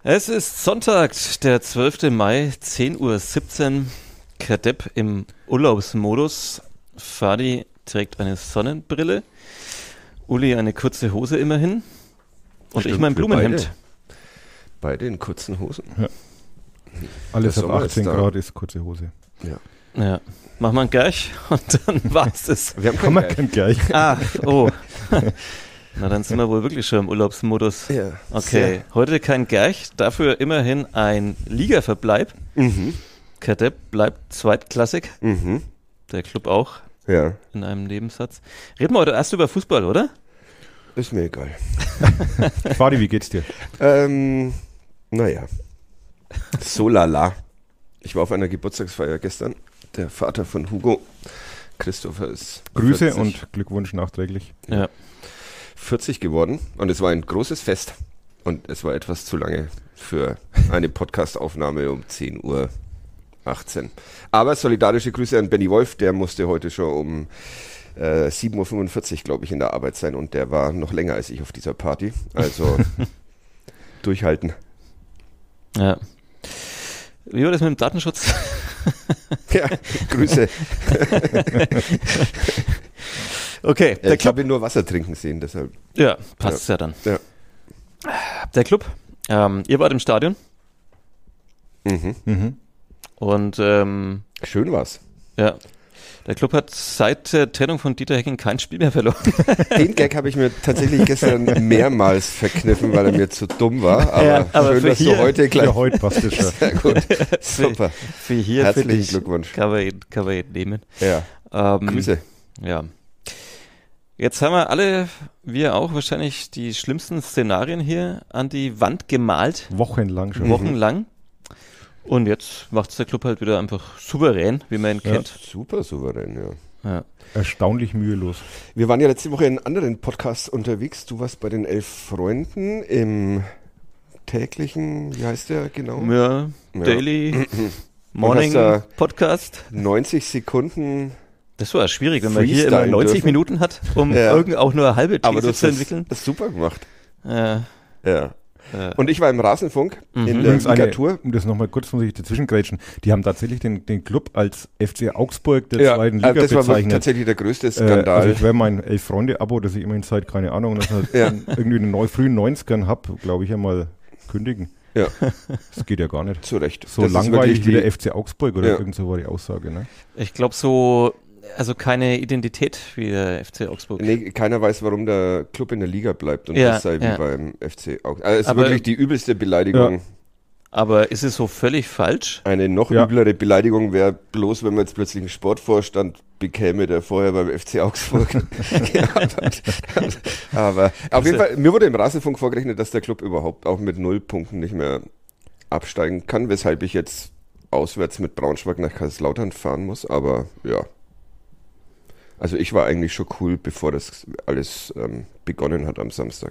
Es ist Sonntag, der 12. Mai, 10:17 Uhr. Kadepp im Urlaubsmodus. Fadi trägt eine Sonnenbrille. Uli eine kurze Hose immerhin. Und Stimmt, ich mein Blumenhemd. Beide in kurzen Hosen. Ja. Alles ab Sommer 18 ist da. Grad ist kurze Hose. Ja. Machen wir einen Gerch und dann war's es. Wir haben Kann man keinen kein gleich. Oh. Na, dann sind wir wohl wirklich schon im Urlaubsmodus. Ja. Okay, heute kein Gerch, dafür immerhin ein Ligaverbleib. Kadepp bleibt zweitklassig, der Club auch Ja, in einem Nebensatz. Reden wir heute erst über Fußball, oder? ist mir egal. Fadi, wie geht's dir? Naja, so lala. Ich war auf einer Geburtstagsfeier gestern. Der Vater von Hugo, Christopher, ist Grüße 40, und Glückwunsch nachträglich. Ja. 40 geworden und es war ein großes Fest. Und es war etwas zu lange für eine Podcastaufnahme um 10:18 Uhr. Aber solidarische Grüße an Benny Wolf, der musste heute schon um 7:45 Uhr, glaube ich, in der Arbeit sein und der war noch länger als ich auf dieser Party. Also durchhalten. Ja. Wie war das mit dem Datenschutz? Ja, Grüße. Okay, der Ich Club. habe ihn nur Wasser trinken sehen, deshalb. Ja, passt ja dann. Ja. Der Club. Ihr wart im Stadion Mhm. und Schön war's. ja, der Club hat seit der Trennung von Dieter Hecking kein Spiel mehr verloren. Den Gag habe ich mir tatsächlich gestern mehrmals verkniffen, weil er mir zu dumm war. Aber, Ja, aber schön, für dass hier- du heute gleich. Ja, heute passt es schon. Sehr gut. Super. Für hier Herzlichen finde ich, Glückwunsch. kann man ihn nehmen. Ja. Grüße. Ja. Jetzt haben wir auch wahrscheinlich die schlimmsten Szenarien hier an die Wand gemalt, Wochenlang schon. wochenlang. Und jetzt macht es der Club halt wieder einfach souverän, wie man ihn Ja. kennt. Super souverän, ja. Ja. Erstaunlich mühelos. Wir waren ja letzte Woche in anderen Podcasts unterwegs. Du warst bei den 11 Freunden im täglichen, wie heißt der genau? Ja, Ja. Daily Morning hast da- Podcast. 90 Sekunden. Das war schwierig, wenn man hier immer Freestyle 90 dürfen. Minuten hat, um Ja. auch nur eine halbe Aber du These hast zu entwickeln. das super gemacht. Ja. Ja. Und ich war im Rasenfunk in der Übrigens Ligatur. um das nochmal kurz, muss ich dazwischen grätschen, die haben tatsächlich den Club als FC Augsburg der zweiten Liga das war wirklich bezeichnet. tatsächlich der größte Skandal. Also ich wäre mein 11-Freunde-Abo, das ich immerhin seit, keine Ahnung, irgendwie in den frühen 90ern habe, glaube ich, einmal kündigen. Ja, Das geht ja gar nicht. zu Recht. So Das ist langweilig wirklich wie die- der FC Augsburg oder Ja. irgend so war die Aussage. Ne? Ich glaube also keine Identität wie der FC Augsburg. Nee, keiner weiß, warum der Club in der Liga bleibt und Ja, das sei wie ja. beim FC Augsburg. Also es ist Aber- wirklich die übelste Beleidigung. Ja. Aber ist es so völlig falsch? Eine noch Ja. üblere Beleidigung wäre bloß, wenn man jetzt plötzlich einen Sportvorstand bekäme, der vorher beim FC Augsburg gearbeitet hat. Aber auf jeden Fall, mir wurde im Rasenfunk vorgerechnet, dass der Club überhaupt auch mit 0 Punkten nicht mehr absteigen kann, weshalb ich jetzt auswärts mit Braunschweig nach Kaiserslautern fahren muss. Aber ja, also ich war eigentlich schon cool, bevor das alles begonnen hat am Samstag.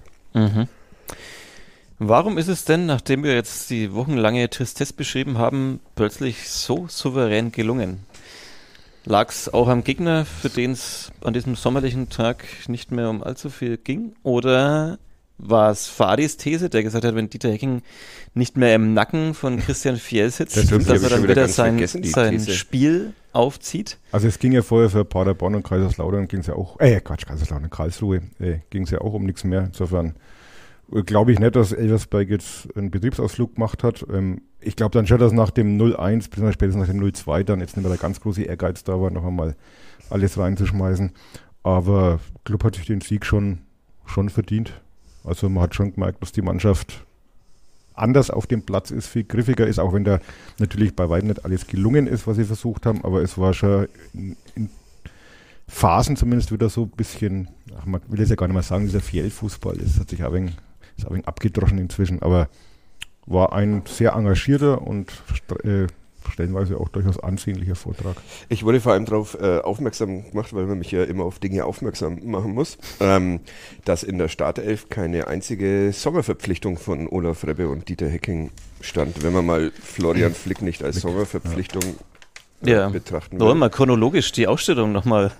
Warum ist es denn, nachdem wir jetzt die wochenlange Tristesse beschrieben haben, plötzlich so souverän gelungen? Lag es auch am Gegner, für den es an diesem sommerlichen Tag nicht mehr um allzu viel ging? Oder war es Fadis These, der gesagt hat, wenn Dieter Hecking nicht mehr im Nacken von Christian Fiel sitzt, Das stimmt, die dass hab er ich schon dann wieder wieder ganz vergessen, die sein These. Spiel aufzieht? Also es ging ja vorher für Paderborn und Kaiserslautern ging es ja auch, Kaiserslautern, Karlsruhe, ging es ja auch um nichts mehr. Insofern glaube ich nicht, dass Elversberg jetzt einen Betriebsausflug gemacht hat. Ich glaube dann schon, dass nach dem 0-1, beziehungsweise spätestens nach dem 0-2 dann jetzt nicht mehr der ganz große Ehrgeiz da war, noch einmal alles reinzuschmeißen. Aber Club hat sich den Sieg schon verdient. Also man hat schon gemerkt, dass die Mannschaft anders auf dem Platz ist, viel griffiger ist, auch wenn da natürlich bei weitem nicht alles gelungen ist, was sie versucht haben, aber es war schon in Phasen zumindest wieder so ein bisschen, man will es ja gar nicht mehr sagen, dieser Fiel-Fußball, das hat sich ein wenig abgedroschen inzwischen, aber war ein sehr engagierter und stellenweise auch durchaus ansehnlicher Vortrag. Ich wurde vor allem darauf aufmerksam gemacht, weil man mich ja immer auf Dinge aufmerksam machen muss, dass in der Startelf keine einzige Sommerverpflichtung von Olaf Rebbe und Dieter Hecking stand. Wenn man mal Florian Flick nicht als Sommerverpflichtung betrachten Wollen will. wir chronologisch die Ausstellung nochmal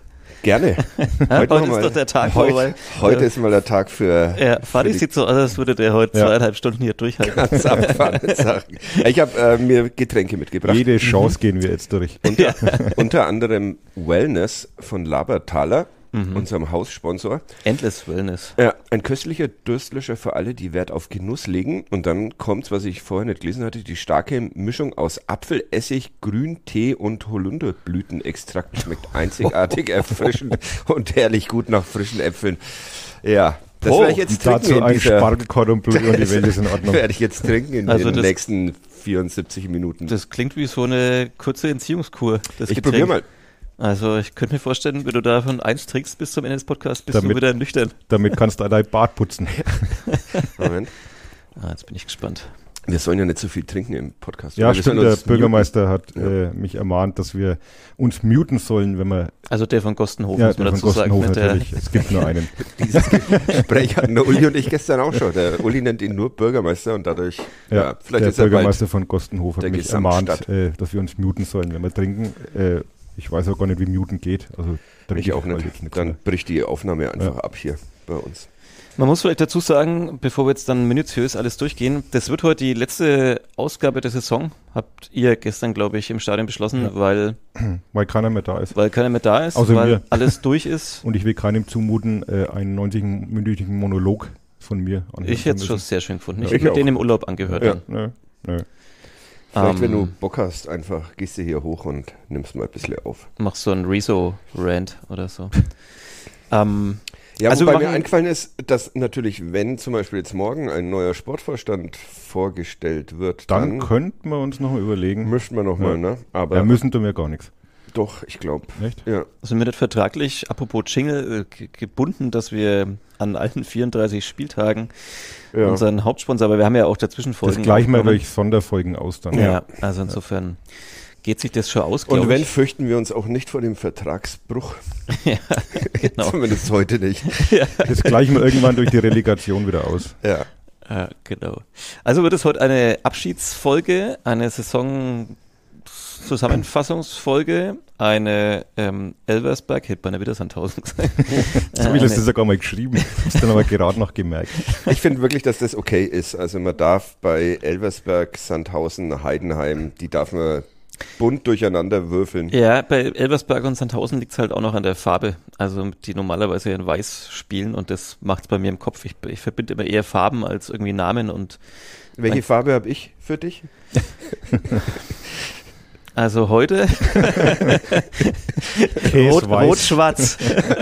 Gerne. Heute ist doch der Tag, heute ist mal der Tag für... Ja, Fadi sieht so aus, als würde der heute 2,5 Stunden hier durchhalten. Ganz abfahrende Sachen. Ich habe mir Getränke mitgebracht. Jede Chance gehen wir jetzt durch. Unter anderem Wellness von Labertaler, unserem Haussponsor. Endless Wellness. Ja, ein köstlicher Durstlöscher für alle, die Wert auf Genuss legen. Und dann kommt's, was ich vorher nicht gelesen hatte, die starke Mischung aus Apfelessig, Grüntee und Holunderblütenextrakt schmeckt einzigartig erfrischend und herrlich gut nach frischen Äpfeln. Ja, das werde ich jetzt trinken. Dazu ein Spargelkorn und Blut und die Welt ist in Ordnung. Werde ich jetzt trinken in den nächsten 74 Minuten. Das klingt wie so eine kurze Entziehungskur. Ich probiere mal. Also ich könnte mir vorstellen, wenn du davon eins trinkst bis zum Ende des Podcasts, bist du wieder nüchtern. Damit kannst du dein Bart putzen. Moment. Jetzt bin ich gespannt. Wir sollen ja nicht so viel trinken im Podcast. Ja, stimmt, der Bürgermeister hat mich ermahnt, dass wir uns muten sollen, wenn wir... Also der von Gostenhofen, muss man dazu sagen. Natürlich. Es gibt nur einen. Dieses Gespräch hatten der Uli und ich gestern auch schon. Der Uli nennt ihn nur Bürgermeister und dadurch... Ja, vielleicht der ist Bürgermeister von Gostenhofen hat mich ermahnt, dass wir uns muten sollen, wenn wir trinken. Ich weiß auch gar nicht, wie muten geht. Also ich auch nicht. Dann bricht die Aufnahme einfach ab hier bei uns. Man muss vielleicht dazu sagen, bevor wir jetzt dann minutiös alles durchgehen, das wird heute die letzte Ausgabe der Saison. Habt ihr gestern, glaube ich, im Stadion beschlossen, weil keiner mehr da ist. Weil keiner mehr da ist, außer weil mir. Alles durch ist. Und ich will keinem zumuten, einen 90-minütigen Monolog von mir anhören. Ich hätte es schon sehr schön gefunden. Ich hätte mir den im Urlaub angehört. Ja. Vielleicht, wenn du Bock hast, einfach gehst du hier hoch und nimmst mal ein bisschen auf. Machst so einen Rezo-Rant oder so. Ja, also wobei mir eingefallen ist, dass natürlich, wenn zum Beispiel jetzt morgen ein neuer Sportvorstand vorgestellt wird, dann könnten wir uns noch mal überlegen. Müssten wir noch mal, ne? Aber müssen tun wir gar nichts. Doch, ich glaube. Echt? Ja. Sind wir nicht vertraglich, apropos Jingle, gebunden, dass wir an allen 34 Spieltagen unseren Hauptsponsor, aber wir haben ja auch dazwischen Folgen. Das gleichen wir durch Sonderfolgen aus dann. Ja, also insofern geht sich das schon aus, und wenn, fürchten wir uns auch nicht vor dem Vertragsbruch. Ja, genau. Zumindest heute nicht. Das gleichen wir irgendwann durch die Relegation wieder aus. Ja. Genau. Also wird es heute eine Abschiedsfolge, eine Saison-Zusammenfassungsfolge, eine Elversberg, hätte man ja wieder Sandhausen gesagt. So habe ich das sogar mal geschrieben, ist dann aber gerade noch gemerkt. Ich finde wirklich, dass das okay ist. Also man darf bei Elversberg, Sandhausen, Heidenheim, die darf man bunt durcheinander würfeln. Ja, bei Elversberg und Sandhausen liegt es halt auch noch an der Farbe. Also die normalerweise in Weiß spielen und das macht es bei mir im Kopf. Ich verbinde immer eher Farben als irgendwie Namen. Und welche Farbe habe ich für dich? Also heute Rot-Schwarz.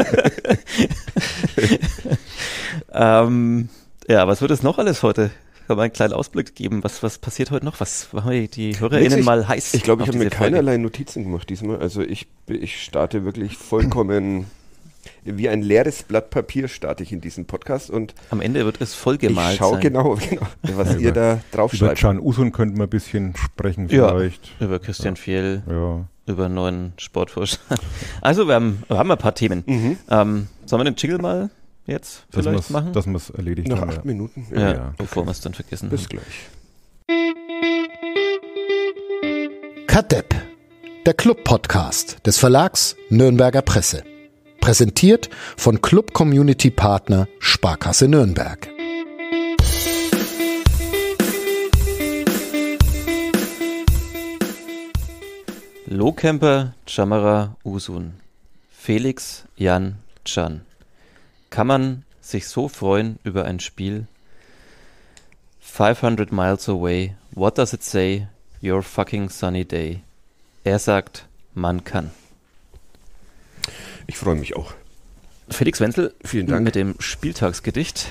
Was wird es noch alles heute? Kann man einen kleinen Ausblick geben? Was passiert heute noch? Was machen wir die HörerInnen mal heiß? Ich glaube, ich habe mir keinerlei Notizen gemacht diesmal. Also ich starte wirklich vollkommen wie ein leeres Blatt Papier starte ich in diesem Podcast und am Ende wird es vollgemalt. Ich schaue genau, was ihr da draufschreibt. Über Can Usun könnten wir ein bisschen sprechen vielleicht. Ja, über Christian Fjell, über einen neuen Sportvorstand. Also wir haben ein paar Themen. Sollen wir den Jingle mal jetzt vielleicht machen? Dass wir es erledigt haben. Nach 8 Minuten? Ja, bevor wir es dann vergessen Bis gleich. Kadepp, der Club-Podcast des Verlags Nürnberger Presse. Präsentiert von Club-Community-Partner Sparkasse Nürnberg. Lohkemper, Chamara, Usun. Felix, Jan, Can. Kann man sich so freuen über ein Spiel? 500 miles away, what does it say? Your fucking sunny day. Er sagt, man kann. Ich freue mich auch. Felix Wenzel, vielen Dank. Mit dem Spieltagsgedicht,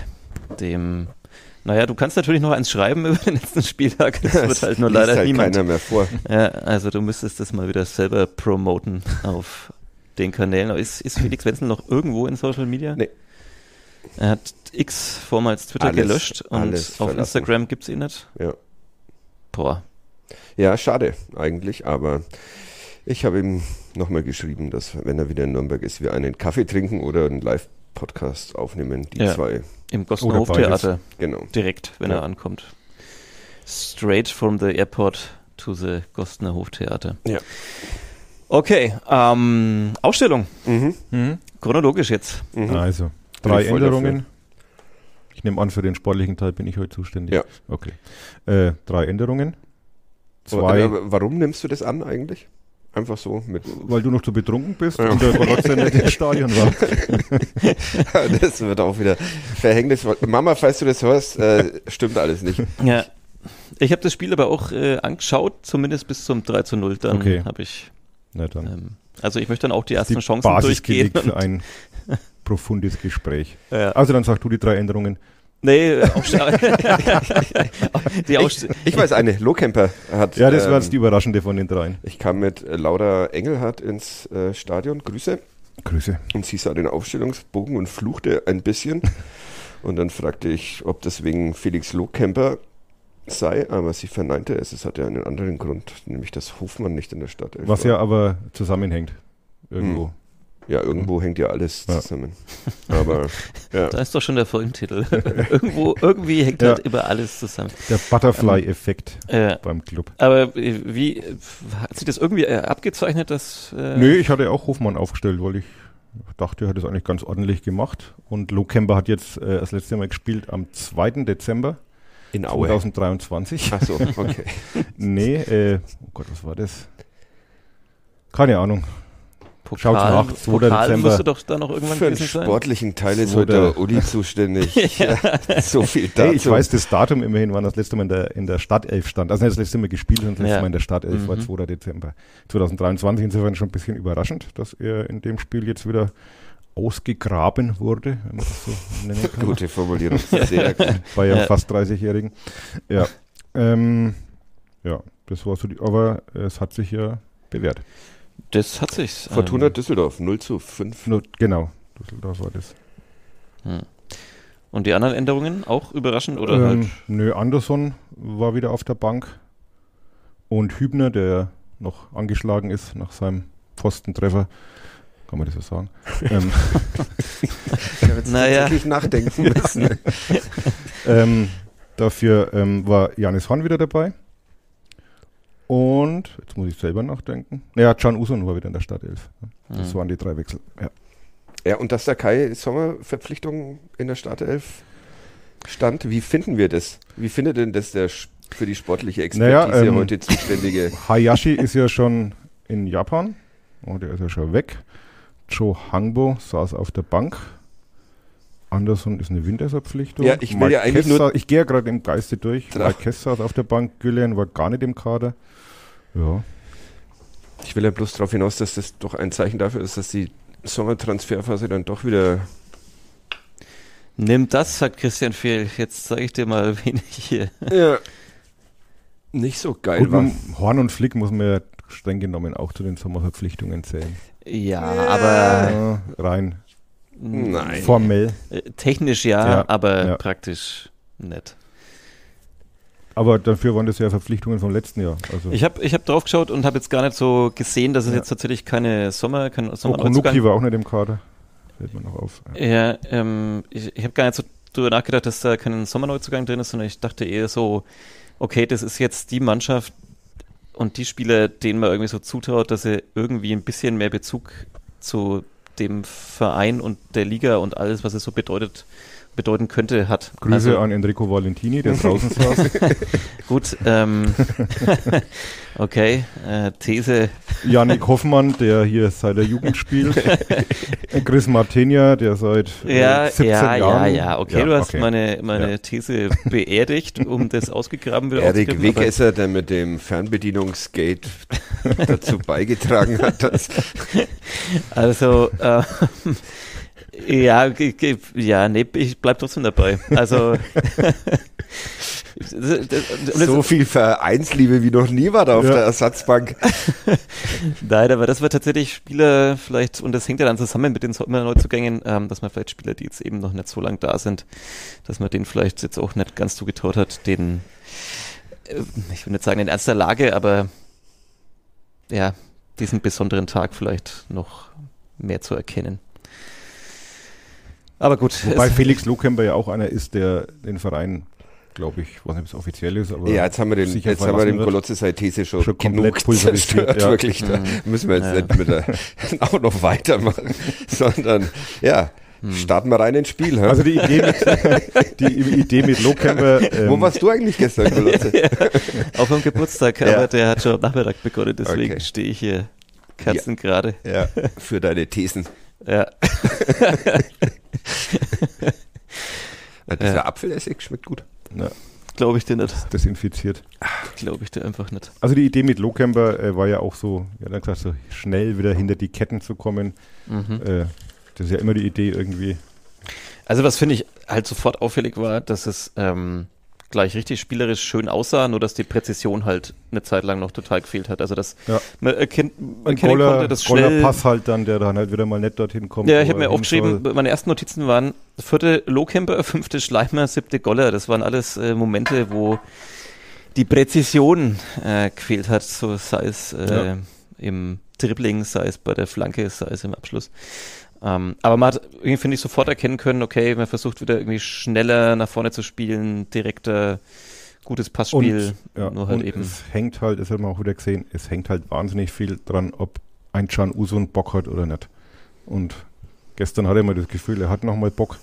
du kannst natürlich noch eins schreiben über den letzten Spieltag, das wird halt nur leider halt niemand. Keiner mehr vor. Ja, also du müsstest das mal wieder selber promoten auf den Kanälen. Ist Felix Wenzel noch irgendwo in Social Media? Nee. Er hat X, vormals Twitter gelöscht und auf verlassen. Instagram gibt es ihn nicht. Ja. Boah. Ja, schade eigentlich, aber ich habe ihm nochmal geschrieben, dass, wenn er wieder in Nürnberg ist, wir einen Kaffee trinken oder einen Live-Podcast aufnehmen, die zwei. Im Gostenhof-Theater. Genau. Direkt, wenn er ankommt. Straight from the airport to the Gostener Hoftheater. Ja. Okay, Ausstellung. Chronologisch jetzt. Also, Bin 3 ich voll Änderungen. Ich nehme an, für den sportlichen Teil bin ich heute zuständig. Ja. Okay. 3 Änderungen. 2, Warum nimmst du das an eigentlich? Einfach so mit. weil du noch zu betrunken bist und der Golotze nicht im Stadion war. Das wird auch wieder Verhängnis. Mama, falls du das hörst, stimmt alles nicht. Ja. Ich habe das Spiel aber auch angeschaut, zumindest bis zum 3:0. Dann Okay. habe ich, Na dann. also ich möchte dann auch die ersten Die Chancen Basis durchgehen. gelegt für ein profundes Gespräch. Ja. Also dann sag du die 3 Änderungen. Nee, die Ich weiß eine, Lohkemper hat. Ja, das war jetzt die überraschende von den 3. Ich kam mit Laura Engelhardt ins Stadion, Grüße, Grüße. und sie sah den Aufstellungsbogen und fluchte ein bisschen. Und dann fragte ich, ob das wegen Felix Lohkemper sei, aber sie verneinte es. Es hatte einen anderen Grund, nämlich dass Hofmann nicht in der Startelf Was war. ja aber zusammenhängt. Irgendwo. Ja, irgendwo hängt ja alles zusammen. Aber ja. Da ist doch schon der Folgentitel. Irgendwie hängt halt über alles zusammen. Der Butterfly-Effekt beim Club. Aber wie hat sich das irgendwie abgezeichnet, dass Nö, ich hatte auch Hofmann aufgestellt, weil ich dachte, er hat es eigentlich ganz ordentlich gemacht. Und Lohkemper hat jetzt das letzte Mal gespielt am 2. Dezember In Aue. 2023. Ach so, okay. Nee, oh Gott, was war das? Keine Ahnung. Schaut's nach, 2. Pokal Dezember. musste doch da noch irgendwann Für den gewesen sein. sportlichen Teil ist So heute der- der Uli zuständig. Ja, so viel dazu. Hey, ich weiß das Datum immerhin, wann das letzte Mal in der Startelf stand. Also nicht das letzte Mal gespielt, sondern das letzte Mal in der Startelf war 2. Dezember 2023. Insofern schon ein bisschen überraschend, dass er in dem Spiel jetzt wieder ausgegraben wurde, wenn man das so nennen kann. Gute Formulierung, sehr gut. Bei einem Ja. fast 30-Jährigen. Ja. Ja, das war so die, aber es hat sich ja bewährt. Das hat sich. Fortuna Düsseldorf, 0:5. Nur, genau, Düsseldorf war das. Und die anderen Änderungen auch überraschend oder halt? Nö, Anderson war wieder auf der Bank und Hübner, der noch angeschlagen ist nach seinem Pfostentreffer. Kann man das so sagen? Ich habe jetzt Naja. wirklich nachdenken müssen. Dafür war Janis Horn wieder dabei. Und, jetzt muss ich selber nachdenken. Ja, Can Usun war wieder in der Startelf. Das waren die 3 Wechsel. Ja. Ja, und dass da keine Sommerverpflichtung in der Startelf stand, wie finden wir das? Wie findet denn das der für die sportliche Expertise heute zuständige? Hayashi ist ja schon in Japan. Oh, der ist ja schon weg. Joe Hangbo saß auf der Bank. Anderson ist eine Winterverpflichtung. Ja, ich will ja eigentlich nur- Ich gehe ja gerade im Geiste durch. Dra- Marquez saß auf der Bank. Gülen war gar nicht im Kader. Ja. Ich will ja bloß darauf hinaus, dass das doch ein Zeichen dafür ist, dass die Sommertransferphase dann doch wieder... Nimm das, sagt Christian Fehl. Jetzt zeige ich dir mal, wen ich hier. Ja. Nicht so geil Gut, war. mit Horn und Flick muss man ja streng genommen auch zu den Sommerverpflichtungen zählen. Ja, aber Ja, rein Nein. formell. Technisch ja, Ja, aber ja. praktisch nicht. Aber dafür waren das ja Verpflichtungen vom letzten Jahr. Also Ich hab drauf geschaut und habe jetzt gar nicht so gesehen, dass es jetzt tatsächlich kein Okunuki Sommerneuzugang. war auch nicht im Kader. Fällt mir noch auf. Ja, ich habe gar nicht so drüber nachgedacht, dass da kein Sommerneuzugang drin ist, sondern ich dachte eher so, okay, das ist jetzt die Mannschaft und die Spieler, denen man irgendwie so zutraut, dass sie irgendwie ein bisschen mehr Bezug zu dem Verein und der Liga und alles, was es so bedeuten könnte, hat. Grüße an Enrico Valentini, der draußen saß. Gut, okay, These. Yannick Hoffmann, der hier seit der Jugend spielt. Chris Martinia, der seit 17 Jahren. Okay, du hast okay. meine These beerdigt, um das ausgegraben wird. Erik Wegesser, der mit dem Fernbedienungsgate dazu beigetragen hat, dass... Also, nee, ich bleib trotzdem dabei. Also, so viel Vereinsliebe wie noch nie war da auf der Ersatzbank. Nein, aber das war tatsächlich Spieler vielleicht, und das hängt ja dann zusammen mit den Neuzugängen, dass man vielleicht Spieler, die jetzt eben noch nicht so lang da sind, dass man denen vielleicht jetzt auch nicht ganz zugetraut hat, den, ich will nicht sagen in erster Lage, aber ja, diesen besonderen Tag vielleicht noch mehr zu erkennen. Aber gut. Wobei Felix Lohkemper ja auch einer ist, der den Verein, glaube ich. Ich weiß nicht, ob es offiziell ist, aber Ja, jetzt haben wir den Kolossus These schon komplett genug pulverisiert. zerstört, wirklich. Da müssen wir jetzt nicht mit auch noch weitermachen, sondern starten wir rein ins Spiel. Hä? Also die Idee mit Lohkämper. Wo warst du eigentlich gestern, Kolossus? Auf dem Geburtstag, aber der hat schon am Nachmittag begonnen, deswegen stehe ich hier kerzengerade. Ja, für deine Thesen. Ja. Dieser Apfelessig schmeckt gut. Ja. Glaube ich dir nicht. Desinfiziert. Glaube ich dir einfach nicht. Also die Idee mit Lohkämper war ja auch so, dann gesagt, so schnell wieder hinter die Ketten zu kommen. Das ist ja immer die Idee irgendwie. Also was finde ich halt sofort auffällig war, dass es gleich richtig spielerisch schön aussah, nur dass die Präzision halt eine Zeit lang noch total gefehlt hat. Also dass man erkennen konnte, dass schnell... Pass halt dann, der dann halt wieder mal nicht dorthin kommt. Ja, ich habe mir aufgeschrieben, meine ersten Notizen waren 4. Lohkämper, 5. Schleimer, 7. Goller. Das waren alles Momente, wo die Präzision gefehlt hat, so sei es im Dribbling, sei es bei der Flanke, sei es im Abschluss. Aber man hat, finde ich, sofort erkennen können, okay, man versucht wieder irgendwie schneller nach vorne zu spielen, direkter, gutes Passspiel. Nur halt eben. Es hängt halt, das hat man auch wieder gesehen, es hängt halt wahnsinnig viel dran, ob ein Can Uzun Bock hat oder nicht. Und gestern hatte man das Gefühl, er hat nochmal Bock.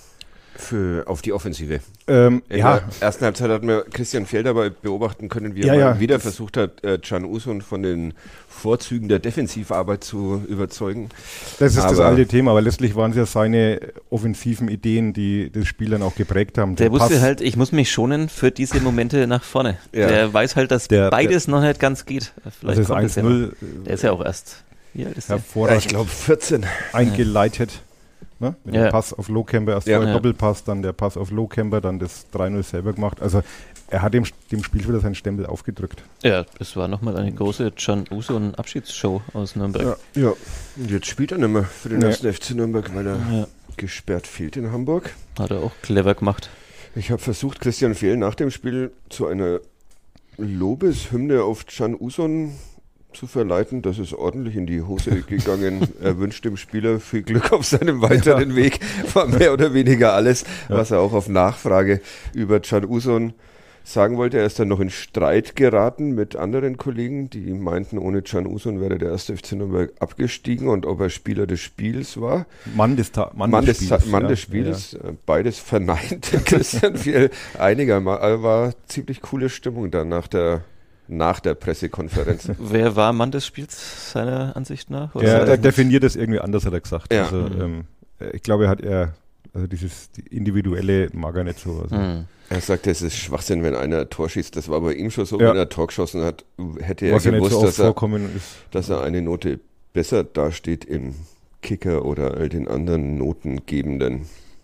Auf die Offensive. In der ersten Halbzeit hat man Christian Fjell dabei beobachten können, wie er mal wieder versucht hat, Can Uzun von den Vorzügen der Defensivarbeit zu überzeugen. Das ist das alte Thema, aber letztlich waren es ja seine offensiven Ideen, die das Spiel dann auch geprägt haben. Der wusste halt, ich muss mich schonen für diese Momente nach vorne. Ja. Der weiß halt, dass beides noch nicht ganz geht. Vielleicht das ist 1-0. Der ist ja auch erst, hervorragend. Ich glaube 14. Eingeleitet. Ne? Mit dem Pass auf Lohkämper, erst vorher Doppelpass, dann der Pass auf Lohkämper, dann das 3-0 selber gemacht. Also er hat dem Spiel wieder seinen Stempel aufgedrückt. Ja, es war nochmal eine große Can Uzun Abschiedsshow aus Nürnberg. Ja. Und jetzt spielt er nicht mehr für den ersten FC Nürnberg, weil er gesperrt fehlt in Hamburg. Hat er auch clever gemacht. Ich habe versucht, Christian Fjell nach dem Spiel zu einer Lobeshymne auf Can Uzun zu verleiten. Das ist ordentlich in die Hose gegangen. Er wünscht dem Spieler viel Glück auf seinem weiteren Weg. War mehr oder weniger alles, was er auch auf Nachfrage über Can Uzun sagen wollte. Er ist dann noch in Streit geraten mit anderen Kollegen, die meinten, ohne Can Uzun wäre der erste FC Nürnberg abgestiegen und ob er Spieler des Spiels war. Mann des Spiels. Ja. Beides verneinte Christian Fjell einigermaßen. War ziemlich coole Stimmung dann nach der Pressekonferenz. Wer war Mann des Spiels, seiner Ansicht nach? Oder er definiert es irgendwie anders, hat er gesagt. Ja. Also, ich glaube, dieses die Individuelle mag er nicht so. Also. Er sagte, es ist Schwachsinn, wenn einer ein Tor schießt. Das war bei ihm schon so, wenn er ein Tor geschossen hat, hätte er gewusst, dass er eine Note besser dasteht im Kicker oder all den anderen Notengebenden.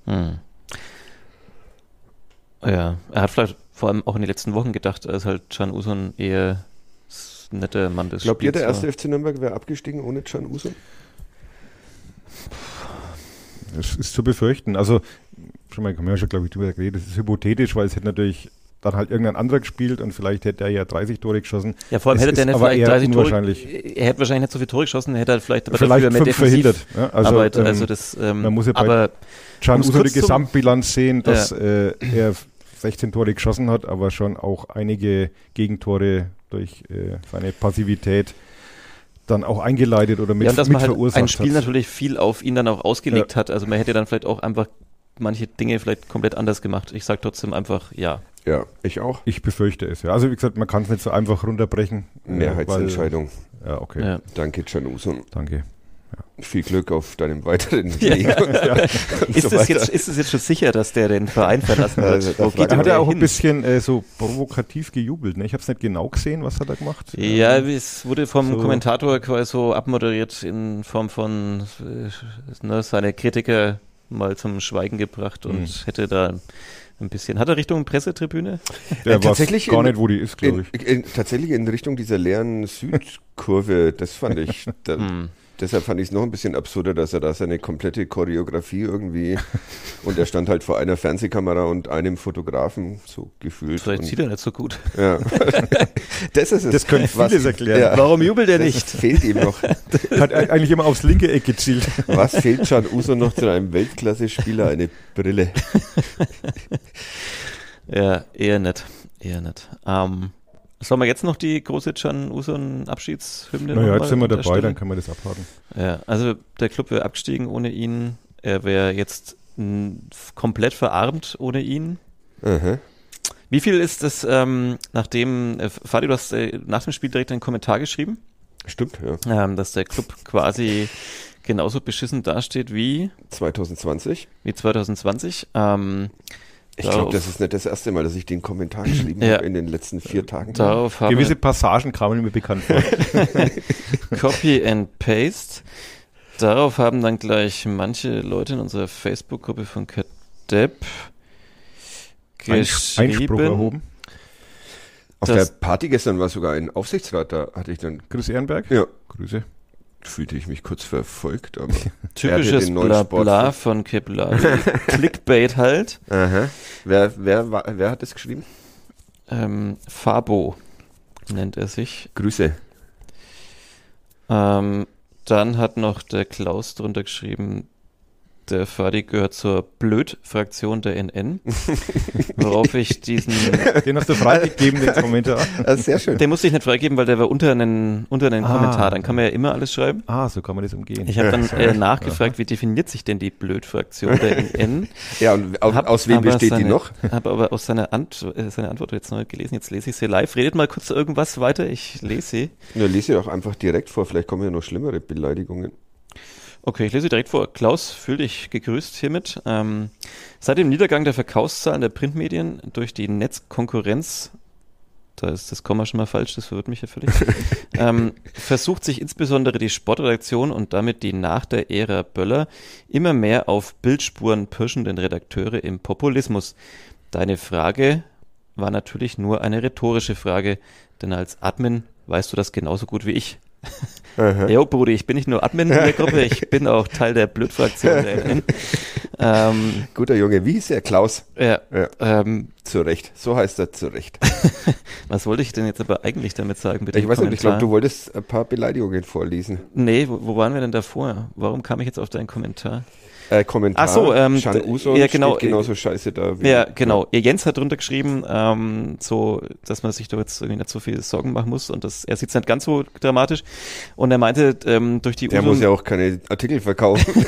Ja, er hat vielleicht vor allem auch in den letzten Wochen gedacht, als halt Can Uzun eher netter Mann des Spiels. Glaubt ihr, der erste FC Nürnberg wäre abgestiegen ohne Can Uzun? Das ist zu befürchten. Also, wir haben ja schon, glaube ich, drüber geredet, das ist hypothetisch, weil es hätte natürlich dann halt irgendein anderer gespielt und vielleicht hätte er ja 30 Tore geschossen. Ja, vor allem hätte der nicht vielleicht 30 Tore. Er hätte wahrscheinlich nicht so viele Tore geschossen, hätte er vielleicht dafür mehr defensiv verhindert. Ja, also das, man muss ja bei Can Uzun die Gesamtbilanz sehen, dass er 16 Tore geschossen hat, aber schon auch einige Gegentore durch seine Passivität dann auch eingeleitet oder mit dass man halt verursacht ein Spiel natürlich viel auf ihn dann auch ausgelegt hat. Also man hätte dann vielleicht auch einfach manche Dinge vielleicht komplett anders gemacht. Ich sage trotzdem einfach ja. Ja, ich auch. Ich befürchte es, ja. Also wie gesagt, man kann es nicht so einfach runterbrechen. Mehrheitsentscheidung. Ja, okay. Ja. Danke, Can Uzun. Danke. Ja. Viel Glück auf deinem weiteren Weg. Ist es jetzt schon sicher, dass der den Verein verlassen wird? Er hat ja auch ein bisschen so provokativ gejubelt. Ne? Ich habe es nicht genau gesehen, was hat er gemacht? Ja, es wurde vom Kommentator quasi so abmoderiert in Form von seine Kritiker mal zum Schweigen gebracht und hätte da ein bisschen. Hat er Richtung Pressetribüne? Der tatsächlich gar nicht, wo die ist, glaube ich. Tatsächlich in Richtung dieser leeren Südkurve, das fand ich. Deshalb fand ich es noch ein bisschen absurder, dass er da seine komplette Choreografie irgendwie und er stand halt vor einer Fernsehkamera und einem Fotografen so gefühlt. Vielleicht sieht er nicht so gut. Ja. Das ist es. Das können vieles erklären. Ja. Warum jubelt er nicht? Das fehlt ihm noch. Hat eigentlich immer aufs linke Eck gezielt. Was fehlt Can Uzun noch zu einem Weltklasse-Spieler? Eine Brille. Ja, eher nicht. Sollen wir jetzt noch die große Can Uzun Abschiedshymne? Naja, jetzt sind wir dabei, dann kann man das abhaken. Ja, also der Club wäre abgestiegen ohne ihn. Er wäre jetzt komplett verarmt ohne ihn. Mhm. Wie viel ist das, nachdem, Fadi, du hast nach dem Spiel direkt einen Kommentar geschrieben? Stimmt, ja. Dass der Club quasi genauso beschissen dasteht wie 2020. Wie 2020. Ich glaube, das ist nicht das erste Mal, dass ich den Kommentar geschrieben habe in den letzten 4 Tagen. Gewisse Passagen kamen mir bekannt vor. Copy and Paste. Darauf haben dann gleich manche Leute in unserer Facebook-Gruppe von Kadepp Einspruch erhoben. Auf der Party gestern war sogar ein Aufsichtsrat, da hatte ich dann... Chris Ehrenberg? Ja. Grüße. Fühlte ich mich kurz verfolgt, aber... Typisches Blabla von Kepler. Clickbait halt. Aha. Wer hat das geschrieben? Fabo nennt er sich. Grüße. Dann hat noch der Klaus drunter geschrieben, der Fadi gehört zur Blöd-Fraktion der NN, worauf ich diesen... Den hast du freigegeben, den Kommentar. Das ist sehr schön. Den musste ich nicht freigeben, weil der war unter einen Kommentar, dann kann man ja immer alles schreiben. So kann man das umgehen. Ich habe dann nachgefragt, wie definiert sich denn die Blöd-Fraktion der NN? Ja, und aus wem besteht die noch? Habe aber aus seine Antwort jetzt noch nicht gelesen, jetzt lese ich sie live. Redet mal kurz irgendwas weiter, ich lese sie. Ja, lese sie doch einfach direkt vor, vielleicht kommen ja noch schlimmere Beleidigungen. Okay, ich lese direkt vor. Klaus, fühl dich gegrüßt hiermit. Seit dem Niedergang der Verkaufszahlen der Printmedien durch die Netzkonkurrenz, da ist das Komma schon mal falsch, das verwirrt mich ja völlig, versucht sich insbesondere die Sportredaktion und damit die nach der Ära Böller immer mehr auf Bildspuren pirschenden Redakteure im Populismus. Deine Frage war natürlich nur eine rhetorische Frage, denn als Admin weißt du das genauso gut wie ich. Jo, Brudi, ich bin nicht nur Admin in der Gruppe, ich bin auch Teil der Blöd-Fraktion der NN. Guter Junge, wie hieß er? Klaus? Ja. Zu Recht, so heißt er, zu Recht. Was wollte ich denn jetzt aber eigentlich damit sagen? Ich weiß nicht, ich glaube, du wolltest ein paar Beleidigungen vorlesen. Nee, wo waren wir denn davor? Warum kam ich jetzt auf deinen Kommentar? Kommentar. Ach so, Can Uzun ja, genau, steht genauso scheiße da. Wie, ja, genau. Ja. Jens hat drunter geschrieben, so, dass man sich doch jetzt irgendwie nicht so viel Sorgen machen muss und er sieht es nicht ganz so dramatisch. Und er meinte, durch die Der muss ja auch keine Artikel verkaufen.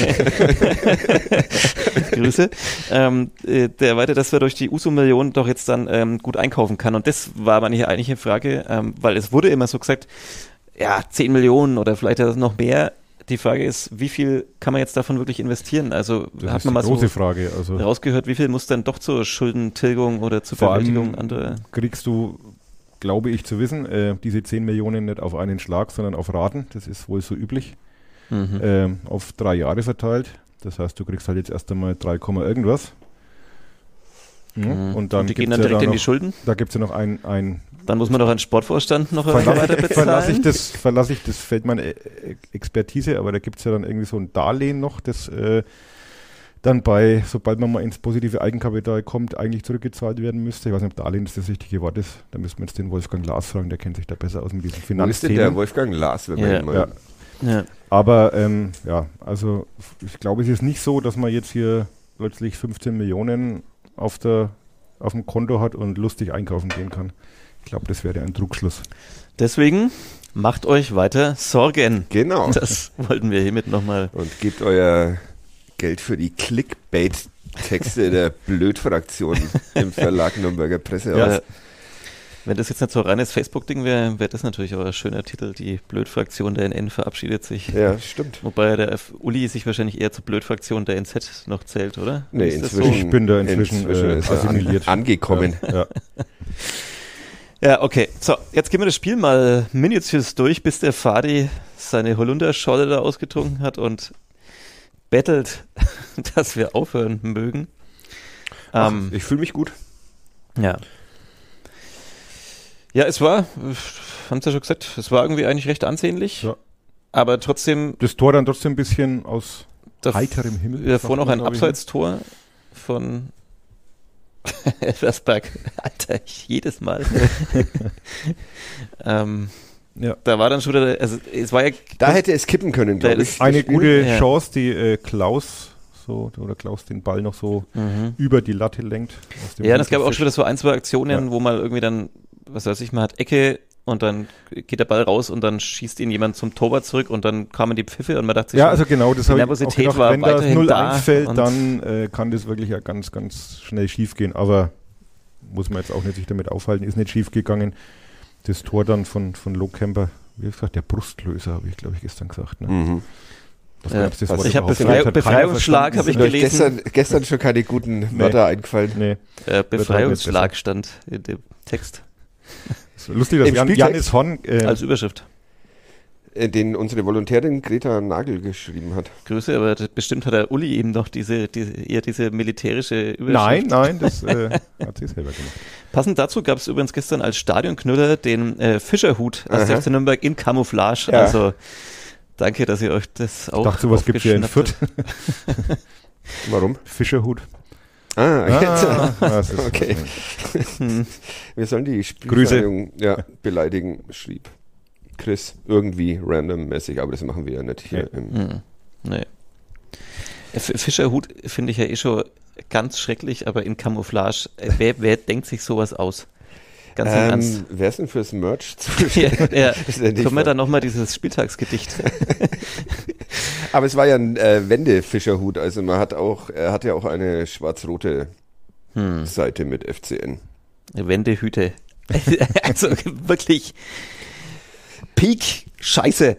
Grüße. Der meinte, dass er durch die USO-Millionen doch jetzt dann gut einkaufen kann. Und das war meine eigentliche Frage, weil es wurde immer so gesagt, ja, 10 Millionen oder vielleicht noch mehr. Die Frage ist, wie viel kann man jetzt davon wirklich investieren? Also das hat ist man mal große so Frage. Also rausgehört, wie viel muss dann doch zur Schuldentilgung oder zur Bewältigung anderer? Kriegst du, glaube ich, zu wissen, diese 10 Millionen nicht auf einen Schlag, sondern auf Raten. Das ist wohl so üblich. Auf 3 Jahre verteilt. Das heißt, du kriegst halt jetzt erst einmal 3, irgendwas. Und dann die gehen dann direkt in die Schulden? Da gibt es ja noch ein dann muss man doch einen Sportvorstand noch weiter bezahlen. Verlasse ich, das fällt meine Expertise, aber da gibt es ja dann irgendwie so ein Darlehen noch, das dann sobald man mal ins positive Eigenkapital kommt, eigentlich zurückgezahlt werden müsste. Ich weiß nicht, ob Darlehen das richtige Wort ist. Da müssen wir jetzt den Wolfgang Lars fragen, der kennt sich da besser aus mit diesen Finanzthemen. Wo ist denn der Wolfgang Lars, wenn man ihn mal... Ja. Aber also ich glaube, es ist nicht so, dass man jetzt hier plötzlich 15 Millionen auf dem Konto hat und lustig einkaufen gehen kann. Ich glaube, das wäre ein Trugschluss. Deswegen macht euch weiter Sorgen. Genau. Das wollten wir hiermit nochmal. Und gebt euer Geld für die Clickbait-Texte der Blöd-Fraktion im Verlag Nürnberger Presse aus. Wenn das jetzt nicht so ein reines Facebook-Ding wäre, wäre das natürlich auch ein schöner Titel. Die Blöd-Fraktion der NN verabschiedet sich. Ja, stimmt. Wobei der Uli sich wahrscheinlich eher zur Blöd-Fraktion der NZ noch zählt, oder? Nee, inzwischen. Ich bin da inzwischen assimiliert. Angekommen. Ja. Ja, okay. So, jetzt gehen wir das Spiel mal minutiös durch, bis der Fadi seine Holunderscholle da ausgetrunken hat und bettelt, dass wir aufhören mögen. Ich fühle mich gut. Ja. Ja, es war, haben Sie ja schon gesagt, es war irgendwie eigentlich recht ansehnlich, ja. Aber trotzdem... Das Tor dann trotzdem ein bisschen aus heiterem Himmel. Davor noch ein Abseitstor von... Elversberg, Alter, jedes Mal. Ja. Da war dann schon wieder, also es war ja... Da hätte es kippen können, glaube ich. Eine gute Chance, die Klaus so, oder Klaus den Ball noch so über die Latte lenkt. Ja, es gab auch schon wieder so 1, 2 Aktionen, wo mal irgendwie dann, was weiß ich, man hat Ecke und dann geht der Ball raus und dann schießt ihn jemand zum Torwart zurück und dann kamen die Pfiffe und man dachte sich, ja, also genau, das die Nervosität gedacht, war wenn da weiterhin 0-1 da. fällt, dann kann das wirklich ja ganz, ganz schnell schief gehen, aber muss man jetzt auch nicht sich damit aufhalten, ist nicht schief gegangen. Das Tor dann von Lohkemper, wie gesagt, der Brustlöser, habe ich, glaube ich, gestern gesagt. Ne? Ich habe Befreiungsschlag, habe ich gelesen. Gestern schon keine guten Wörter eingefallen. Nee. Befreiungsschlag stand in dem Text. Lustig, dass Janis Horn als Überschrift. Den unsere Volontärin Greta Nagel geschrieben hat. Grüße, aber bestimmt hat der Uli eben noch diese militärische Überschrift. Nein, das hat sie selber gemacht. Passend dazu gab es übrigens gestern als Stadionknüller den Fischerhut aus der FC Nürnberg in Camouflage. Ja. Also danke, dass ihr euch das auch dachte, sowas gibt es ja in Fürth. Warum? Fischerhut. Jetzt. Okay. Wir sollen die Spielvereinigung beleidigen, schrieb Chris, irgendwie randommäßig, aber das machen wir ja nicht hier. Nee. Fischerhut finde ich ja eh schon ganz schrecklich, aber in Camouflage, wer denkt sich sowas aus? Ganz im Ernst. Wer ist denn fürs Merch zuständig? Können wir da nochmal dieses Spieltagsgedicht? Aber es war ja ein Wendefischerhut, also er hat ja auch eine schwarz-rote Seite mit FCN. Wendehüte. Also wirklich Peak Scheiße.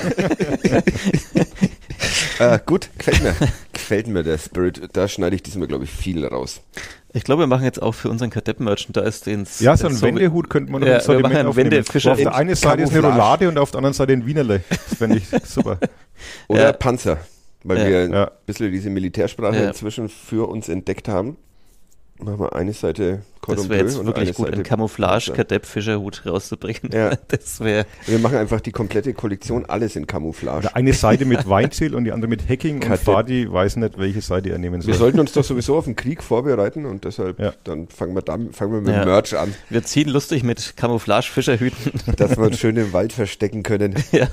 Gut, gefällt mir der Spirit. Da schneide ich diesmal, glaube ich, viel raus. Ich glaube, wir machen jetzt auch für unseren Kadepp-Merchandise ja, so einen Wendehut könnte man noch Sortiment aufnehmen. Auf der einen Seite ist eine Roulade und auf der anderen Seite ein Wienerle. Das fände ich super. Oder Panzer, weil wir ein bisschen diese Militärsprache inzwischen für uns entdeckt haben. Machen wir eine Seite Cordon Bleu. Das wäre jetzt wirklich gut, in Camouflage Kadepp-Fischerhut rauszubringen. Ja. Wir machen einfach die komplette Kollektion, alles in Camouflage. Oder eine Seite mit Weinziel und die andere mit Hacking und Fadi weiß nicht, welche Seite er nehmen soll. Wir sollten uns doch sowieso auf den Krieg vorbereiten und deshalb dann fangen wir mit Merch an. Wir ziehen lustig mit Camouflage-Fischerhüten. Dass wir uns schön im Wald verstecken können. Ja.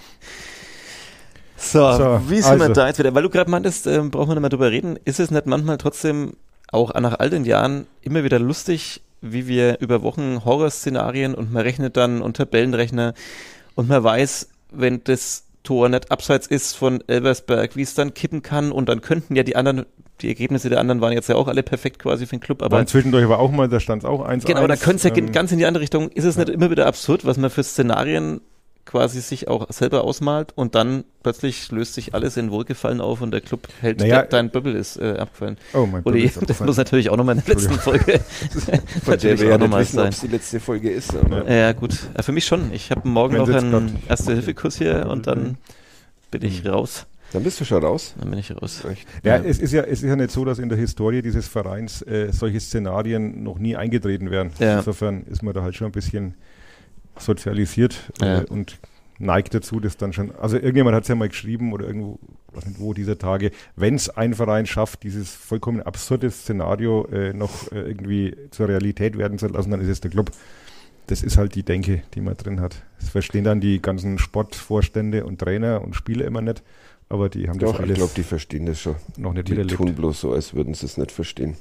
So, wie sind wir da jetzt wieder? Weil du gerade meintest, brauchen wir nicht mehr drüber reden. Ist es nicht manchmal trotzdem auch nach all den Jahren immer wieder lustig, wie wir über Wochen Horrorszenarien und man rechnet dann und Tabellenrechner und man weiß, wenn das Tor nicht abseits ist von Elversberg, wie es dann kippen kann und dann könnten ja die Ergebnisse der anderen waren jetzt ja auch alle perfekt quasi für den Club. Aber zwischendurch war auch mal, da stand es auch 1-1. Genau, da könnte es ja ganz in die andere Richtung. Ist es nicht immer wieder absurd, was man für Szenarien quasi sich auch selber ausmalt und dann plötzlich löst sich alles in Wohlgefallen auf und der Club hält, dein Bubble ist abgefallen. Oh, mein Bubble ist abgefallen. Das muss natürlich auch nochmal in der letzten Folge von der wir ja nicht wissen, ob es die letzte Folge ist. Ja gut, für mich schon. Ich habe morgen noch einen Erste-Hilfe-Kurs hier und dann bin ich raus. Dann bist du schon raus? Dann bin ich raus. Ja, es ist ja nicht so, dass in der Historie dieses Vereins solche Szenarien noch nie eingetreten wären. Ja. Insofern ist man da halt schon ein bisschen sozialisiert und neigt dazu, das dann schon, also irgendjemand hat es ja mal geschrieben oder irgendwo, weiß nicht wo dieser Tage, wenn es ein Verein schafft, dieses vollkommen absurde Szenario noch irgendwie zur Realität werden zu lassen, dann ist es der Club. Das ist halt die Denke, die man drin hat. Das verstehen dann die ganzen Sportvorstände und Trainer und Spieler immer nicht, aber die haben das alles. Ich glaube, die verstehen das schon. Noch nicht die tun bloß so, als würden sie es nicht verstehen.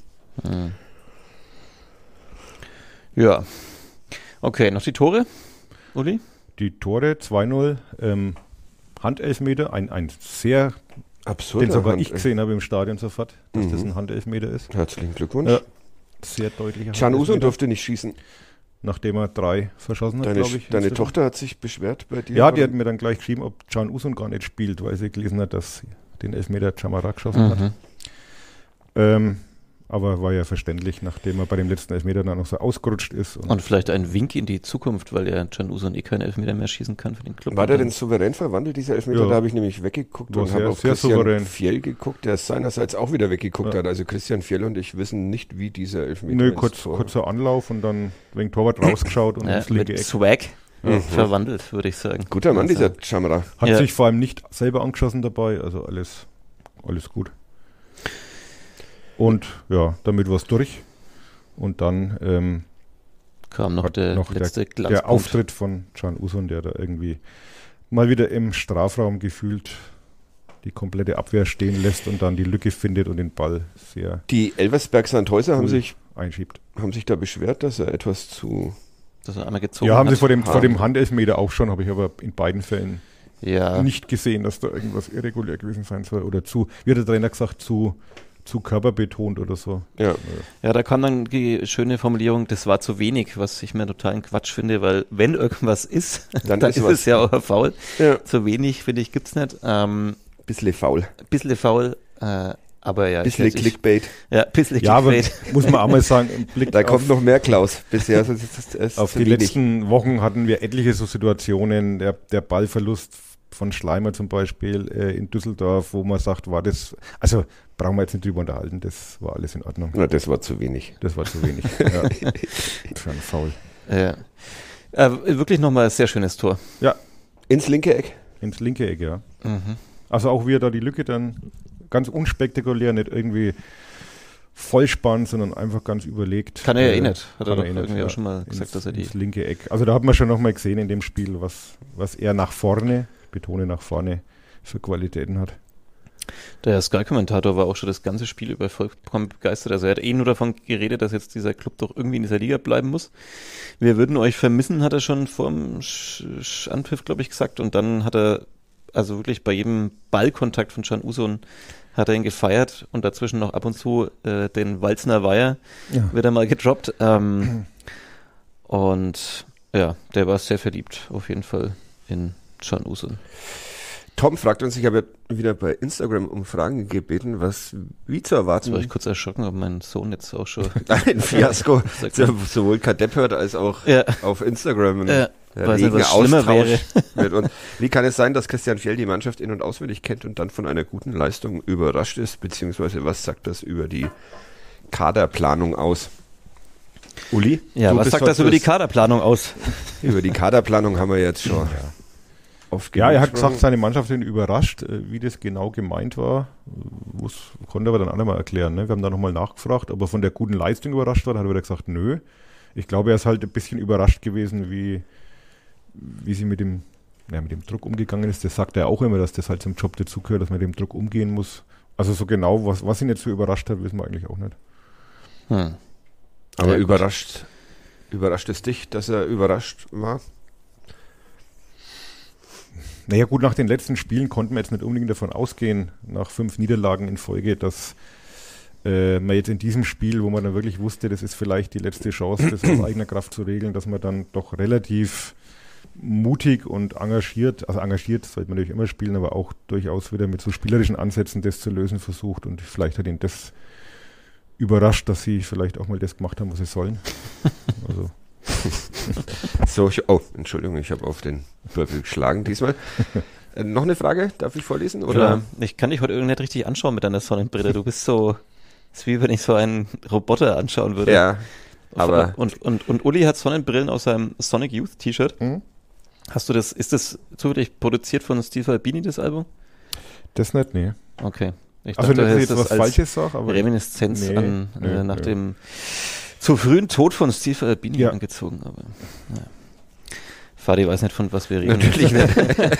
Ja. Okay, noch die Tore, Uli? Die Tore 2-0, Handelfmeter, ein sehr absurd, den sogar ich gesehen habe im Stadion sofort, dass das ein Handelfmeter ist. Herzlichen Glückwunsch. Sehr deutlicher Can Usun durfte nicht schießen. Nachdem er 3 verschossen hat, glaube ich. Deine Tochter hat sich beschwert bei dir? Ja, die hat mir dann gleich geschrieben, ob Can Usun gar nicht spielt, weil sie gelesen hat, dass den Elfmeter Camara geschossen hat. Aber war ja verständlich, nachdem er bei dem letzten Elfmeter dann noch so ausgerutscht ist. Und vielleicht ein Wink in die Zukunft, weil ja Can Usun keinen Elfmeter mehr schießen kann für den Club. War der denn souverän verwandelt, dieser Elfmeter? Ja. Da habe ich nämlich weggeguckt und habe auf Christian Fjell geguckt, der seinerseits auch wieder weggeguckt hat. Also Christian Fjell und ich wissen nicht, wie dieser Elfmeter kurzer Anlauf und dann wegen Torwart rausgeschaut und ins linke Eck. Swag verwandelt, würde ich sagen. Guter Mann, dieser Camara. Hat sich vor allem nicht selber angeschossen dabei, also alles gut. Und ja, damit war es durch. Und dann kam noch der letzte Glanzpunkt. Der Auftritt von Can Usun, der da irgendwie mal wieder im Strafraum gefühlt die komplette Abwehr stehen lässt und dann die Lücke findet und den Ball sehr Die Elversberg-Sandhäuser einschiebt. haben sich da beschwert, dass er etwas zu... Dass er einmal gezogen Ja, haben hat. sie vor dem Handelfmeter auch schon, habe ich aber in beiden Fällen nicht gesehen, dass da irgendwas irregulär gewesen sein soll oder wie hat der Trainer gesagt, zu körperbetont oder so. Ja, da kam dann die schöne Formulierung, das war zu wenig, was ich mir totalen Quatsch finde, weil wenn irgendwas ist, dann ist es ja auch faul. Ja. Zu wenig, finde ich, gibt's nicht. Bisschen faul. Aber ja. Bisschen Clickbait. Ja, bisschen Clickbait. Aber muss man auch mal sagen, im Blick da kommt noch mehr, Klaus. Bisher ist es auf die letzten Wochen hatten wir etliche so Situationen, der Ballverlust von Schleimer zum Beispiel in Düsseldorf, wo man sagt, also brauchen wir jetzt nicht drüber unterhalten, das war alles in Ordnung. Na, das war zu wenig. Ja. Für einen Foul. Ja. Wirklich nochmal ein sehr schönes Tor. Ja. Ins linke Eck? Ins linke Eck, ja. Mhm. Also auch wie er da die Lücke dann ganz unspektakulär, nicht irgendwie vollspannt, sondern einfach ganz überlegt. Kann er ja eh nicht. Hat er doch irgendwie auch schon mal gesagt, dass er ins linke Eck. Also da hat man schon nochmal gesehen in dem Spiel, was er nach vorne, betone nach vorne, für Qualitäten hat. Der Sky-Kommentator war auch schon das ganze Spiel über vollkommen begeistert. Also er hat nur davon geredet, dass jetzt dieser Club doch irgendwie in dieser Liga bleiben muss. Wir würden euch vermissen, hat er schon vor dem Anpfiff, glaube ich, gesagt. Und dann hat er also wirklich bei jedem Ballkontakt von Can Uzun hat er ihn gefeiert und dazwischen noch ab und zu den Walzner Weiher wird er mal gedroppt. Und ja, der war sehr verliebt auf jeden Fall in Can Uzun. Tom fragt uns, ich habe ja wieder bei Instagram um Fragen gebeten, wie zu erwarten. Jetzt war ich kurz erschrocken, ob mein Sohn jetzt auch schon ein Fiasko sowohl Kadepp hört als auch auf Instagram weiß nicht, was schlimmer wäre. Wird. Und wie kann es sein, dass Christian Fjell die Mannschaft in- und auswendig kennt und dann von einer guten Leistung überrascht ist, beziehungsweise was sagt das über die Kaderplanung aus? Uli? Ja, was sagt das über die Kaderplanung aus? Über die Kaderplanung haben wir jetzt schon oft er hat gesagt, seine Mannschaft ihn überrascht. Wie das genau gemeint war, konnte er aber dann auch mal erklären. Ne? Wir haben da nochmal nachgefragt, ob er von der guten Leistung überrascht war. Da hat er wieder gesagt, nö. Ich glaube, er ist halt ein bisschen überrascht gewesen, wie sie mit dem Druck umgegangen ist. Das sagt er auch immer, dass das halt zum Job dazugehört, dass man mit dem Druck umgehen muss. Also so genau, was ihn jetzt so überrascht hat, wissen wir eigentlich auch nicht. Aber überrascht es dich, dass er überrascht war? Naja gut, nach den letzten Spielen konnten wir jetzt nicht unbedingt davon ausgehen, nach 5 Niederlagen in Folge, dass man jetzt in diesem Spiel, wo man dann wirklich wusste, das ist vielleicht die letzte Chance, das aus eigener Kraft zu regeln, dass man dann doch relativ mutig und engagiert sollte man natürlich immer spielen, aber auch durchaus wieder mit so spielerischen Ansätzen das zu lösen versucht und vielleicht hat ihn das überrascht, dass sie vielleicht auch mal das gemacht haben, was sie sollen. Also. Entschuldigung, ich habe auf den Würfel geschlagen diesmal. Noch eine Frage, darf ich vorlesen? Oder? Ich kann dich heute irgendwie nicht richtig anschauen mit deiner Sonnenbrille. Du bist so, das ist wie wenn ich so einen Roboter anschauen würde. Ja, aber... Und Uli hat Sonnenbrillen aus seinem Sonic Youth T-Shirt. Ist das zufällig produziert von Steve Albini, das Album? Das nicht, nee. Okay. Ich dachte, dass ich jetzt was Falsches sage, aber... Reminiszenz nach dem zu frühen Tod von Steve Albini angezogen, aber Fadi weiß nicht, von was wir reden. Natürlich nicht.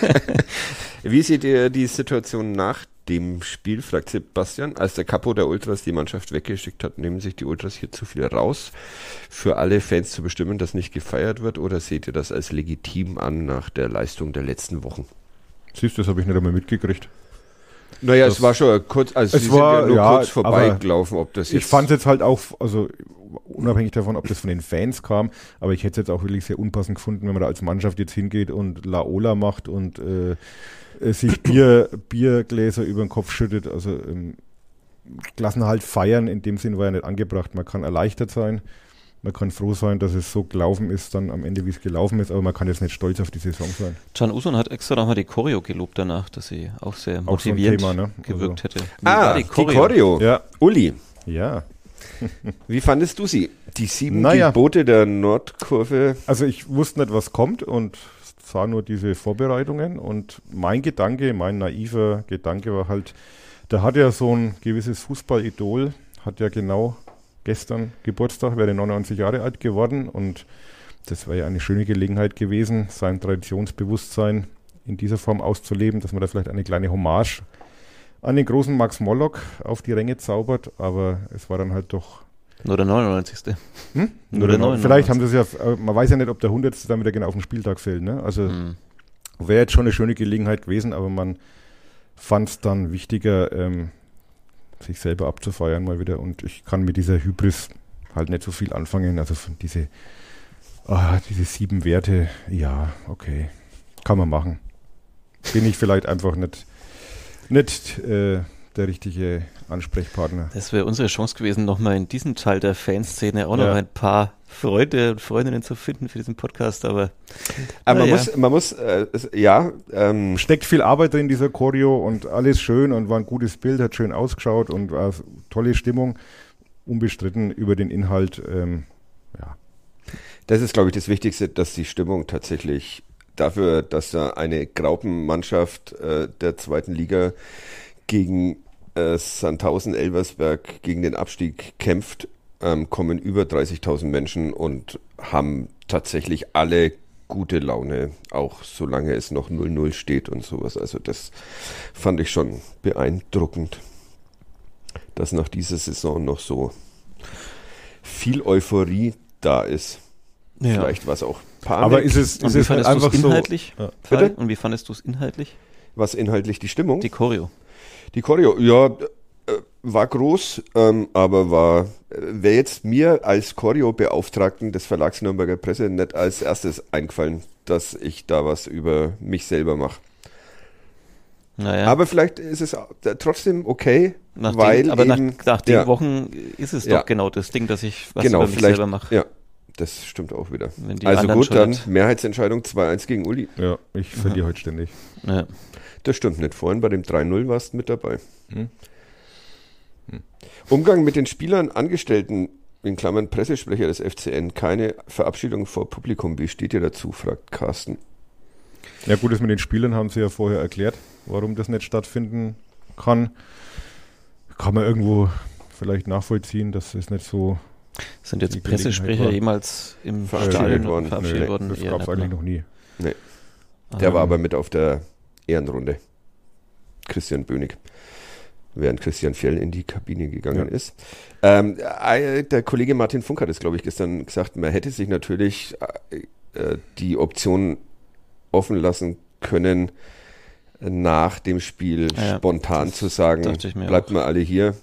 Wie seht ihr die Situation nach dem Spiel, fragt Sebastian, als der Capo der Ultras die Mannschaft weggeschickt hat, nehmen sich die Ultras hier zu viel raus, für alle Fans zu bestimmen, dass nicht gefeiert wird, oder seht ihr das als legitim an nach der Leistung der letzten Wochen? Siehst du, das habe ich nicht einmal mitgekriegt. Naja, es war schon kurz, also sie sind ja nur kurz vorbeigelaufen, ob das jetzt... Ich fand es jetzt halt auch, also unabhängig davon, ob das von den Fans kam, aber ich hätte es jetzt auch wirklich sehr unpassend gefunden, wenn man da als Mannschaft jetzt hingeht und Laola macht und sich Biergläser über den Kopf schüttet. Also Klassenerhalt feiern, in dem Sinn war ja nicht angebracht. Man kann erleichtert sein, man kann froh sein, dass es so gelaufen ist, dann am Ende, wie es gelaufen ist, aber man kann jetzt nicht stolz auf die Saison sein. Can Uzun hat extra nochmal die Choreo gelobt danach, dass sie auch sehr motivierend so Thema, ne? gewirkt hätte. Die Choreo. Ja. Uli. Ja. Wie fandest du sie? Die 7 Gebote der Nordkurve? Also ich wusste nicht, was kommt und sah nur diese Vorbereitungen und mein naiver Gedanke war halt, da hat ja so ein gewisses Fußballidol, hat ja genau gestern Geburtstag, wäre 99 Jahre alt geworden und das wäre ja eine schöne Gelegenheit gewesen, sein Traditionsbewusstsein in dieser Form auszuleben, dass man da vielleicht eine kleine Hommage an den großen Max Morlock auf die Ränge zaubert, aber es war dann halt doch... Nur der 99. Nur der 99. Vielleicht haben sie es ja, man weiß ja nicht, ob der 100. dann wieder genau auf den Spieltag fällt. Ne? Also wäre jetzt schon eine schöne Gelegenheit gewesen, aber man fand es dann wichtiger, sich selber abzufeiern mal wieder. Und ich kann mit dieser Hybris halt nicht so viel anfangen. Also von diese 7 Werte, ja, okay, kann man machen. Bin ich vielleicht einfach nicht der richtige Ansprechpartner. Das wäre unsere Chance gewesen, nochmal in diesem Teil der Fanszene auch noch ein paar Freunde und Freundinnen zu finden für diesen Podcast, aber man muss steckt viel Arbeit drin in dieser Choreo und alles schön und war ein gutes Bild, hat schön ausgeschaut und war tolle Stimmung, unbestritten über den Inhalt, Das ist, glaube ich, das Wichtigste, dass die Stimmung tatsächlich dafür, dass da eine Graupenmannschaft der 2. Liga gegen Sandhausen Elversberg gegen den Abstieg kämpft, kommen über 30.000 Menschen und haben tatsächlich alle gute Laune, auch solange es noch 0-0 steht und sowas. Also das fand ich schon beeindruckend, dass nach dieser Saison noch so viel Euphorie da ist. Ja. Vielleicht war es auch Panik. Aber ist es halt einfach so inhaltlich? Bitte? Und wie fandest du es inhaltlich? Was inhaltlich, die Stimmung? Die Choreo. Die Choreo, ja, war groß, aber wäre jetzt mir als Choreo-Beauftragten des Verlags Nürnberger Presse nicht als erstes eingefallen, dass ich da was über mich selber mache. Naja. Aber vielleicht ist es trotzdem okay, nach den Wochen ist es doch genau das Ding, dass ich was über mich selber mache. Ja, das stimmt auch wieder. Also gut, dann Mehrheitsentscheidung 2-1 gegen Uli. Ja, ich verliere heute ständig. Ja. Das stimmt nicht. Vorhin bei dem 3-0 warst du mit dabei. Umgang mit den Spielern, Angestellten, in Klammern Pressesprecher des FCN, keine Verabschiedung vor Publikum. Wie steht ihr dazu, fragt Carsten. Ja gut, das mit den Spielern haben sie ja vorher erklärt, warum das nicht stattfinden kann. Kann man irgendwo vielleicht nachvollziehen, dass es nicht so... Sind jetzt Pressesprecher jemals im Stadion verabschiedet worden? Das gab es eigentlich noch nie. Nee. Der war aber mit auf der Ehrenrunde. Christian Bönig. Während Christian Fjell in die Kabine gegangen ist. Der Kollege Martin Funk hat es, glaube ich, gestern gesagt, man hätte sich natürlich die Option offen lassen können, nach dem Spiel spontan zu sagen, bleibt mal alle hier.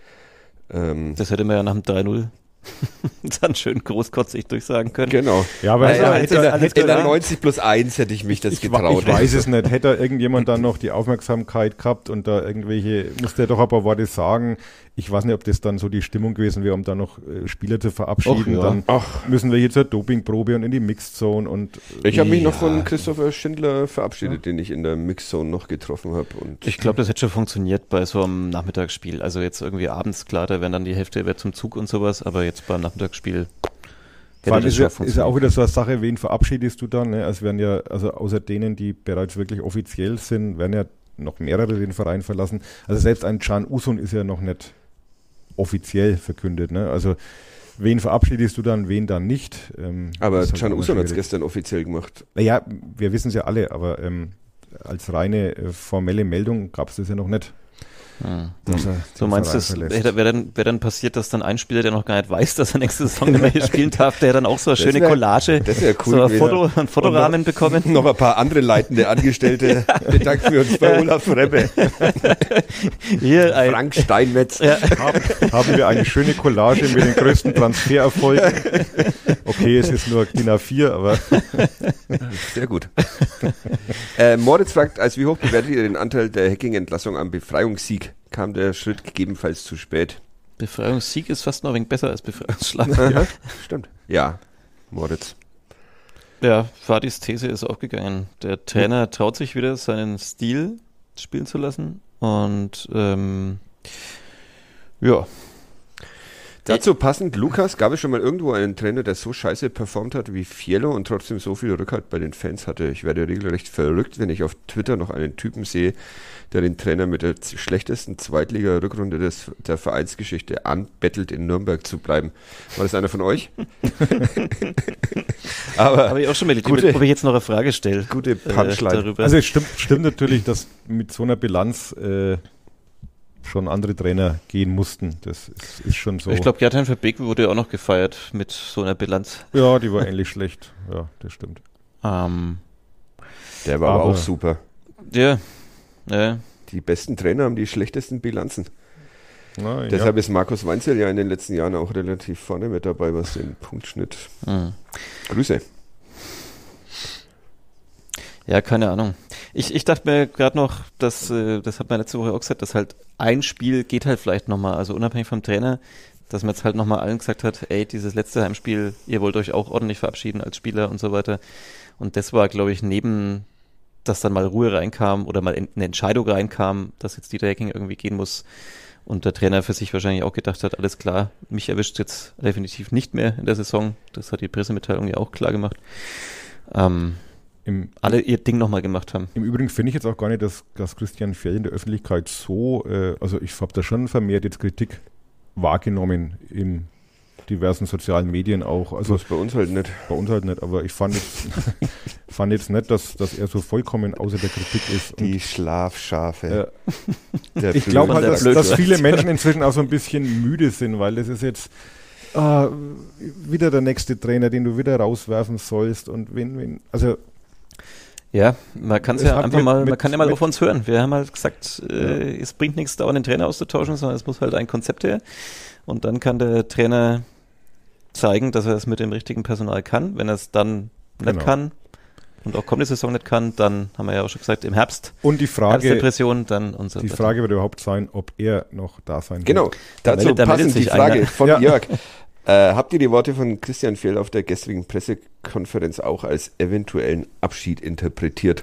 Das hätte man ja nach dem 3-0 dann schön großkotzig durchsagen können. Genau. Ja, aber in der 90+1 hätte ich mich das getraut. Ich weiß es nicht. Hätte da irgendjemand dann noch die Aufmerksamkeit gehabt und da musste er doch ein paar Worte sagen. Ich weiß nicht, ob das dann so die Stimmung gewesen wäre, um dann noch Spieler zu verabschieden. Dann müssen wir hier zur Dopingprobe und in die Mixzone. Ich habe mich noch von Christopher Schindler verabschiedet, den ich in der Mixzone noch getroffen habe. Ich glaube, das hätte schon funktioniert bei so einem Nachmittagsspiel. Also jetzt irgendwie abends, klar, da wären dann die Hälfte zum Zug und sowas, aber jetzt beim Nachmittagsspiel ist ja auch wieder so eine Sache, wen verabschiedest du dann? Ne? Also werden also außer denen, die bereits wirklich offiziell sind, werden ja noch mehrere den Verein verlassen. Also selbst ein Can Usun ist ja noch nicht offiziell verkündet. Ne? Also wen verabschiedest du dann, wen dann nicht? Aber Can Usun hat es gestern offiziell gemacht. Naja, wir wissen es ja alle, aber als reine formelle Meldung gab es das ja noch nicht. So meinst du, es wäre dann passiert, dass dann ein Spieler, der noch gar nicht weiß, dass er nächste Saison nicht mehr spielen darf, der dann auch so eine schöne Collage, cool, so ein Fotorahmen bekommen. Noch ein paar andere leitende Angestellte bedanken wir uns bei Olaf Rebbe. Hier Frank Steinmetz. Ja. Haben wir eine schöne Collage mit den größten Transfererfolgen. Okay, es ist nur DIN A4, aber... Sehr gut. Moritz fragt, wie hoch bewertet ihr den Anteil der Hacking-Entlassung am Befreiungssieg? Kam der Schritt gegebenenfalls zu spät? Befreiungssieg ist fast noch ein wenig besser als Befreiungsschlag. Ja, stimmt. Ja, Moritz. Ja, Fadis These ist aufgegangen. Der Trainer traut sich wieder, seinen Stil spielen zu lassen. Und Dazu passend, Lukas, gab es schon mal irgendwo einen Trainer, der so scheiße performt hat wie Fiello und trotzdem so viel Rückhalt bei den Fans hatte? Ich werde regelrecht verrückt, wenn ich auf Twitter noch einen Typen sehe, der den Trainer mit der schlechtesten Zweitliga-Rückrunde der Vereinsgeschichte anbettelt, in Nürnberg zu bleiben. War das einer von euch? Aber habe ich auch schon überlegt, ob ich jetzt noch eine Frage stelle. Gute Punchline. Also es stimmt natürlich, dass mit so einer Bilanz schon andere Trainer gehen mussten. Das ist schon so. Ich glaube, Gerd-Hein Verbeek wurde ja auch noch gefeiert mit so einer Bilanz. Ja, die war ähnlich schlecht. Ja, das stimmt. Der war aber auch super. Ja. Die besten Trainer haben die schlechtesten Bilanzen. Na, Deshalb ist Markus Weinzierl ja in den letzten Jahren auch relativ vorne mit dabei, was den Punktschnitt. Grüße. Ja, keine Ahnung. Ich dachte mir gerade noch, das hat man letzte Woche auch gesagt, dass halt ein Spiel geht halt vielleicht nochmal, also unabhängig vom Trainer, dass man jetzt halt nochmal allen gesagt hat, ey, dieses letzte Heimspiel, ihr wollt euch auch ordentlich verabschieden als Spieler und so weiter. Und das war, glaube ich, neben, dass dann mal Ruhe reinkam oder mal eine Entscheidung reinkam, dass jetzt Dieter Hecking irgendwie gehen muss, und der Trainer für sich wahrscheinlich auch gedacht hat, alles klar, mich erwischt jetzt definitiv nicht mehr in der Saison. Das hat die Pressemitteilung ja auch klar gemacht. Alle ihr Ding nochmal gemacht haben. Im Übrigen finde ich jetzt auch gar nicht, dass Christian Fjell in der Öffentlichkeit so, also ich habe da schon vermehrt jetzt Kritik wahrgenommen in diversen sozialen Medien auch. Also bei uns halt nicht. Bei uns halt nicht, aber ich fand jetzt nicht, dass er so vollkommen außer der Kritik ist. Die Schlafschafe. Ich glaube halt, dass viele Menschen inzwischen auch so ein bisschen müde sind, weil das ist jetzt wieder der nächste Trainer, den du wieder rauswerfen sollst und also ja, man kann es ja einfach mal, man kann ja mal auf uns hören. Wir haben halt gesagt, es bringt nichts, dauernd den Trainer auszutauschen, sondern es muss halt ein Konzept her. Und dann kann der Trainer zeigen, dass er es mit dem richtigen Personal kann. Wenn er es dann nicht kann und auch kommende Saison nicht kann, dann haben wir ja auch schon gesagt, im Herbst. Und die Frage, Herbstdepression, dann und so. Die Frage wird überhaupt sein, ob er noch da sein genau, wird. Dazu passend die Frage von Jörg. Habt ihr die Worte von Christian Fjell auf der gestrigen Pressekonferenz auch als eventuellen Abschied interpretiert?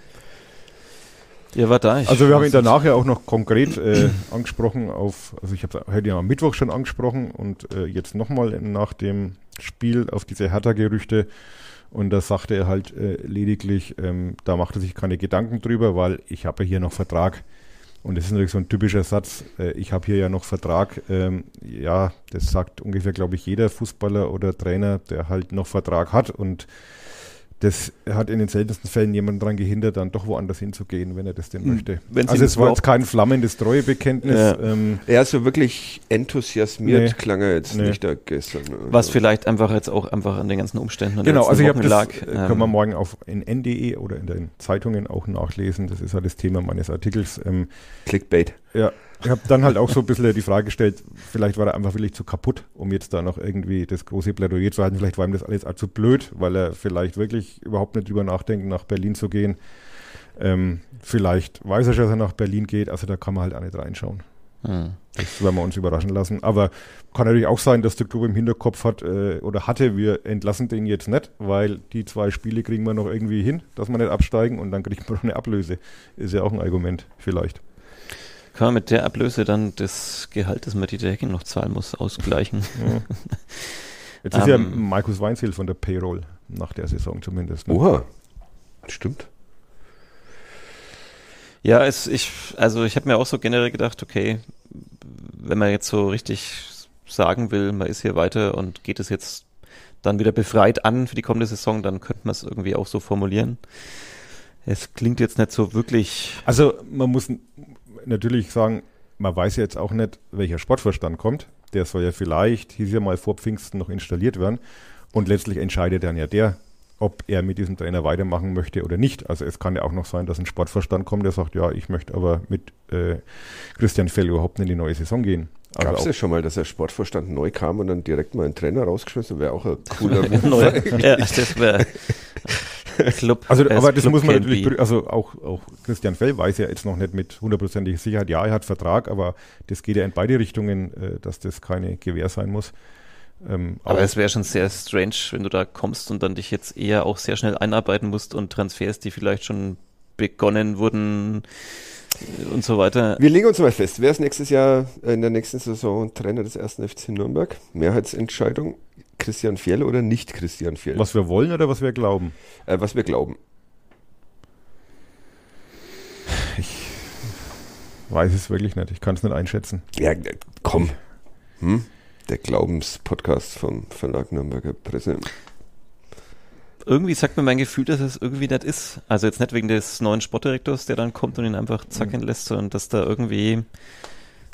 Ihr war da. Also wir haben ihn danach ja auch noch konkret angesprochen also ich habe heute ja am Mittwoch schon angesprochen und jetzt nochmal nach dem Spiel auf diese Hertha-Gerüchte, und da sagte er halt lediglich, da macht er sich keine Gedanken drüber, weil ich habe ja hier noch Vertrag. Und das ist natürlich so ein typischer Satz, ich habe hier ja noch Vertrag. Ja, das sagt ungefähr, glaube ich, jeder Fußballer oder Trainer, der halt noch Vertrag hat, und das hat in den seltensten Fällen jemanden daran gehindert, dann doch woanders hinzugehen, wenn er das denn möchte. Also es war jetzt kein flammendes Treuebekenntnis. Ja, so wirklich enthusiasmiert klang er jetzt nicht da gestern. Was vielleicht einfach jetzt auch einfach an den ganzen Umständen genau, also ich habe das, können wir morgen in n.de oder in den Zeitungen auch nachlesen. Das ist halt das Thema meines Artikels. Clickbait. Ja. Ich habe dann halt auch so ein bisschen die Frage gestellt, vielleicht war er einfach wirklich zu kaputt, um jetzt da noch irgendwie das große Plädoyer zu halten. Vielleicht war ihm das alles allzu blöd, weil er vielleicht wirklich überhaupt nicht drüber nachdenkt, nach Berlin zu gehen. Vielleicht weiß er schon, dass er nach Berlin geht, also da kann man halt auch nicht reinschauen. Das werden wir uns überraschen lassen. Aber kann natürlich auch sein, dass der Club im Hinterkopf hat oder hatte, wir entlassen den jetzt nicht, weil die 2 Spiele kriegen wir noch irgendwie hin, dass wir nicht absteigen, und dann kriegt man noch eine Ablöse. Ist ja auch ein Argument vielleicht. Kann man mit der Ablöse dann das Gehalt, das man Dieter Hecking noch zahlen muss, ausgleichen? Ja. Jetzt ist ja Markus Weinzierl von der Payroll, nach der Saison zumindest. Ne? Oha, stimmt. Ja, ich habe mir auch so generell gedacht, okay, wenn man jetzt so richtig sagen will, man ist hier weiter und geht es jetzt dann wieder befreit an für die kommende Saison, dann könnte man es irgendwie auch so formulieren. Es klingt jetzt nicht so wirklich... Also man muss natürlich sagen, man weiß ja jetzt auch nicht, welcher Sportvorstand kommt. Der soll ja vielleicht, hieß ja mal vor Pfingsten, noch installiert werden. Und letztlich entscheidet dann ja der, ob er mit diesem Trainer weitermachen möchte oder nicht. Also es kann ja auch noch sein, dass ein Sportvorstand kommt, der sagt, ja, ich möchte aber mit Christian Fjell überhaupt nicht in die neue Saison gehen. Also gab es ja schon mal, dass der Sportvorstand neu kam und dann direkt mal einen Trainer rausgeschmissen, wäre auch ein cooler Move. Ja, das wäre Club. Also, aber das Club muss man natürlich, also auch Christian Fjell weiß ja jetzt noch nicht mit 100%iger Sicherheit, ja, er hat Vertrag, aber das geht ja in beide Richtungen, dass das keine Gewähr sein muss. Aber es wäre schon sehr strange, wenn du da kommst und dann dich jetzt eher auch sehr schnell einarbeiten musst und Transfers, die vielleicht schon begonnen wurden und so weiter. Wir legen uns mal fest, wer ist nächstes Jahr in der nächsten Saison Trainer des 1. FC Nürnberg? Mehrheitsentscheidung, Christian Fjell oder nicht Christian Fjell? Was wir wollen oder was wir glauben? Was wir glauben. Ich weiß es wirklich nicht, ich kann es nicht einschätzen. Ja, komm. Der Glaubenspodcast vom Verlag Nürnberger Presse. Irgendwie sagt mir mein Gefühl, dass es irgendwie nicht ist. Also jetzt nicht wegen des neuen Sportdirektors, der dann kommt und ihn einfach zacken lässt, sondern dass da irgendwie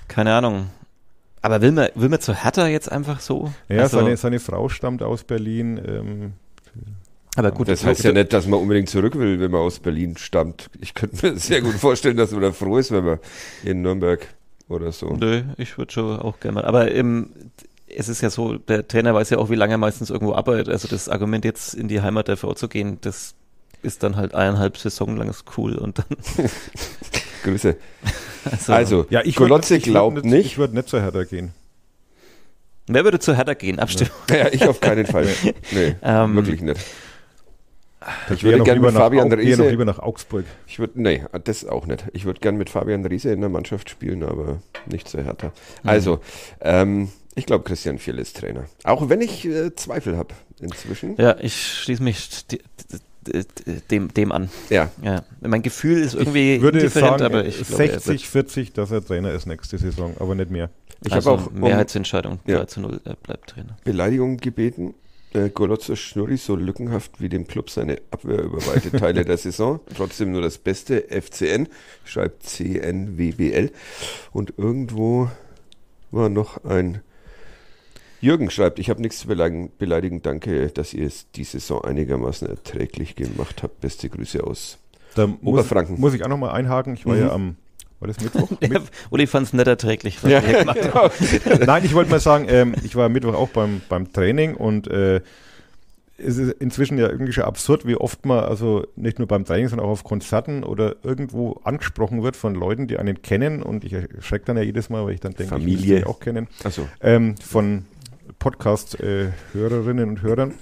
keine Ahnung. Aber will man zu Hertha jetzt einfach so? Ja, also, seine Frau stammt aus Berlin. Aber gut, das heißt ja nicht, dass man unbedingt zurück will, wenn man aus Berlin stammt. Ich könnte mir sehr gut vorstellen, dass man da froh ist, wenn man in Nürnberg oder so. Nö, ich würde schon auch gerne mal. Aber es ist ja so, der Trainer weiß ja auch, wie lange er meistens irgendwo arbeitet. Also das Argument, jetzt in die Heimat der Frau zu gehen, das ist dann halt 1,5 Saison lang cool und dann. Grüße. Also ja, Golotze glaubt nicht. Ich würde nicht zur Hertha gehen. Wer würde zur Hertha gehen? Abstimmung. Ja, ich auf keinen Fall. Nee, wirklich nicht. Ich würde gerne mit Fabian Riese noch lieber nach Augsburg. Das auch nicht. Ich würde gerne mit Fabian Riese in der Mannschaft spielen, aber nicht zur Hertha. Also, ich glaube, Christian Fjell ist Trainer. Auch wenn ich Zweifel habe inzwischen. Ja, ich schließe mich dem an. Ja. Mein Gefühl ist irgendwie ich würde different, sagen, aber ich glaube, 60-40, dass er Trainer ist nächste Saison, aber nicht mehr. Ich habe auch Mehrheitsentscheidung, 3:0, er bleibt Trainer. Beleidigung gebeten. Golotze Schnurri so lückenhaft wie dem Club seine Abwehr über weite Teile der Saison. Trotzdem nur das Beste. FCN schreibt CNWBL. Und irgendwo war noch ein Jürgen schreibt, ich habe nichts zu beleidigen. Danke, dass ihr es die Saison einigermaßen erträglich gemacht habt. Beste Grüße aus Oberfranken. Muss ich auch nochmal einhaken. Ich war ja war das Mittwoch? Uli fand es nicht erträglich, was wir gemacht haben. Nein, ich wollte mal sagen, ich war am Mittwoch auch beim Training und es ist inzwischen ja irgendwie schon absurd, wie oft man also nicht nur beim Training, sondern auch auf Konzerten oder irgendwo angesprochen wird von Leuten, die einen kennen und ich erschrecke dann ja jedes Mal, weil ich dann denke, Familie. Ich müsste die auch kennen. Ach so. Von Podcast-Hörerinnen und Hörern.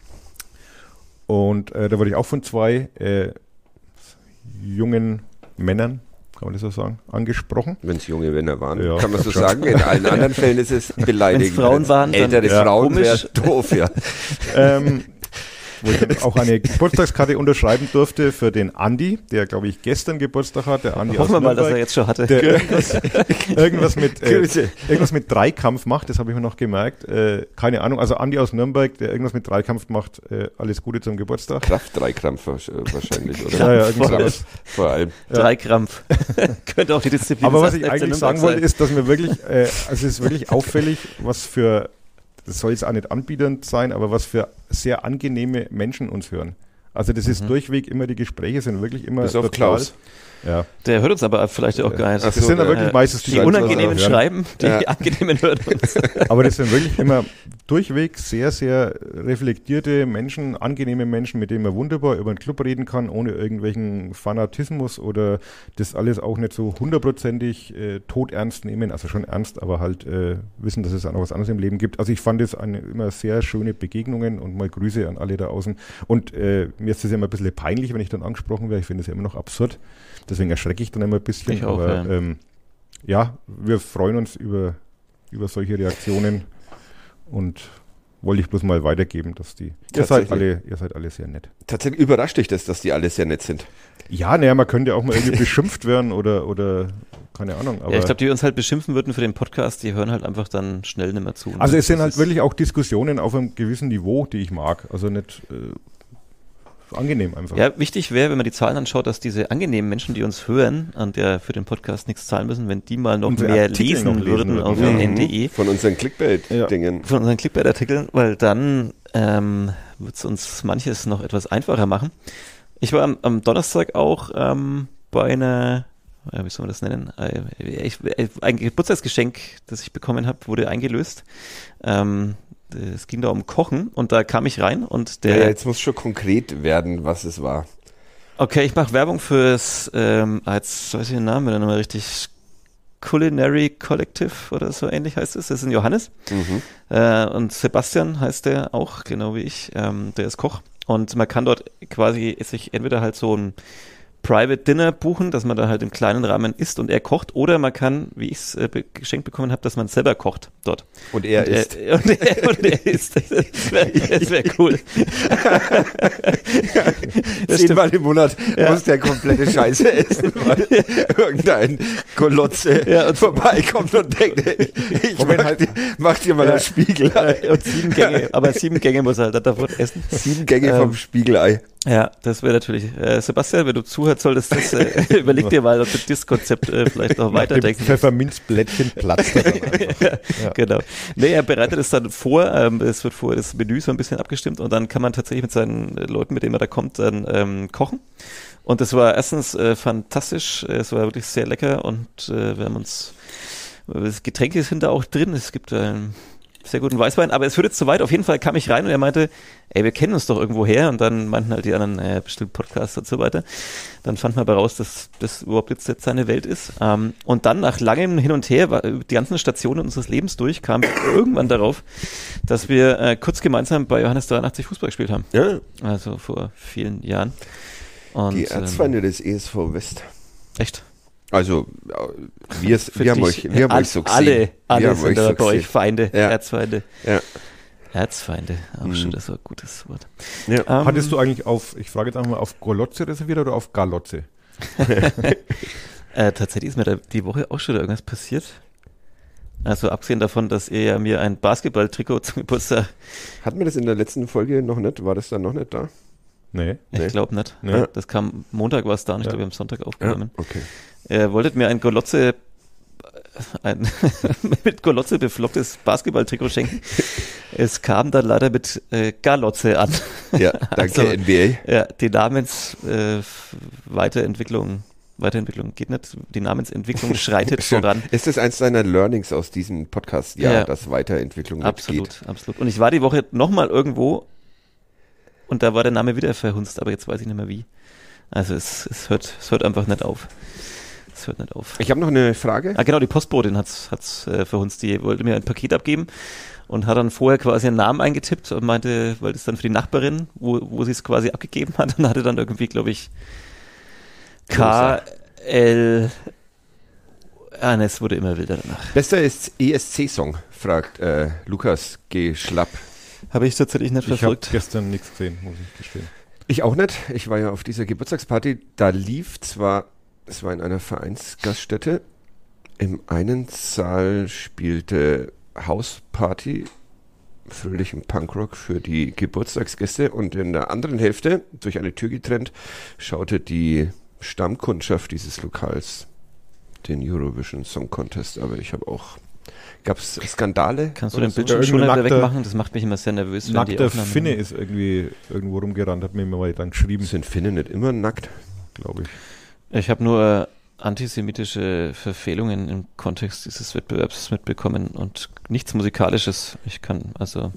Und da wurde ich auch von 2 jungen Männern, kann man das so sagen, angesprochen. Wenn es junge Männer waren, ja, kann man so sagen. In allen anderen Fällen ist es beleidigend. Wenn es Frauen waren, ältere dann Frauen wäre doof, ja. Wo ich dann auch eine Geburtstagskarte unterschreiben durfte für den Andi, der, glaube ich, gestern Geburtstag hat. Der Andi Hoffen wir mal, dass er jetzt schon hatte. Der irgendwas mit Dreikampf macht, das habe ich mir noch gemerkt. Keine Ahnung, also Andi aus Nürnberg, der irgendwas mit Dreikampf macht, alles Gute zum Geburtstag. Kraft-Dreikampf wahrscheinlich, oder? Ja, irgendwas. Vor allem. Dreikrampf. Könnte auch die Disziplin sein. Aber was ich eigentlich sagen wollte, ist, dass mir wirklich, also es ist wirklich auffällig, was für, das soll jetzt auch nicht anbiedernd sein, aber was für sehr angenehme Menschen uns hören. Also das ist durchweg immer, die Gespräche sind wirklich immer bis auf Klaus. Ja. Der hört uns aber vielleicht auch gar nicht. Das sind ja wirklich meistens die unangenehmen Schreiben, die angenehmen hören uns. Aber das sind wirklich immer durchweg sehr, sehr reflektierte Menschen, angenehme Menschen, mit denen man wunderbar über den Club reden kann, ohne irgendwelchen Fanatismus oder das alles auch nicht so hundertprozentig todernst nehmen, also schon ernst, aber halt wissen, dass es auch noch was anderes im Leben gibt. Also ich fand es immer sehr schöne Begegnungen und mal Grüße an alle da außen. Und mir ist das ja immer ein bisschen peinlich, wenn ich dann angesprochen werde. Ich finde es ja immer noch absurd. Deswegen erschrecke ich dann immer ein bisschen. Ich auch, aber ja, wir freuen uns über solche Reaktionen und wollte ich bloß mal weitergeben, dass ihr seid alle sehr nett. Tatsächlich überrascht dich das, dass die alle sehr nett sind. Ja, naja, man könnte ja auch mal irgendwie beschimpft werden oder keine Ahnung. Aber ja, ich glaube, die uns halt beschimpfen würden für den Podcast, die hören halt einfach dann schnell nicht mehr zu. Also es sind halt wirklich auch Diskussionen auf einem gewissen Niveau, die ich mag. Also nicht angenehm einfach. Ja, wichtig wäre, wenn man die Zahlen anschaut, dass diese angenehmen Menschen, die uns hören und der für den Podcast nichts zahlen müssen, wenn die mal noch mehr lesen würden auf NN.de. Von unseren Clickbait-Dingen. Ja. Von unseren Clickbait-Artikeln, weil dann wird es uns manches noch etwas einfacher machen. Ich war am Donnerstag auch bei einer, wie soll man das nennen? Ein Geburtstagsgeschenk, das ich bekommen habe, wurde eingelöst. Es ging da um Kochen und da kam ich rein und der... Ja, jetzt muss schon konkret werden, was es war. Okay, ich mache Werbung fürs, jetzt weiß ich den Namen, wenn er nochmal richtig, Culinary Collective oder so ähnlich heißt es. Das ist ein Johannes. Und Sebastian heißt der auch, genau wie ich. Der ist Koch. Und man kann dort quasi sich entweder halt so ein Private Dinner buchen, dass man da halt im kleinen Rahmen isst und er kocht, oder man kann, wie ich es geschenkt bekommen habe, dass man selber kocht dort. Und er isst. Und er isst. Das wäre cool. 10-mal im Monat muss der komplette Scheiße essen, weil irgendein Golotze vorbeikommt und denkt, ich mach dir mal das Spiegelei. Und 7 Gänge, aber 7 Gänge muss er halt davon essen. 7 Gänge vom Spiegelei. Ja, das wäre natürlich, Sebastian, wenn du zuhörst, solltest das, überleg dir mal, ob du das Konzept vielleicht noch weiterdenkst. Pfefferminzblättchen platzt er dann einfach. Ja. Genau. Nee, er bereitet es dann vor, es wird vorher das Menü so ein bisschen abgestimmt und dann kann man tatsächlich mit seinen Leuten, mit denen er da kommt, dann kochen. Und das war erstens fantastisch, es war wirklich sehr lecker und wir haben uns, das Getränke sind da auch drin, es gibt sehr guten Weißwein, aber es wird jetzt zu weit. Auf jeden Fall kam ich rein und er meinte, ey, wir kennen uns doch irgendwo her. Und dann meinten halt die anderen, bestimmt Podcasts und so weiter. Dann fand man aber raus, dass das überhaupt jetzt seine Welt ist. Und dann nach langem Hin und Her, die ganzen Stationen unseres Lebens durch, kam irgendwann darauf, dass wir kurz gemeinsam bei Johannes 83 Fußball gespielt haben. Ja. Also vor vielen Jahren. Und, Die Erzfeinde des ESV West. Echt? Also, wir haben euch so gesehen. Alle sind da so bei euch Feinde, Ja. Erzfeinde. Ja. Erzfeinde, auch schon, das war ein gutes Wort. Ja. Hattest du eigentlich ich frage jetzt einmal, auf Golotze reserviert oder auf Galotze? Tatsächlich ist mir da die Woche auch schon irgendwas passiert. Also abgesehen davon, dass ihr ja mir ein Basketball-Trikot zum Geburtstag... Hatten wir das in der letzten Folge noch nicht? War das dann noch nicht da? Nee. Nee. Ich glaube nicht. Nee. Das kam Montag, war es da und ich glaube, wir haben Sonntag aufgenommen. Okay. Ihr wolltet mir ein mit Golotze beflocktes Basketball-Trikot schenken. Es kam dann leider mit Galotze an. Ja, danke Also, NBA. Ja, die Weiterentwicklung geht nicht. Die Namensentwicklung schreitet voran. Ist das eins deiner Learnings aus diesem Podcast? Ja, dass Weiterentwicklung nicht Absolut, geht. absolut. Und ich war die Woche nochmal irgendwo und da war der Name wieder verhunzt, aber jetzt weiß ich nicht mehr wie. Also es hört einfach nicht auf. Es hört nicht auf. Ich habe noch eine Frage. Genau, die Postbotin hat's verhunzt. Die wollte mir ein Paket abgeben und hat dann vorher quasi einen Namen eingetippt und meinte, weil das dann für die Nachbarin, wo sie es quasi abgegeben hat, und hatte dann irgendwie, glaube ich, KL. Es wurde immer wilder danach. Bester ist ESC-Song, fragt Lukas G. Schlapp. Habe ich tatsächlich nicht Ich habe verfolgt. gestern nichts gesehen, muss ich gestehen. Ich auch nicht. Ich war ja auf dieser Geburtstagsparty. Da lief zwar, es war in einer Vereinsgaststätte, im einen Saal spielte Hausparty, fröhlichen Punkrock für die Geburtstagsgäste und in der anderen Hälfte, durch eine Tür getrennt, schaute die Stammkundschaft dieses Lokals den Eurovision Song Contest. Aber ich habe auch... Gab es Skandale? Kannst du oder den so? Bildschirm schon wieder nackter- wegmachen? Das macht mich immer sehr nervös. wenn die Nackter Aufnahmen- Finne ist irgendwie irgendwo rumgerannt, hat mir mal dann geschrieben, Sind Finnen nicht immer nackt? glaube ich. Ich habe nur antisemitische Verfehlungen im Kontext dieses Wettbewerbs mitbekommen und nichts Musikalisches. Ich kann also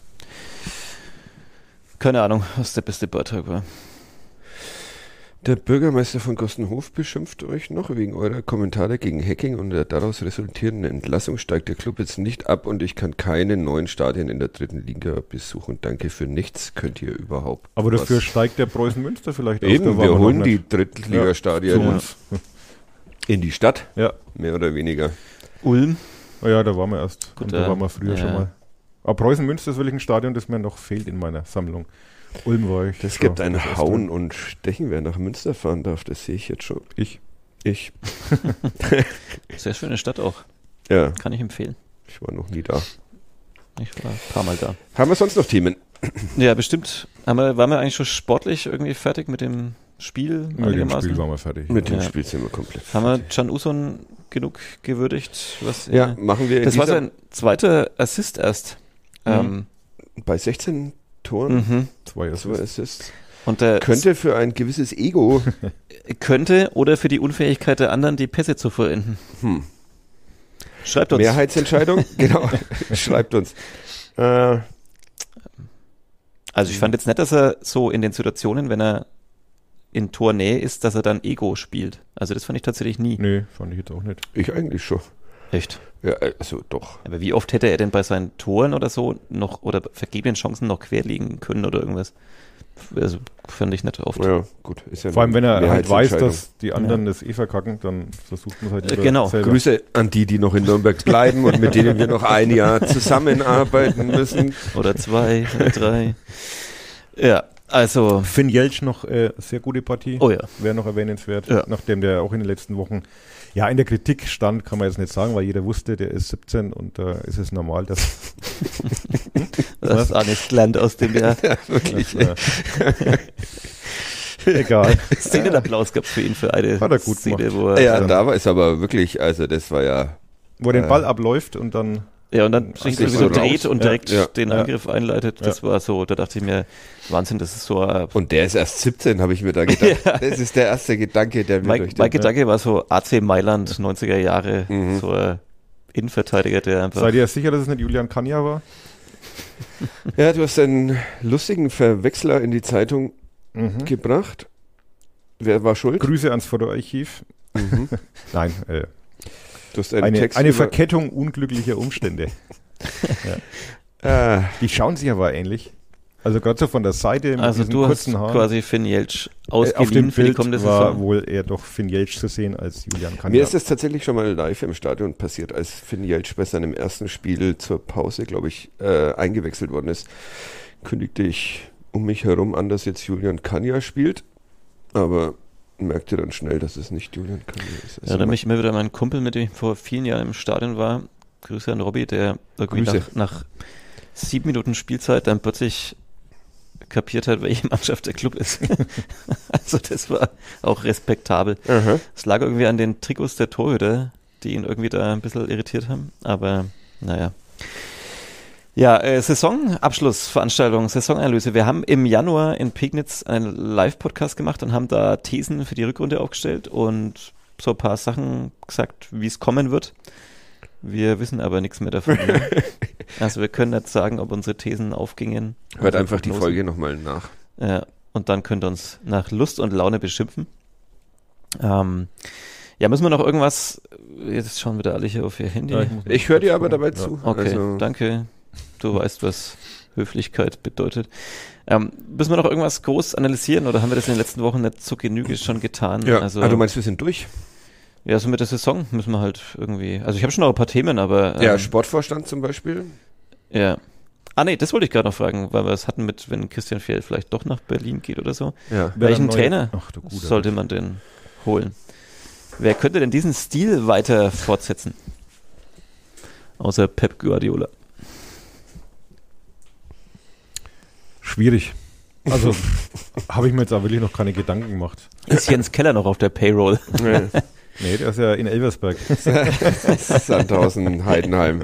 keine Ahnung, was der beste Beitrag war. Der Bürgermeister von Gostenhof beschimpft euch noch wegen eurer Kommentare gegen Hacking und der daraus resultierenden Entlassung steigt der Club jetzt nicht ab und ich kann keine neuen Stadien in der 3. Liga besuchen. Danke für nichts. Könnt ihr überhaupt Aber was? dafür steigt der Preußen Münster vielleicht auf. Eben, da waren wir noch holen nicht. die Drittligastadien zu uns. in die Stadt, Ja. mehr oder weniger. Ulm? Oh ja, da waren wir erst. Gut, und da waren wir früher ja. schon mal. Aber Preußen Münster ist wirklich ein Stadion, das mir noch fehlt in meiner Sammlung. Ulm war ich. Das schon gibt ein das erste Hauen Mal. und Stechen, wer nach Münster fahren darf, das sehe ich jetzt schon. Ich. Sehr schöne Stadt auch. Ja, Kann ich empfehlen. ich war noch nie da. Ich war ein paar Mal da. Haben wir sonst noch Themen? Ja, bestimmt. Waren wir eigentlich schon sportlich irgendwie fertig mit dem Spiel Mit dem einigermaßen? Spiel waren wir fertig. Mit dem Ja. Spiel sind wir komplett. Haben wir Can Uson genug gewürdigt? Ja, machen wir in das war dieser, sein zweiter Assist erst. bei 16 Toren, 2 2 Assists. Und der Könnte für ein gewisses Ego. könnte oder für die Unfähigkeit der anderen, die Pässe zu vollenden. Schreibt uns. Mehrheitsentscheidung, genau. Schreibt uns. Also ich fand jetzt nicht, dass er so in den Situationen, wenn er in Tornähe ist, dass er dann Ego spielt. Also das fand ich tatsächlich nie. Nee, fand ich jetzt auch nicht. Ich eigentlich schon. Echt. Ja, also doch. Aber wie oft hätte er denn bei seinen Toren oder so noch oder vergebenen Chancen noch querlegen können oder irgendwas? Also fand ich nicht oft. Ja, gut. Ist ja Vor allem, wenn er halt weiß, Mehrheitsentscheidung. dass die anderen das verkacken, dann versucht man es halt lieber Genau. selber. Grüße an die noch in Nürnberg bleiben und mit denen wir noch ein Jahr zusammenarbeiten müssen. Oder 2 oder 3. Ja, also. Finn Jeltsch noch sehr gute Partie. Oh ja. Wäre noch erwähnenswert, Ja. nachdem der auch in den letzten Wochen ja in der Kritik stand, kann man jetzt nicht sagen, weil jeder wusste, der ist 17 und da ist es normal, dass Das ist auch nicht gelernt aus dem Jahr. Wirklich. dass, Egal. Szenenapplaus gab es für ihn für eine Hat er gut Szene, gemacht. wo er, Ja, da war es aber wirklich, also das war ja... Wo er den Ball abläuft und dann... ja, und dann sich sich so so dreht raus. und direkt Ja. den Angriff einleitet. Das war so, da dachte ich mir, Wahnsinn, das ist so ein... Und der ist erst 17, habe ich mir da gedacht. Ja. Das ist der erste Gedanke, der mir durch Mein den... Gedanke war so AC Mailand, 90er Jahre, so ein Innenverteidiger, der einfach... Seid ihr sicher, dass es nicht Julian Kanja war? Ja, du hast einen lustigen Verwechsler in die Zeitung gebracht. Wer war schuld? Grüße ans Fotoarchiv. Nein, Du hast einen eine Text eine über- Verkettung unglücklicher Umstände. Ah, Die schauen sich aber ähnlich. Also gerade so von der Seite mit Also diesen du hast kurzen Haaren. quasi Finn Jeltsch Auf dem ausgeliehen für die Bild kommende war Saison. wohl eher doch Finn Jeltsch zu sehen als Julian Kanja. mir ist das tatsächlich schon mal live im Stadion passiert, als Finn Jeltsch bei seinem ersten Spiel zur Pause, glaube ich, eingewechselt worden ist. Kündigte ich um mich herum an, dass jetzt Julian Kanja spielt, aber merkte dann schnell, dass es nicht Julian Kanja ist. Ja, da mich immer wieder mein Kumpel, mit dem ich vor vielen Jahren im Stadion war, Grüße an Robby, der irgendwie Grüße. nach 7 Minuten Spielzeit dann plötzlich kapiert hat, welche Mannschaft der Club ist. Also das war auch respektabel. Aha. Es lag irgendwie an den Trikots der Torhüter, die ihn irgendwie da ein bisschen irritiert haben, aber naja. Ja, Saisonabschlussveranstaltung, Saisonanalyse. Wir haben im Januar in Pegnitz einen Live-Podcast gemacht und haben da Thesen für die Rückrunde aufgestellt und so ein paar Sachen gesagt, wie es kommen wird. Wir wissen aber nichts mehr davon. Ne? Also wir können nicht sagen, ob unsere Thesen aufgingen. Hört Unsere einfach die Prognosen. Folge nochmal nach. Und dann könnt ihr uns nach Lust und Laune beschimpfen. Ja, müssen wir noch irgendwas, jetzt schauen wieder alle hier auf ihr Handy. Ja, ich muss- Ich höre dir aber dabei zu. Okay, Also, danke. Du weißt, was Höflichkeit bedeutet. Müssen wir noch irgendwas groß analysieren oder haben wir das in den letzten Wochen nicht zu Genüge schon getan? ja. Also, du meinst, wir sind durch? ja, so mit der Saison müssen wir halt irgendwie, also ich habe schon noch ein paar Themen, aber Ja, Sportvorstand zum Beispiel. ja. Ah nee, das wollte ich gerade noch fragen, weil wir es hatten mit, wenn Christian Fjell vielleicht doch nach Berlin geht oder so. Ja. Wer Welchen der neue- Trainer Ach, du guter sollte Gott. man denn holen? Wer könnte denn diesen Stil weiter fortsetzen? Außer Pep Guardiola. Schwierig. Also habe ich mir jetzt auch wirklich noch keine Gedanken gemacht. Ist Jens Keller noch auf der Payroll? Nee, der ist ja in Elversberg. Sandhausen, Heidenheim.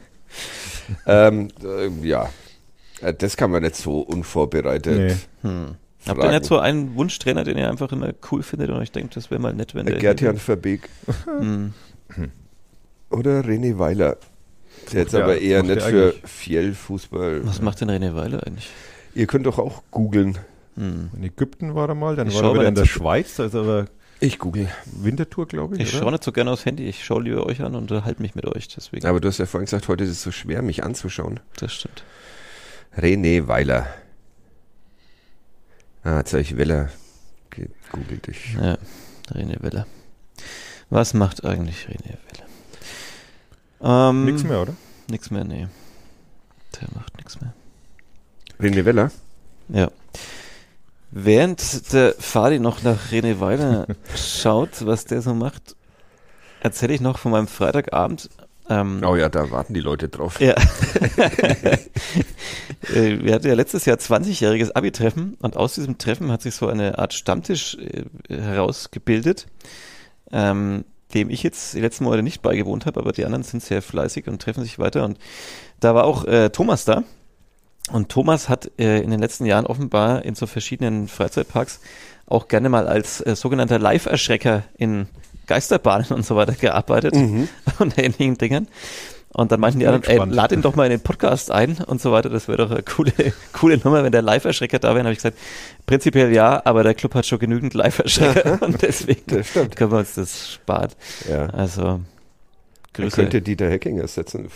Ja, das kann man nicht so unvorbereitet. Nee. Habt ihr nicht so einen Wunschtrainer, den ihr einfach immer cool findet und euch denkt, das wäre mal nett, wenn der... Gerd-Jan Verbeek Hm. oder René Weiler. Der jetzt der- aber eher macht nicht der für eigentlich? Fjell-Fußball. Was macht denn René Weiler eigentlich? Ihr könnt doch auch googeln. Hm. In Ägypten war er mal, dann Ich war schau er wieder mal in der nicht Schweiz, da ist aber Ich google. Wintertour, glaube ich. Ich oder? schaue nicht so gerne aufs Handy, ich schaue lieber euch an und unterhalte mich mit euch, deswegen, Aber du hast ja vorhin gesagt, heute ist es so schwer, mich anzuschauen. das stimmt. René Weiler. Ah, jetzt habe ich Weller gegoogelt. Ja, René Weiler. Was macht eigentlich René Weiler? Nix mehr, oder? Nix mehr, nee. Der macht nichts mehr. René Weller? Ja. Während der Fadi noch nach René Weiler schaut, was der so macht, erzähle ich noch von meinem Freitagabend. Oh ja, da warten die Leute drauf. Ja. Wir hatten ja letztes Jahr 20-jähriges Abi-Treffen und aus diesem Treffen hat sich so eine Art Stammtisch herausgebildet, dem ich jetzt die letzten Monate nicht beigewohnt habe, aber die anderen sind sehr fleißig und treffen sich weiter. Und da war auch Thomas da. Und Thomas hat in den letzten Jahren offenbar in so verschiedenen Freizeitparks auch gerne mal als sogenannter Live-Erschrecker in Geisterbahnen und so weiter gearbeitet und ähnlichen Dingern. Und dann meinten die anderen, ey, lad ihn doch mal in den Podcast ein und so weiter. Das wäre doch eine coole Nummer, wenn der Live-Erschrecker da wäre. Dann habe ich gesagt, prinzipiell ja, aber der Club hat schon genügend Live-Erschrecker und deswegen Das stimmt. können wir uns das sparen. Ja. Also, Man Grüße. könnte Dieter Hecking ersetzen.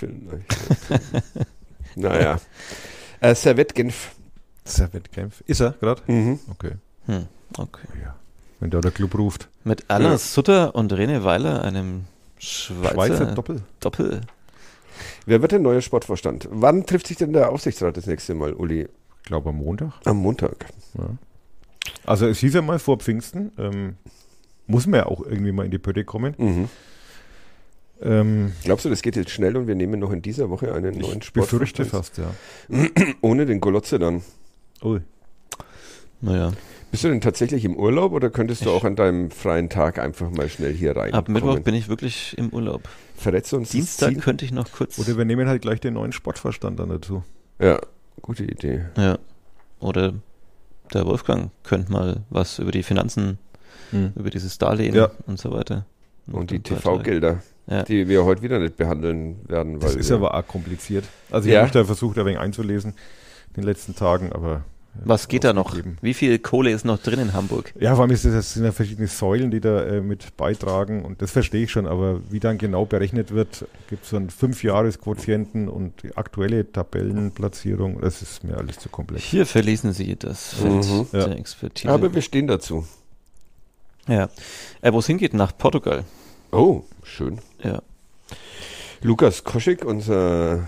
Naja. Servette Genf. Servette-Genf. Ist er gerade? Okay. Okay. Ja. Wenn da der Club ruft. Mit Alain Sutter und René Weiler, einem Schweizer Doppel. Wer wird denn neuer Sportvorstand? Wann trifft sich denn der Aufsichtsrat das nächste Mal, Uli? Ich glaube am Montag. Am Montag. Ja. Also es hieß ja mal vor Pfingsten, muss man ja auch irgendwie mal in die Pötte kommen. Glaubst du, das geht jetzt schnell und wir nehmen noch in dieser Woche einen neuen Ich befürchte Sportvorstand? fast, ja. Ohne den Golotze dann. Ui. Naja. Bist du denn tatsächlich im Urlaub oder könntest du auch an deinem freien Tag einfach mal schnell hier rein? Ab Mittwoch bin ich wirklich im Urlaub. Verrätst du uns Dienstag könnte ich noch kurz. Oder wir nehmen halt gleich den neuen Sportverstand dann dazu. Ja, gute Idee. Ja. Oder der Wolfgang könnte mal was über die Finanzen, über dieses Darlehen und so weiter. Und die TV-Gelder, die wir heute wieder nicht behandeln werden. Das ist aber auch kompliziert. Also ich habe mich da versucht, ein wenig einzulesen in den letzten Tagen, aber... Was geht da noch? Wie viel Kohle ist noch drin in Hamburg? Ja, vor allem das sind ja verschiedene Säulen, die da mit beitragen und das verstehe ich schon, aber wie dann genau berechnet wird, gibt es so einen 5-Jahres-Quotienten und die aktuelle Tabellenplatzierung, das ist mir alles zu komplex. Hier verlesen Sie das Feld der Expertise. Aber wir stehen dazu. Ja. Wo es hingeht? Nach Portugal. Oh, schön. Ja. Lukas Koschek, unser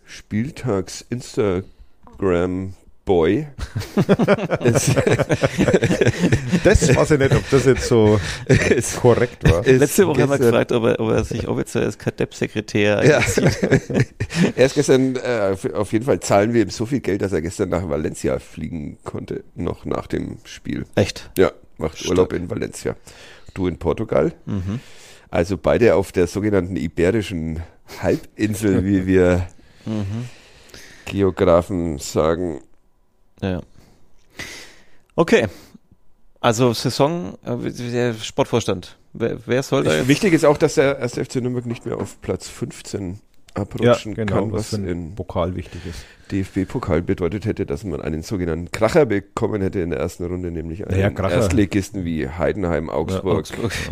Spieltags-Instagram Boy. Das weiß ich nicht, ob das jetzt so korrekt war. Letzte Woche haben wir gefragt, ob er sich offiziell als KaDeP-Sekretär sieht. Er ist gestern, auf jeden Fall zahlen wir ihm so viel Geld, dass er gestern nach Valencia fliegen konnte, noch nach dem Spiel. Echt? Ja, macht Urlaub in Valencia. Du in Portugal. Mhm. Also beide auf der sogenannten Iberischen Halbinsel, wie wir Geografen sagen. Ja. Okay. Also Saison, der Sportvorstand. Wer soll da jetzt? Wichtig ist auch, dass der 1. FC Nürnberg nicht mehr auf Platz 15 abrutschen kann, was im Pokal wichtig ist. DFB-Pokal bedeutet hätte, dass man einen sogenannten Kracher bekommen hätte in der ersten Runde, nämlich einen Erstligisten wie Heidenheim, Augsburg.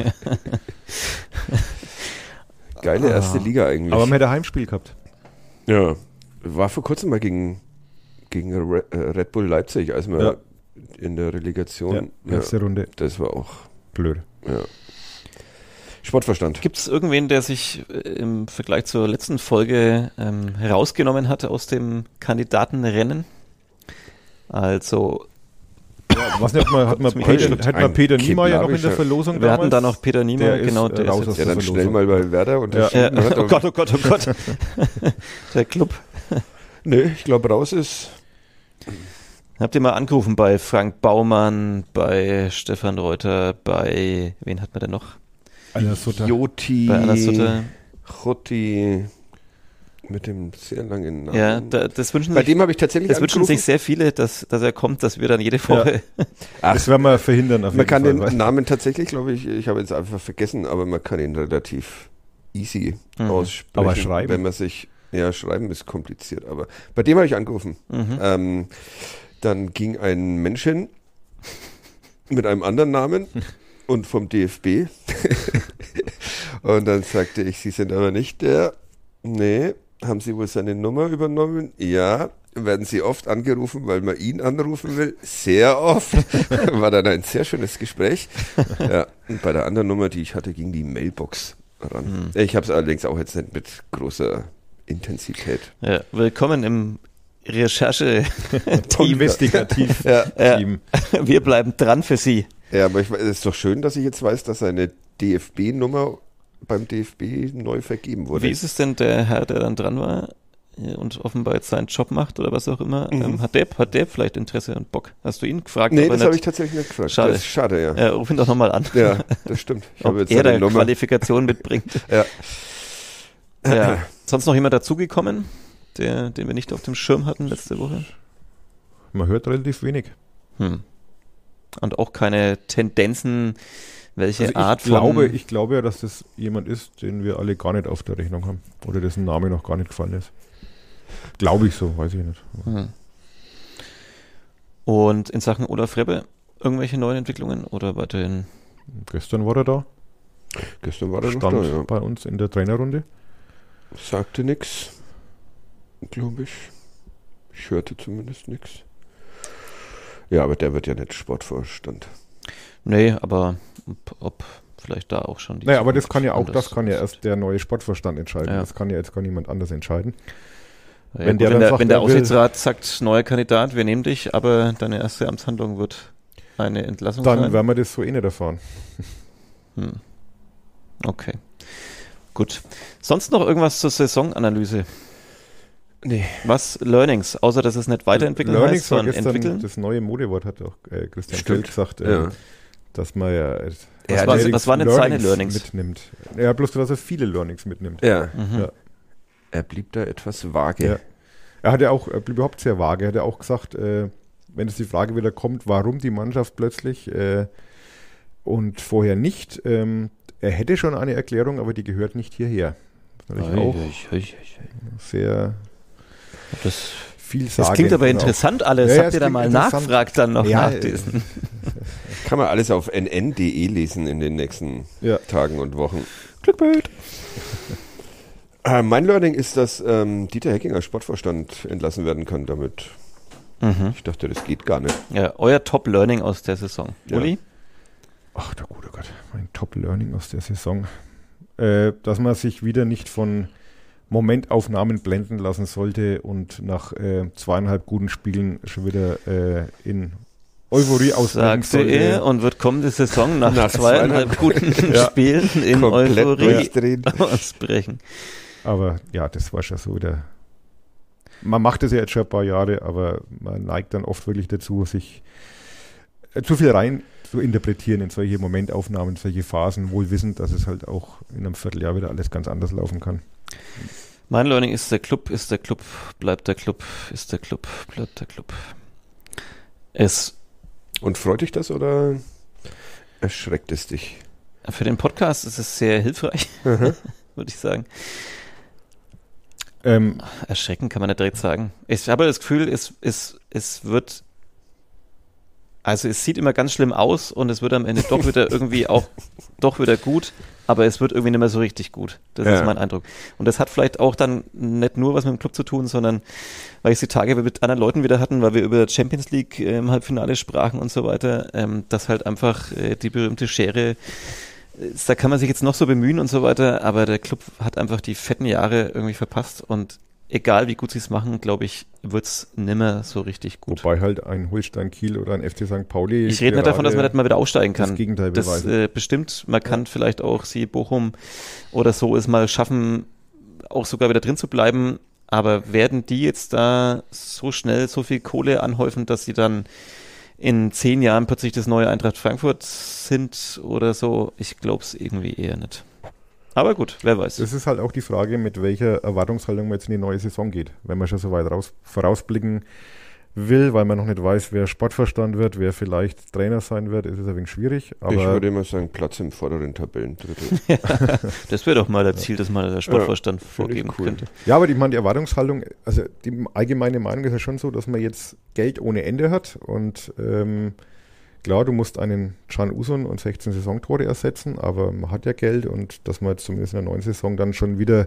Geile erste Liga eigentlich. Aber man hätte ein Heimspiel gehabt. Ja, war vor kurzem mal gegen Red Bull Leipzig, als wir in der Relegation. Erste Runde. Das war auch blöd. Ja. Sportverstand. Gibt es irgendwen, der sich im Vergleich zur letzten Folge herausgenommen hat aus dem Kandidatenrennen? Also was nicht, hat man Peter Niemeyer noch in der Verlosung Wir hatten da noch Peter Niemeyer, genau. Der raus aus der dann schnell mal bei Werder unterschrieben hat. Oh Gott. Der Club. Nö, ich glaube raus ist. Habt ihr mal angerufen bei Frank Baumann, bei Stefan Reuter, bei, wen hat man denn noch? Anna Sutter. Joti. Bei Anna Sutter. Chotti. Mit dem sehr langen Namen. Ja, das wünschen bei dem habe ich tatsächlich das wünschen sich sehr viele, dass er kommt, dass wir dann jede Woche... Ja. Das werden wir verhindern. Man kann den Namen tatsächlich, glaube ich habe jetzt einfach vergessen, aber man kann ihn relativ easy aussprechen. Aber schreiben. Wenn man sich... Ja, schreiben ist kompliziert, aber bei dem habe ich angerufen. Dann ging ein Mensch hin mit einem anderen Namen und vom DFB. Und dann sagte ich, Sie sind aber nicht der. Nee, haben Sie wohl seine Nummer übernommen? Ja. Werden Sie oft angerufen, weil man ihn anrufen will? Sehr oft. War dann ein sehr schönes Gespräch. Ja, und bei der anderen Nummer, die ich hatte, ging die Mailbox ran. Ich habe es allerdings auch jetzt nicht mit großer Intensität. Ja, willkommen im Investigativ-Team. Wir bleiben dran für Sie. Ja, aber es ist doch schön, dass ich jetzt weiß, dass eine DFB-Nummer beim DFB neu vergeben wurde. Wie ist es denn, der Herr, der dann dran war und offenbar jetzt seinen Job macht oder was auch immer, hat der vielleicht Interesse und Bock? Hast du ihn gefragt? Nee, das habe ich tatsächlich nicht gefragt. Schade. Das ist schade, ja. Ruf ihn doch nochmal an. Ja, das stimmt. Ich habe jetzt eine Qualifikation mitbringt. Ja. Sonst noch jemand dazugekommen, den wir nicht auf dem Schirm hatten letzte Woche? Man hört relativ wenig. Und auch keine Tendenzen, welche Art von... Ich glaube ja, dass das jemand ist, den wir alle gar nicht auf der Rechnung haben. Oder dessen Name noch gar nicht gefallen ist. Glaube ich so, weiß ich nicht. Und in Sachen Olaf Rebbe, irgendwelche neuen Entwicklungen oder weiterhin? Gestern war er da. Gestern war er Stand noch da, ja. Bei uns in der Trainerrunde. Sagte nichts, glaube ich. Ich hörte zumindest nichts. Ja, aber der wird ja nicht Sportvorstand. Nee, aber ob vielleicht da auch schon die... Naja, aber das kann ja erst der neue Sportvorstand entscheiden. Ja. Das kann ja jetzt gar niemand anders entscheiden. Ja, wenn der Aufsichtsrat sagt, neuer Kandidat, wir nehmen dich, aber deine erste Amtshandlung wird eine Entlassung sein. Dann werden wir das so nicht erfahren. Okay. Gut. Sonst noch irgendwas zur Saisonanalyse? Nee. Was? Learnings, außer dass es nicht weiterentwickeln Learnings heißt, sondern war gestern entwickeln? das neue Modewort, hat auch Christian Stimmt. Feld gesagt, Ja. dass man ja Was waren denn seine Learnings? mitnimmt. Ja, bloß, dass er viele Learnings mitnimmt. Ja. Mhm. Ja. Er blieb da etwas vage. Ja. Er blieb überhaupt sehr vage. Er hat ja auch gesagt, wenn jetzt die Frage wieder kommt, warum die Mannschaft plötzlich und vorher nicht, er hätte schon eine Erklärung, aber die gehört nicht hierher. Das ist natürlich auch sehr Das vielsagend. klingt aber und interessant alles. Ja, ja, Habt es ihr da klingt mal interessant. nachgefragt dann noch Ja, nach diesen? Kann man alles auf nn.de lesen in den nächsten Ja. Tagen und Wochen. Glückbild. Mein Learning ist, dass Dieter Hecking als Sportvorstand entlassen werden kann damit. Ich dachte, das geht gar nicht. Ja, euer Top-Learning aus der Saison. Ja. Uli? Ach, der gute Gott, mein Top-Learning aus der Saison. Dass man sich wieder nicht von Momentaufnahmen blenden lassen sollte und nach 2,5 guten Spielen schon wieder in Euphorie ausbrechen Sagte sollte. er und wird kommende Saison nach Nach 2,5 guten Spielen in Komplett Euphorie durchdrehen. ausbrechen. Aber ja, das war schon so wieder. Man macht es ja jetzt schon ein paar Jahre, aber man neigt dann oft wirklich dazu, sich zu viel rein zu interpretieren in solche Momentaufnahmen, solche Phasen, wohl wissend, dass es halt auch in einem Vierteljahr wieder alles ganz anders laufen kann. Mein Learning ist der Club, bleibt der Club, ist der Club, bleibt der Club. Und freut dich das oder erschreckt es dich? Für den Podcast ist es sehr hilfreich, würde ich sagen. Erschrecken kann man nicht direkt sagen. Ich habe das Gefühl, es wird, also es sieht immer ganz schlimm aus und es wird am Ende doch wieder irgendwie auch doch wieder gut, aber es wird irgendwie nicht mehr so richtig gut. Das ist mein Eindruck. Und das hat vielleicht auch dann nicht nur was mit dem Club zu tun, sondern weil ich die Tage mit anderen Leuten wieder hatten, weil wir über Champions League im Halbfinale sprachen und so weiter, dass halt einfach die berühmte Schere, da kann man sich jetzt noch so bemühen und so weiter, aber der Club hat einfach die fetten Jahre irgendwie verpasst und egal wie gut sie es machen, glaube ich, wird es nimmer so richtig gut. Wobei halt ein Holstein Kiel oder ein FC St. Pauli. Ich rede nicht davon, dass man nicht mal wieder aussteigen kann. Das Gegenteil Das beweisen. bestimmt, man kann vielleicht auch sie Bochum oder so es mal schaffen, auch sogar wieder drin zu bleiben, aber werden die jetzt da so schnell so viel Kohle anhäufen, dass sie dann in 10 Jahren plötzlich das neue Eintracht Frankfurt sind oder so? Ich glaube es irgendwie eher nicht. Aber gut, wer weiß. Das ist halt auch die Frage, mit welcher Erwartungshaltung man jetzt in die neue Saison geht. Wenn man schon so weit vorausblicken will, weil man noch nicht weiß, wer Sportvorstand wird, wer vielleicht Trainer sein wird, ist es ein wenig schwierig. Aber Ich würde immer sagen, Platz im vorderen Tabellendrittel. Das wäre doch mal das Ziel, das mal der Sportvorstand vorgeben cool. könnte. ja, aber die Erwartungshaltung, also die allgemeine Meinung ist ja schon so, dass man jetzt Geld ohne Ende hat und klar, du musst einen Can Uzun und 16 Saisontore ersetzen, aber man hat ja Geld und dass man jetzt zumindest in der neuen Saison dann schon wieder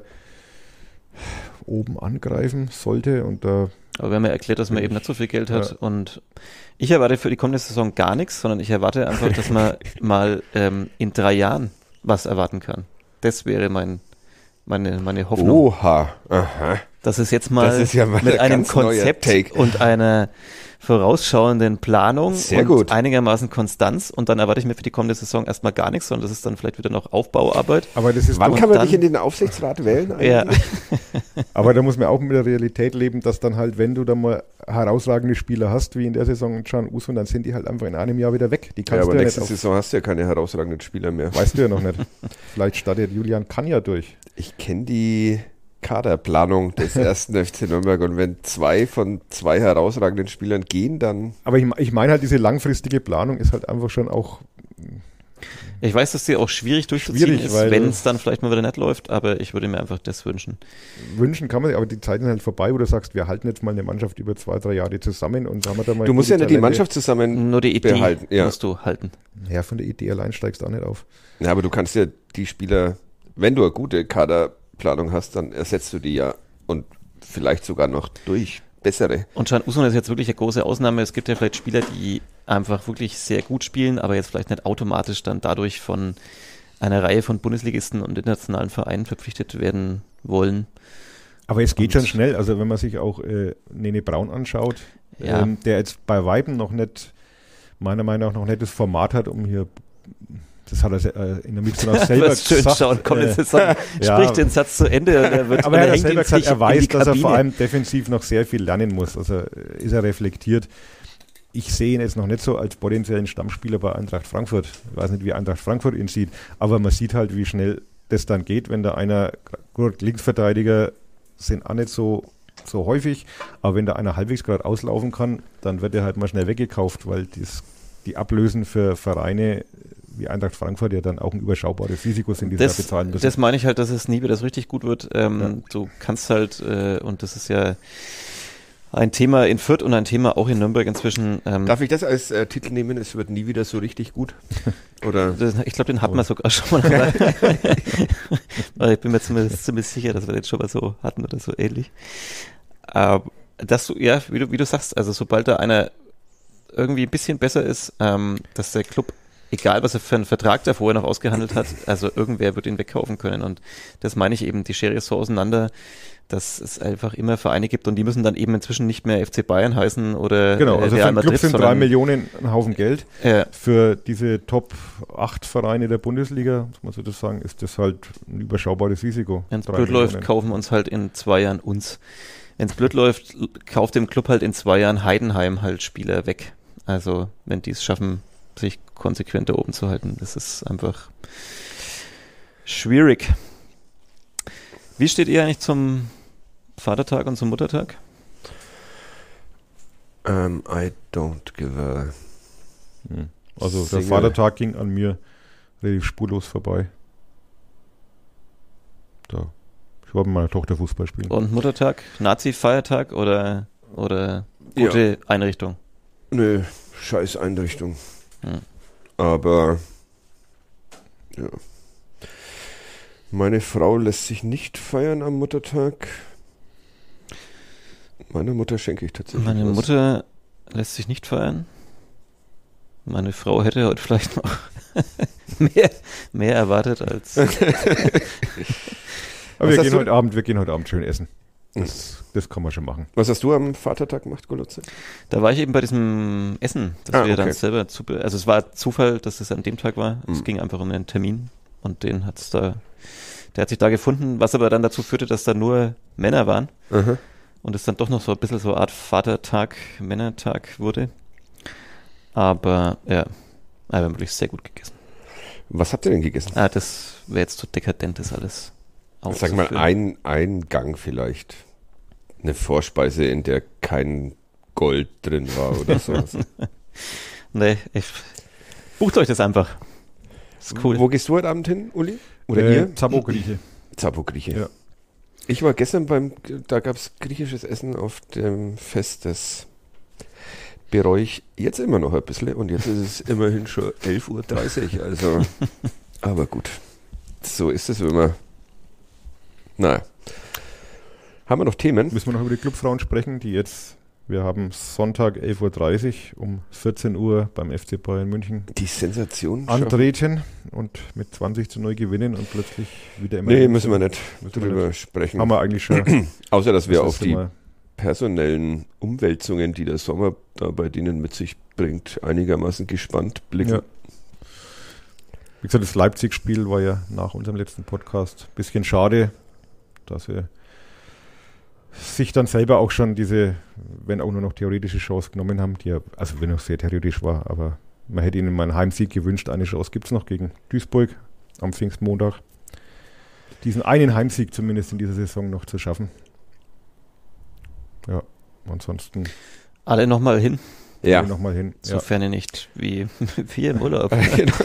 oben angreifen sollte und da Aber wir haben ja erklärt, dass man eben nicht so viel Geld hat und ich erwarte für die kommende Saison gar nichts, sondern ich erwarte einfach, dass man mal in 3 Jahren was erwarten kann. Das wäre meine Hoffnung. Oha, aha. Dass es jetzt mal Das ist ja mal mit ein einem ganz neuer Konzept Take. und einer vorausschauenden Planung Sehr und gut. einigermaßen Konstanz und dann erwarte ich mir für die kommende Saison erstmal gar nichts, sondern das ist dann vielleicht wieder noch Aufbauarbeit. aber das ist Wann doch, kann man dann- dich in den Aufsichtsrat wählen eigentlich? Ja, aber da muss man auch mit der Realität leben, dass dann halt, wenn du da mal herausragende Spieler hast, wie in der Saison Can Uzun, dann sind die halt einfach in einem Jahr wieder weg. Die Ja, kannst aber du ja nächste nicht Saison hast du ja keine herausragenden Spieler mehr. weißt du ja noch nicht. Vielleicht startet Julian Kanja durch. Ich kenne die Kaderplanung des ersten FC Nürnberg und wenn 2 von 2 herausragenden Spielern gehen, dann Aber ich meine halt, diese langfristige Planung ist halt einfach schon auch, ich weiß, dass die auch schwierig durchzuziehen Schwierig, ist, weil- wenn es dann vielleicht mal wieder nicht läuft, aber ich würde mir einfach das wünschen. wünschen kann man sich, aber die Zeiten sind halt vorbei, wo du sagst, wir halten jetzt mal eine Mannschaft über 2-3 Jahre zusammen und haben wir da mal. du musst ja gute nicht die Talente. Mannschaft zusammen Nur die Idee behalten. Ja. musst du halten. Ja, von der Idee allein steigst du auch nicht auf. Ja, aber du kannst ja die Spieler, wenn du eine gute Kaderplanung hast, dann ersetzt du die ja und vielleicht sogar noch durch bessere. Und Can Uzun ist jetzt wirklich eine große Ausnahme. Es gibt ja vielleicht Spieler, die einfach wirklich sehr gut spielen, aber jetzt vielleicht nicht automatisch dann dadurch von einer Reihe von Bundesligisten und internationalen Vereinen verpflichtet werden wollen. Aber es geht Und- schon schnell. Also wenn man sich auch Nene Braun anschaut, Ja. der jetzt bei Weitem noch nicht, meiner Meinung nach noch nicht das Format hat, um hier Das hat er in der Mitte noch selber gesagt. Schauen, komm, sprich den Satz zu Ende. Aber er hat selber gesagt, er weiß, dass er vor allem defensiv noch sehr viel lernen muss. Also ist er reflektiert. Ich sehe ihn jetzt noch nicht so als potenziellen Stammspieler bei Eintracht Frankfurt. Ich weiß nicht, wie Eintracht Frankfurt ihn sieht, aber man sieht halt, wie schnell das dann geht, wenn da einer, Linksverteidiger sind auch nicht so häufig, aber wenn da einer halbwegs gerade auslaufen kann, dann wird er halt mal schnell weggekauft, weil die Ablösen für Vereine wie Eintracht Frankfurt ja dann auch ein überschaubares Risiko sind, die sie da bezahlen müssen. Das meine ich halt, dass es nie wieder so richtig gut wird. Du kannst halt, und das ist ja ein Thema in Fürth und ein Thema auch in Nürnberg inzwischen. Darf ich das als Titel nehmen? Es wird nie wieder so richtig gut? Oder? Ich glaube, den hatten wir sogar schon mal. Aber ich bin mir ziemlich sicher, dass wir den schon mal so hatten oder so ähnlich. Dass du, ja, wie du sagst, also sobald da einer irgendwie ein bisschen besser ist, dass der Club, egal was er für einen Vertrag da vorher noch ausgehandelt hat, also irgendwer wird ihn wegkaufen können. Und das meine ich eben, die Schere ist so auseinander, dass es einfach immer Vereine gibt und die müssen dann eben inzwischen nicht mehr FC Bayern heißen oder genau, also Real für Madrid. Club sind 3 Millionen ein Haufen Geld. Ja. Für diese Top 8 Vereine der Bundesliga, muss man so das sagen, ist das halt ein überschaubares Risiko. Wenn es blöd läuft, kaufen uns halt in 2 Jahren uns. Wenn es blöd läuft, kauft dem Club halt in 2 Jahren Heidenheim halt Spieler weg. Also wenn die es schaffen, sich konsequent da oben zu halten, das ist einfach schwierig. Wie steht ihr eigentlich zum Vatertag und zum Muttertag? I don't give a... Also der Vatertag ging an mir relativ spurlos vorbei. Ich war mit meiner Tochter Fußball spielen. Und Muttertag, Nazi-Feiertag oder gute Einrichtung? Nö, scheiß Einrichtung. Aber ja. Meine Frau lässt sich nicht feiern am Muttertag. Meiner Mutter schenke ich tatsächlich Meine Mutter lässt sich nicht feiern. Meine Frau hätte heute vielleicht noch mehr erwartet als... Aber wir gehen heute Abend schön essen. Das kann man schon machen. Was hast du am Vatertag gemacht, Golotze? Da war ich eben bei diesem Essen, das wir dann selber also es war Zufall, dass es an dem Tag war. Es ging einfach um einen Termin und der hat sich da gefunden, was aber dann dazu führte, dass da nur Männer waren und es dann doch noch so ein bisschen so eine Art Vatertag, Männertag wurde. Aber ja, wir haben wirklich sehr gut gegessen. Was habt ihr denn gegessen? Das wäre jetzt so dekadent, das alles. Sag mal, ein Gang vielleicht. Eine Vorspeise, in der kein Gold drin war oder sowas. Nee, bucht euch das einfach. Ist cool. Wo gehst du heute Abend hin, Uli? Oder ihr? Zabbo-Grieche. Zabbo-Grieche. Ja. Ich war gestern da gab es griechisches Essen auf dem Fest, das bereue ich jetzt immer noch ein bisschen und jetzt ist es immerhin schon 11:30 Uhr, also, aber gut. So ist es immer. Naja. Haben wir noch Themen? Müssen wir noch über die Clubfrauen sprechen, wir haben Sonntag 11:30 Uhr um 14 Uhr beim FC Bayern München die Sensation antreten und mit 20:0 gewinnen und plötzlich wieder immer... Nee, müssen wir nicht drüber sprechen. Haben wir eigentlich schon. Außer, dass wir auf die personellen Umwälzungen, die der Sommer da bei denen mit sich bringt, einigermaßen gespannt blicken. Ja. Wie gesagt, das Leipzig-Spiel war ja nach unserem letzten Podcast ein bisschen schade, dass wir sich dann selber auch schon diese, wenn auch nur noch theoretische Chance genommen haben, die ja, also wenn auch sehr theoretisch war, aber man hätte ihnen mal einen Heimsieg gewünscht. Eine Chance gibt es noch gegen Duisburg am Pfingstmontag. Diesen einen Heimsieg zumindest in dieser Saison noch zu schaffen. Ja, ansonsten... Alle nochmal hin. Ja. Alle nochmal hin. Sofern ihr nicht wie wir im Urlaub. Genau.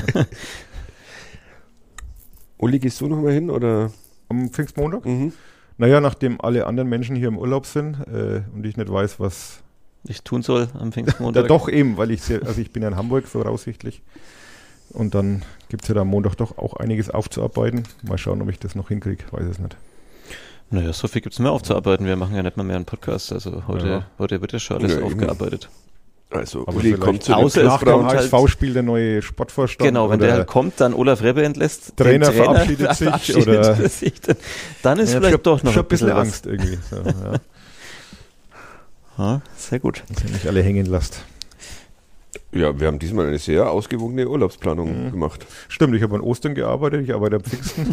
Uli, gehst du nochmal hin oder? Am Pfingstmontag? Naja, nachdem alle anderen Menschen hier im Urlaub sind und ich nicht weiß, was ich tun soll am Pfingstmontag. Ja, doch eben, weil ich bin ja in Hamburg voraussichtlich. Und dann gibt es ja da am Montag doch auch einiges aufzuarbeiten. Mal schauen, ob ich das noch hinkriege, weiß es nicht. Naja, so viel gibt es mehr aufzuarbeiten. Wir machen ja nicht mal mehr einen Podcast. Also heute wird ja schon alles aufgearbeitet. Also aber Uli kommt zu außer nach dem HSV-Spiel der neue Sportvorstand. Genau, wenn der halt kommt, dann Olaf Rebbe entlässt. Trainer verabschiedet sich. Oder dann ist vielleicht doch noch ein bisschen Angst irgendwie. So, ja. Sehr gut. Dass ihr nicht alle hängen lasst. Ja, wir haben diesmal eine sehr ausgewogene Urlaubsplanung gemacht. Stimmt, ich habe an Ostern gearbeitet, ich arbeite am Pfingsten.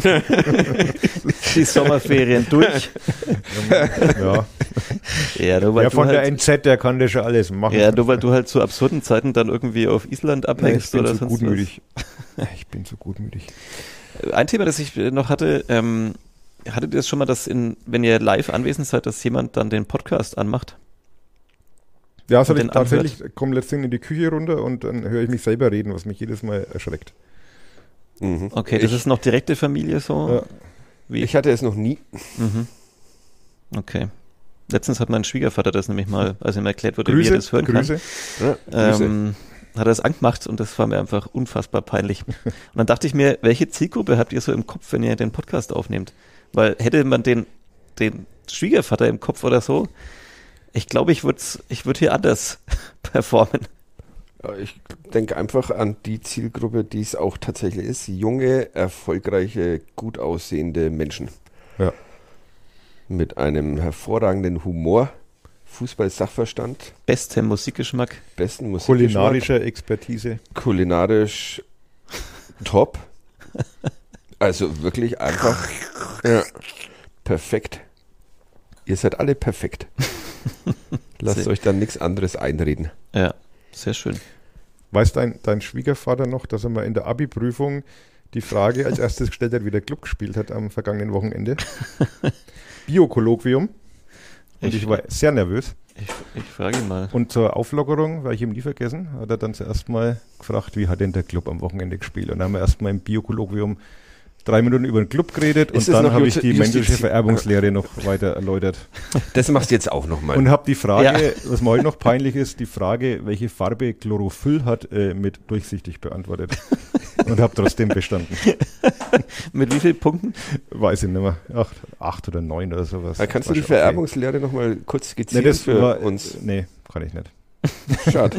Die Sommerferien durch. Ja. Ja, nur weil Der du von halt, der NZ, der kann das schon alles machen. ja, nur weil du halt zu absurden Zeiten dann irgendwie auf Island Nein, abhängst ich bin oder zu sonst gutmütig. Ich bin zu gutmütig. was. Ein Thema, das ich noch hatte, hattet ihr das schon mal, dass wenn ihr live anwesend seid, dass jemand dann den Podcast anmacht? Ja, das Und hatte ich den tatsächlich, komme letztendlich in die Küche runter und dann höre ich mich selber reden, was mich jedes Mal erschreckt. Mhm. Okay, das ist noch direkte Familie so? Ja. Wie? Ich hatte es noch nie. Mhm. Okay. Letztens hat mein Schwiegervater das nämlich mal, als ihm erklärt wurde, wie Grüße, er das hören Grüße. Ja, kann, hat er es angemacht und das war mir einfach unfassbar peinlich. Und dann dachte ich mir, welche Zielgruppe habt ihr so im Kopf, wenn ihr den Podcast aufnehmt? Weil hätte man den Schwiegervater im Kopf oder so, ich glaube, ich würd hier anders performen. Ja, ich denke einfach an die Zielgruppe, die es auch tatsächlich ist. Junge, erfolgreiche, gut aussehende Menschen. Ja. Mit einem hervorragenden Humor, Fußball-Sachverstand, Bestem Musikgeschmack. besten Musikgeschmack, Kulinarischer Expertise. kulinarisch top. Also wirklich einfach perfekt. Ihr seid alle perfekt. Lasst Sehr- euch dann nichts anderes einreden. Ja, sehr schön. Weiß dein Schwiegervater noch, dass er mal in der Abi-Prüfung die Frage als erstes gestellt hat, wie der Club gespielt hat am vergangenen Wochenende? Biokolloquium. Und ich war sehr nervös. Ich frage ihn mal. Und zur Auflockerung, weil ich ihm nie vergessen, hat er dann zuerst mal gefragt, wie hat denn der Club am Wochenende gespielt? Und dann haben wir erst mal im Biokolloquium 3 Minuten über den Club geredet Ist und es dann noch habe ich die Justiz- menschliche Vererbungslehre noch weiter erläutert. Das machst du jetzt auch nochmal. Und habe die Frage, was mir heute noch peinlich ist, die Frage, welche Farbe Chlorophyll hat, mit durchsichtig beantwortet. Und habe trotzdem bestanden. Mit wie vielen Punkten? Weiß ich nicht mehr. 8 oder 9 oder sowas. Kannst du War die schon okay. Vererbungslehre nochmal kurz skizzieren Nee, das für war, uns? Nee, kann ich nicht. Schade.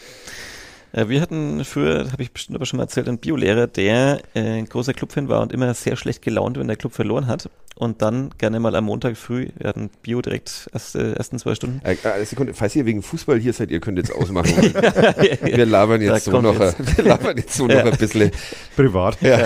Wir hatten früher, habe ich bestimmt aber schon mal erzählt, einen Biolehrer, der ein großer Clubfan war und immer sehr schlecht gelaunt, wenn der Club verloren hat. Und dann gerne mal am Montag früh, wir hatten Bio direkt ersten 2 Stunden. Sekunde, falls ihr wegen Fußball hier seid, ihr könnt jetzt ausmachen. Wir labern Da jetzt so kommt noch, jetzt. wir labern jetzt so noch ein bisschen. Privat. Ja.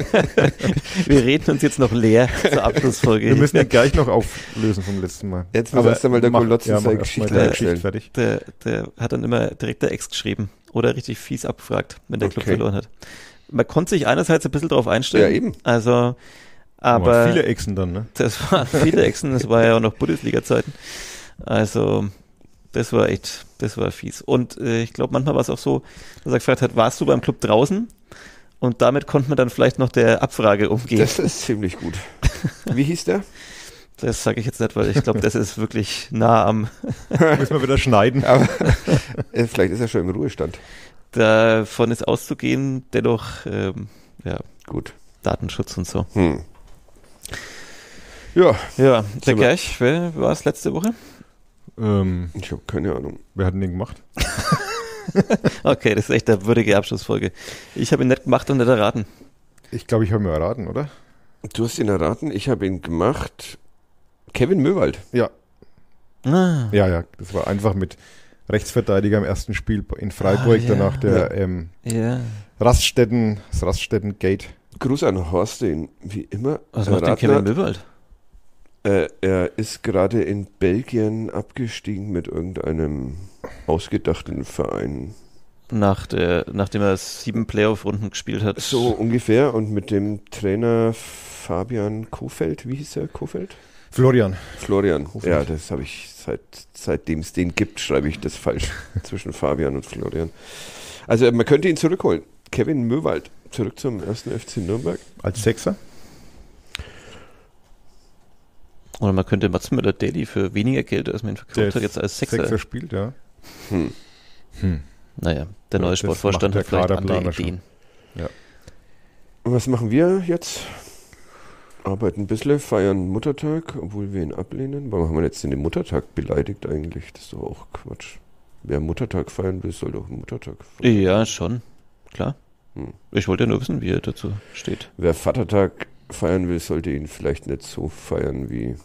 Wir reden uns jetzt noch leer zur Abschlussfolge. Wir müssen den gleich noch auflösen vom letzten Mal. Jetzt muss erst einmal der Golotzen seine mach erst mal Geschichte deine erzählen. fertig. Der hat dann immer direkt der Ex geschrieben oder richtig fies abgefragt, wenn der Club Okay. verloren hat. Man konnte sich einerseits ein bisschen darauf einstellen. Ja, eben. Also, Aber aber viele Echsen dann, ne? das waren viele Echsen, das war ja auch noch Bundesliga-Zeiten. Also, das war fies. Und ich glaube, manchmal war es auch so, dass er gefragt hat, warst du beim Club draußen? Und damit konnte man dann vielleicht noch der Abfrage umgehen. Das ist ziemlich gut. Wie hieß der? Das sage ich jetzt nicht, weil ich glaube, das ist wirklich nah am, Müssen wir wieder schneiden. Aber vielleicht ist er schon im Ruhestand. davon ist auszugehen, dennoch, Gut. Datenschutz und so. Ja, Ja, der Sind wir- Gerch, wer war es letzte Woche? ich habe keine Ahnung. Wer hat denn den gemacht? Okay, das ist echt eine würdige Abschlussfolge. Ich habe ihn nicht gemacht und nicht erraten. Ich glaube, ich habe mir erraten, oder? Du hast ihn erraten, ich habe ihn gemacht. Kevin Möwald. Ja. Ah, Ja, das war einfach mit Rechtsverteidiger im ersten Spiel in Freiburg, ja. danach der ja. das Raststätten-Gate. Gruß an Horst, den wie immer Was macht denn erraten Kevin hat. Möwald? Er ist gerade in Belgien abgestiegen mit irgendeinem ausgedachten Verein. Nachdem er 7 Playoff-Runden gespielt hat. So ungefähr. Und mit dem Trainer Fabian Kofeld, wie hieß er? Kofeld? Florian. Florian. Kofeld. Ja, das habe ich seitdem es den gibt, schreibe ich das falsch zwischen Fabian und Florian. Also man könnte ihn zurückholen. Kevin Möwald, zurück zum 1. FC Nürnberg. Als Sechser. Oder man könnte Mats Müller-Daly für weniger Geld, als man ihn verkauft hat, jetzt als Sechser. spielt, ja. Naja, der Ja, neue das Sportvorstand macht hat der vielleicht andere Kaderplaner schon. Ideen. Und was machen wir jetzt? Arbeiten ein bisschen, feiern Muttertag, obwohl wir ihn ablehnen. Warum haben wir jetzt den Muttertag beleidigt eigentlich? Das ist doch auch Quatsch. Wer Muttertag feiern will, soll doch einen Muttertag feiern. Ja, schon. Klar. Hm. Ich wollte ja nur wissen, wie er dazu steht. Wer Vatertag feiern will, sollte ihn vielleicht nicht so feiern, wie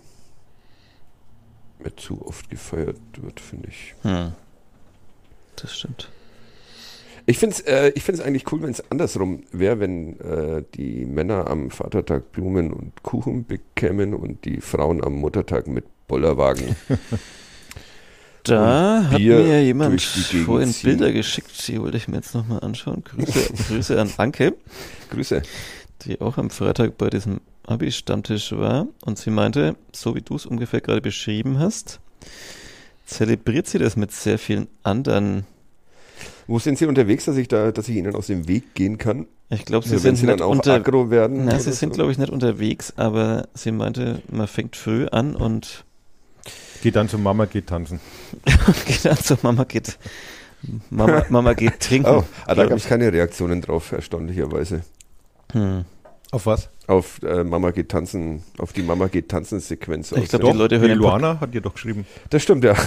er zu oft gefeiert wird, finde ich. Das stimmt. Ich finde es eigentlich cool, wenn es andersrum wäre, wenn die Männer am Vatertag Blumen und Kuchen bekämen und die Frauen am Muttertag mit Bollerwagen. Da hat Bier mir jemand durch die Gegend vorhin ziehen. Bilder geschickt, die wollte ich mir jetzt nochmal anschauen. Grüße an Anke, Grüße. die auch am Freitag bei diesem Abi-Stammtisch war. Und sie meinte, so wie du es ungefähr gerade beschrieben hast, zelebriert sie das mit sehr vielen anderen. Wo sind Sie unterwegs, dass ich Ihnen aus dem Weg gehen kann? Ich glaube, sie Also wenn sind Sie dann nicht auch aggro werden? Na, oder sie sind, so? glaube ich, nicht unterwegs, aber sie meinte, man fängt früh an und Geht dann zur Mama, geht tanzen. geht dann zur Mama geht trinken. Oh, da glaub gab es keine Reaktionen drauf, erstaunlicherweise. Auf was? Auf Mama geht tanzen, auf die Mama geht tanzen Sequenz. Ich aus glaub, der- die Leute hören den Luana hat dir doch geschrieben. Das stimmt, ja.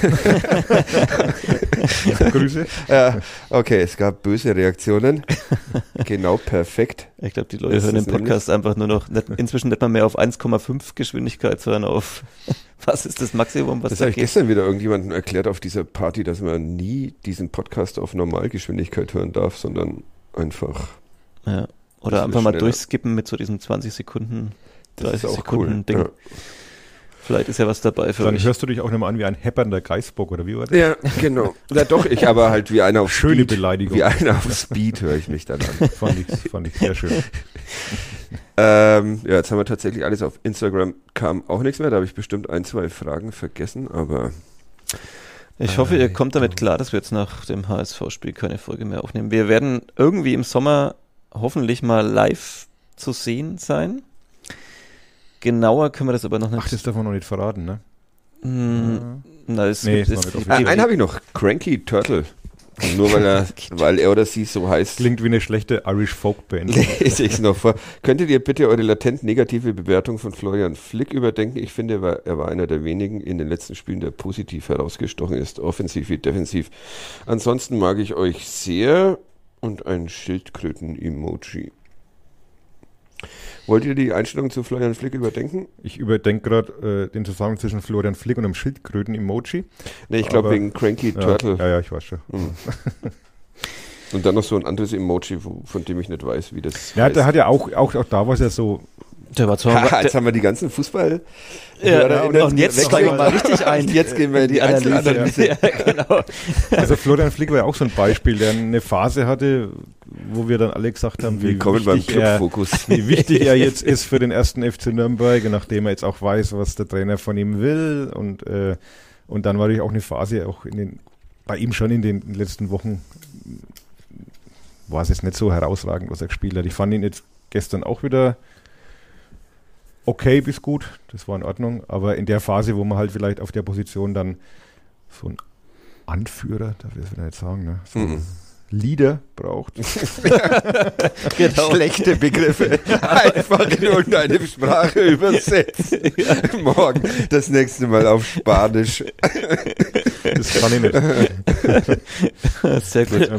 Grüße. Ja, okay, es gab böse Reaktionen. Genau, perfekt. Ich glaube, die Leute Das hören den ist nämlich- Podcast einfach nur noch, inzwischen nicht mal mehr auf 1,5 Geschwindigkeit, sondern auf, was ist das Maximum, was Das da habe ich geht? gestern wieder irgendjemandem erklärt auf dieser Party, dass man nie diesen Podcast auf Normalgeschwindigkeit hören darf, sondern einfach, Ja. Das Oder ist einfach mal schneller. durchskippen mit so diesem 20 Sekunden, das 30 ist auch Sekunden cool. Ding. Ja. Vielleicht ist ja was dabei für Dann euch. hörst du dich auch nicht mehr an wie ein heppernder Geißbock, oder wie war das? Ja, genau. Ja, doch, ich aber halt wie einer auf Schöne Speed. Beleidigung. Wie einer auf Speed höre ich mich dann an. Fand ich sehr schön. Ja, jetzt haben wir tatsächlich alles auf Instagram, kam auch nichts mehr. Da habe ich bestimmt 1, 2 Fragen vergessen, aber Ich hoffe, ihr kommt damit klar, dass wir jetzt nach dem HSV-Spiel keine Folge mehr aufnehmen. Wir werden irgendwie im Sommer hoffentlich mal live zu sehen sein. Genauer können wir das aber noch nicht. Ach, das darf man noch nicht verraten, ne? Na, es Nee, gibt, ist noch es, nicht die, einen habe ich noch, Cranky Turtle. Nur weil er oder sie so heißt, Klingt wie eine schlechte Irish Folk Band. lese ich es noch vor. Könntet ihr bitte eure latent negative Bewertung von Florian Flick überdenken? Ich finde, er war einer der wenigen in den letzten Spielen, der positiv herausgestochen ist, offensiv wie defensiv. Ansonsten mag ich euch sehr und ein Schildkröten-Emoji. Wollt ihr die Einstellung zu Florian Flick überdenken? Ich überdenke gerade den Zusammenhang zwischen Florian Flick und einem Schildkröten-Emoji. Ne, ich glaube Aber- wegen Cranky Turtle. Ja, ich weiß schon. Und dann noch so ein anderes Emoji, von dem ich nicht weiß, wie das Ja, heißt. der hat ja auch da war es ja so, der war zwar Haha, jetzt haben wir die ganzen Fußball. ja, und jetzt weg- steigen wir mal richtig ein. Jetzt gehen wir in die Einzelanalyse. Ja, genau. also Florian Flick war ja auch so ein Beispiel, der eine Phase hatte, wo wir dann alle gesagt haben, Willkommen beim Clubfokus. wie wichtig er jetzt ist für den ersten FC Nürnberg, nachdem er jetzt auch weiß, was der Trainer von ihm will. Und dann war natürlich auch eine Phase, auch bei ihm schon in den letzten Wochen war es jetzt nicht so herausragend, was er gespielt hat. Ich fand ihn jetzt gestern auch wieder okay bis gut, das war in Ordnung, aber in der Phase, wo man halt vielleicht auf der Position dann so ein Anführer, darf ich das wieder nicht sagen, ne? So ein Leader braucht. Genau. Schlechte Begriffe einfach in irgendeine Sprache übersetzt. Morgen das nächste Mal auf Spanisch. Das kann ich nicht. Sehr gut.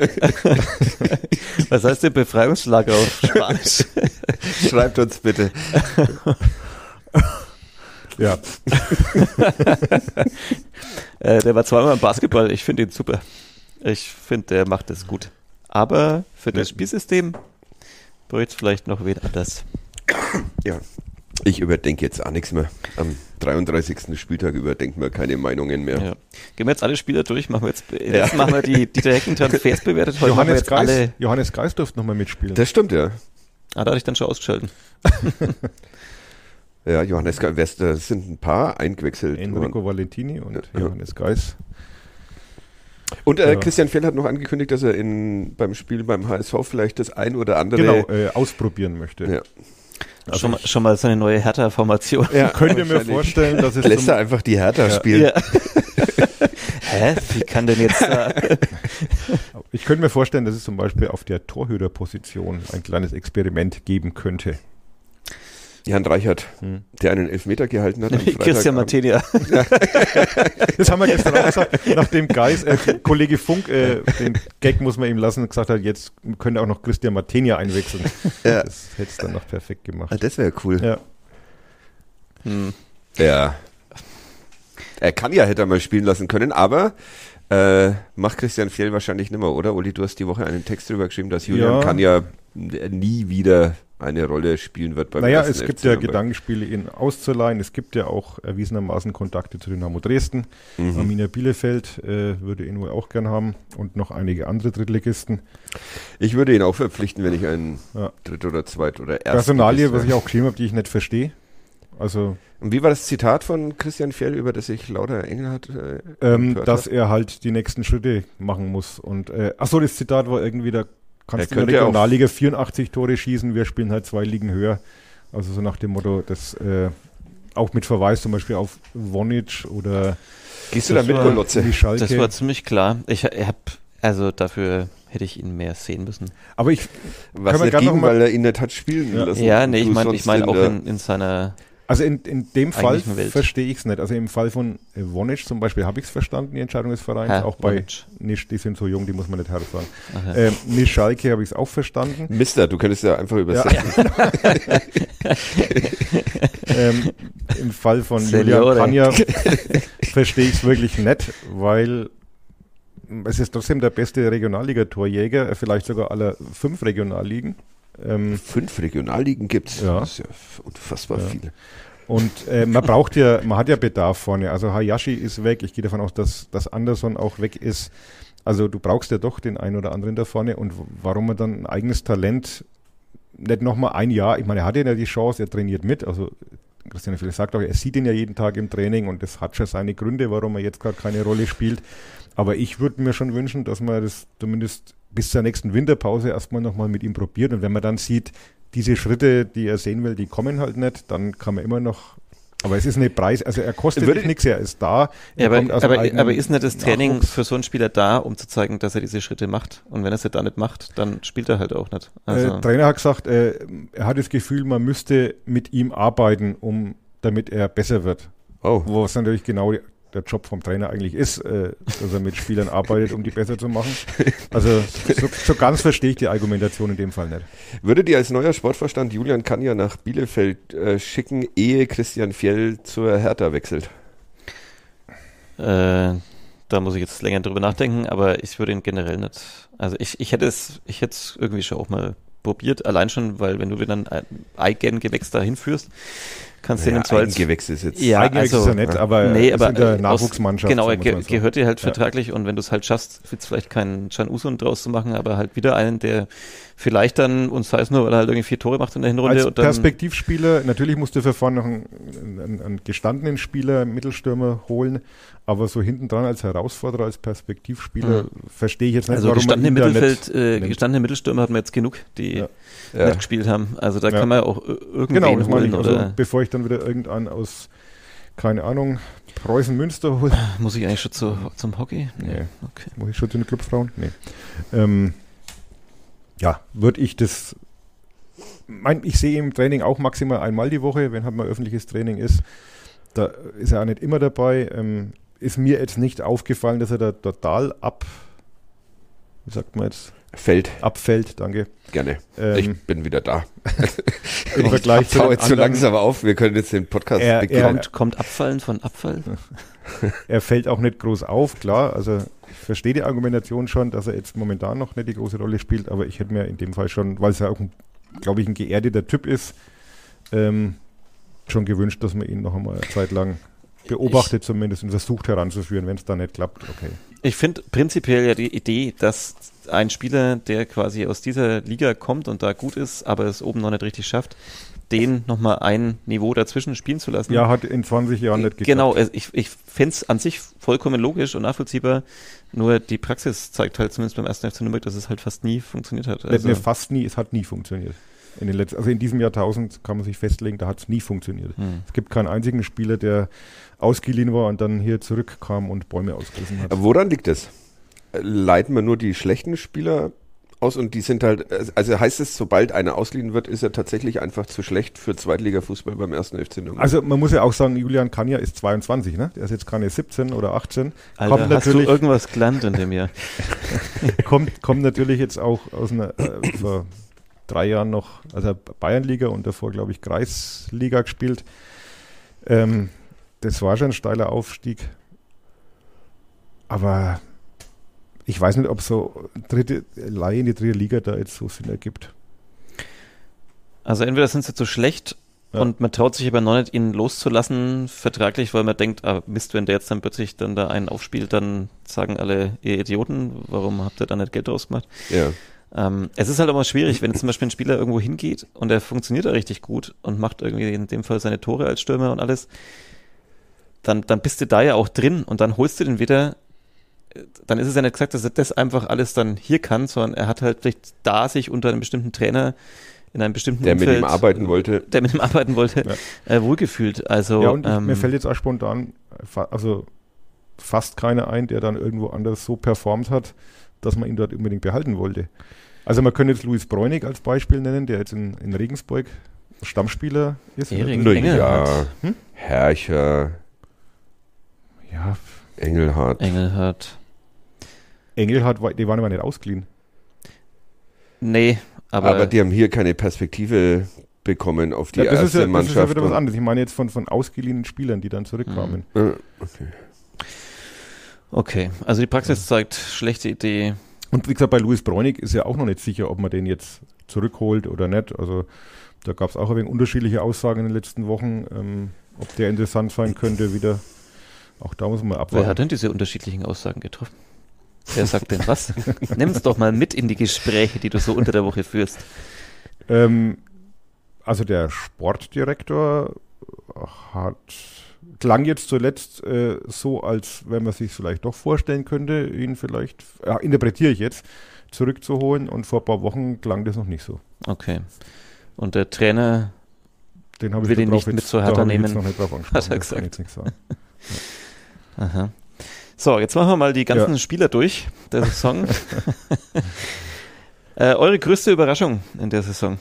Was heißt der Befreiungslager auf Spanisch? Schreibt uns bitte. Ja, Der war zweimal im Basketball. Ich finde ihn super. Ich finde, der macht das gut. Aber für das Spielsystem bräuchte es vielleicht noch wen anders. Ja, ich überdenke jetzt auch nichts mehr. Am 33. Spieltag überdenken wir keine Meinungen mehr. Ja. Gehen wir jetzt alle Spieler durch. Jetzt machen wir die direkten Transfers bewertet. Heute machen wir jetzt alle. Johannes Geis durfte nochmal mitspielen. Das stimmt, ja. Da hatte ich dann schon ausgeschalten. Ja, Johannes Geis, da sind ein paar eingewechselt. Enrico Valentini und Ja. Johannes Geis. Und Ja. Christian Fell hat noch angekündigt, dass er beim Spiel beim HSV vielleicht das ein oder andere... Genau, ausprobieren möchte. Ja. Also schon mal so eine neue Hertha-Formation. Ja, ich könnte mir wahrscheinlich. vorstellen, dass es Lässt er einfach die Hertha spielen. Ja. Hä? Wie kann denn jetzt da? ich könnte mir vorstellen, dass es zum Beispiel auf der Torhüterposition ein kleines Experiment geben könnte. Jan Reichert, der einen Elfmeter gehalten hat am Christian Martinia. Das haben wir gestern auch gesagt, nachdem Geis, Kollege Funk, den Gag muss man ihm lassen, gesagt hat, jetzt könnte auch noch Christian Martinia einwechseln. Ja. Das hätte es dann noch perfekt gemacht. Ah, das wäre cool. Ja. Hm. Ja. Hätte er mal spielen lassen können, aber macht Christian Fjell wahrscheinlich nicht mehr, oder? Uli, du hast die Woche einen Text drüber geschrieben, dass Julian Kanja nie wieder eine Rolle spielen wird beim Naja, es gibt ja Gedankenspiele, ihn auszuleihen. Es gibt ja auch erwiesenermaßen Kontakte zu Dynamo Dresden. Arminia Bielefeld würde ihn wohl auch gern haben und noch einige andere Drittligisten. Ich würde ihn auch verpflichten, wenn ich einen Dritt- oder Zweit- oder Erst. Personalie, was ich auch geschrieben habe, die ich nicht verstehe. Also, und wie war das Zitat von Christian Fjell, über das sich Lauter Engelhardt dass er halt die nächsten Schritte machen muss. Und das Zitat war irgendwie, da kannst du in der Regionalliga 84 Tore schießen, wir spielen halt 2 Ligen höher. Also so nach dem Motto, das auch mit Verweis zum Beispiel auf Wonic oder Gehst du da mit, Golotze? Das war ziemlich klar. Dafür hätte ich ihn mehr sehen müssen. Aber was nicht ging, weil er ihn nicht hat spielen lassen. Ja, nee, ich meine auch in seiner... Also in dem Fall verstehe ich es nicht. Also im Fall von Wonic zum Beispiel habe ich es verstanden, die Entscheidung des Vereins. Auch bei Nisch, die sind so jung, die muss man nicht herfahren. Nisch Schalke habe ich es auch verstanden. Mister, du könntest ja einfach übersetzen. Ja. Im Fall von Julian Kanja verstehe ich es wirklich nicht, weil es ist trotzdem der beste Regionalliga-Torjäger, vielleicht sogar aller 5 Regionalligen. 5 Regionalligen gibt's. Ja. Das ist ja unfassbar viel. Und man hat ja Bedarf vorne. Also Hayashi ist weg. Ich gehe davon aus, dass Anderson auch weg ist. Also du brauchst ja doch den einen oder anderen da vorne. Und warum man dann ein eigenes Talent nicht nochmal ein Jahr, ich meine, er hat ja die Chance, er trainiert mit. Also Christian Fjell sagt auch, er sieht ihn ja jeden Tag im Training und das hat schon seine Gründe, warum er jetzt gerade keine Rolle spielt. Aber ich würde mir schon wünschen, dass man das zumindest bis zur nächsten Winterpause erstmal nochmal mit ihm probiert. Und wenn man dann sieht, diese Schritte, die er sehen will, die kommen halt nicht, dann kann man immer noch, aber es ist eine also er kostet nichts, er ist da. Aber ist nicht das Training für so einen Spieler da, um zu zeigen, dass er diese Schritte macht? Und wenn er sie da nicht macht, dann spielt er halt auch nicht. Also Trainer hat gesagt, er hat das Gefühl, man müsste mit ihm arbeiten, damit er besser wird. Was natürlich genau der Job vom Trainer eigentlich ist, dass er mit Spielern arbeitet, um die besser zu machen. Also so ganz verstehe ich die Argumentation in dem Fall nicht. Würdet ihr als neuer Sportvorstand Julian Kanja nach Bielefeld schicken, ehe Christian Fjell zur Hertha wechselt? Da muss ich jetzt länger drüber nachdenken, aber ich würde ihn generell nicht. Also ich hätte es irgendwie schon auch mal probiert, allein schon, weil wenn du wieder ein Eigengewächs dahin führst, kannst du den so als Eigengewächs ist jetzt. Ja, Eigengewächs ist ja nett, aber in der Nachwuchsmannschaft. Genau, er gehört dir halt vertraglich und wenn du es halt schaffst, jetzt vielleicht keinen Can Usun draus zu machen, aber halt wieder einen, der vielleicht dann, und sei es nur, weil er halt irgendwie 4 Tore macht in der Hinrunde. Als und dann Perspektivspieler, natürlich musst du für vorne noch einen gestandenen Spieler, Mittelstürmer holen, aber so hinten dran als Herausforderer, als Perspektivspieler verstehe ich jetzt nicht, warum gestandene Mittelstürmer hatten wir jetzt genug, die nicht gespielt haben. Also da kann man ja auch irgendwen holen. Also, bevor ich dann wieder irgendeinen aus, keine Ahnung, Preußen-Münster hole. Muss ich eigentlich schon zum Hockey? Nee. Okay. Muss ich schon zu den Clubfrauen? Nee. Würde ich das... Ich sehe im Training auch maximal einmal die Woche, wenn halt mal öffentliches Training ist. Da ist er auch nicht immer dabei. Ist mir jetzt nicht aufgefallen, dass er da total abfällt, danke. Gerne. Ich bin wieder da. Im Vergleich zu jetzt so langsam auf, wir können jetzt den Podcast beginnen. Kommt Abfallen von Abfall? Er fällt auch nicht groß auf, klar. Also ich verstehe die Argumentation schon, dass er jetzt momentan noch nicht die große Rolle spielt, aber ich hätte mir in dem Fall schon, weil es ja auch, glaube ich, ein geerdeter Typ ist, schon gewünscht, dass man ihn noch einmal eine Zeit lang beobachtet zumindest und versucht heranzuführen, wenn es da nicht klappt, okay. Ich finde prinzipiell ja die Idee, dass ein Spieler, der quasi aus dieser Liga kommt und da gut ist, aber es oben noch nicht richtig schafft, den nochmal ein Niveau dazwischen spielen zu lassen. Ja, hat in 20 Jahren nicht geklappt. Genau, ich fände es an sich vollkommen logisch und nachvollziehbar, nur die Praxis zeigt halt zumindest beim 1. FC Nürnberg, dass es halt fast nie funktioniert hat. Also nicht fast nie, es hat nie funktioniert. Also in diesem Jahrtausend kann man sich festlegen, da hat es nie funktioniert. Es gibt keinen einzigen Spieler, der ausgeliehen war und dann hier zurückkam und Bäume ausgerissen hat. Woran liegt es? Leiten wir nur die schlechten Spieler aus und die sind halt, also heißt es, sobald einer ausgeliehen wird, ist er tatsächlich einfach zu schlecht für Zweitliga-Fußball beim 1. FC Nürnberg? Also man muss ja auch sagen, Julian Kanja ist 22, ne? Der ist jetzt keine 17 oder 18. Alter, hast du irgendwas gelernt in dem Jahr? kommt natürlich jetzt auch aus einer vor 3 Jahren noch, also Bayernliga und davor, glaube ich, Kreisliga gespielt. das war schon ein steiler Aufstieg. Aber ich weiß nicht, ob so Leihe in die dritte Liga da jetzt so Sinn ergibt. Also entweder sind sie zu schlecht und man traut sich aber noch nicht, ihn loszulassen vertraglich, weil man denkt, Mist, wenn der jetzt dann plötzlich dann da einen aufspielt, dann sagen alle, ihr Idioten, warum habt ihr da nicht Geld rausgemacht? Ja. Es ist halt immer schwierig, wenn zum Beispiel ein Spieler irgendwo hingeht und er funktioniert da richtig gut und macht irgendwie in dem Fall seine Tore als Stürmer und alles, dann bist du da ja auch drin und dann holst du den wieder. Dann ist es ja nicht gesagt, dass er das einfach alles dann hier kann, sondern er hat halt vielleicht da sich unter einem bestimmten Trainer in einem bestimmten der Umfeld, mit ihm arbeiten wollte, wohlgefühlt. Also, ja, und mir fällt jetzt auch spontan fast keiner ein, der dann irgendwo anders so performt hat, dass man ihn dort unbedingt behalten wollte. Also man könnte jetzt Luis Bräunig als Beispiel nennen, der jetzt in Regensburg Stammspieler ist. Ja, Herrcher, ja, Engelhardt, die waren aber nicht ausgeliehen. Nee, aber die haben hier keine Perspektive bekommen auf die erste Mannschaft. Das ist ja wieder was anderes. Ich meine jetzt von ausgeliehenen Spielern, die dann zurückkamen. Okay, also die Praxis zeigt, schlechte Idee. Und wie gesagt, bei Luis Bräunig ist ja auch noch nicht sicher, ob man den jetzt zurückholt oder nicht. Also da gab es auch ein wenig unterschiedliche Aussagen in den letzten Wochen, ob der interessant sein könnte wieder. Auch da muss man abwarten. Wer hat denn diese unterschiedlichen Aussagen getroffen? Wer sagt denn was? Nimm es doch mal mit in die Gespräche, die du so unter der Woche führst. Also der Sportdirektor klang jetzt zuletzt so, als wenn man sich vielleicht doch vorstellen könnte, ihn vielleicht, interpretiere ich jetzt, zurückzuholen, und vor ein paar Wochen klang das noch nicht so. Okay. Und der Trainer den will ihn nicht mit so härter nehmen, noch nicht drauf hat er gesagt. Jetzt nicht sagen. Ja. Aha. So, jetzt machen wir mal die ganzen Spieler durch der Saison. Eure größte Überraschung in der Saison?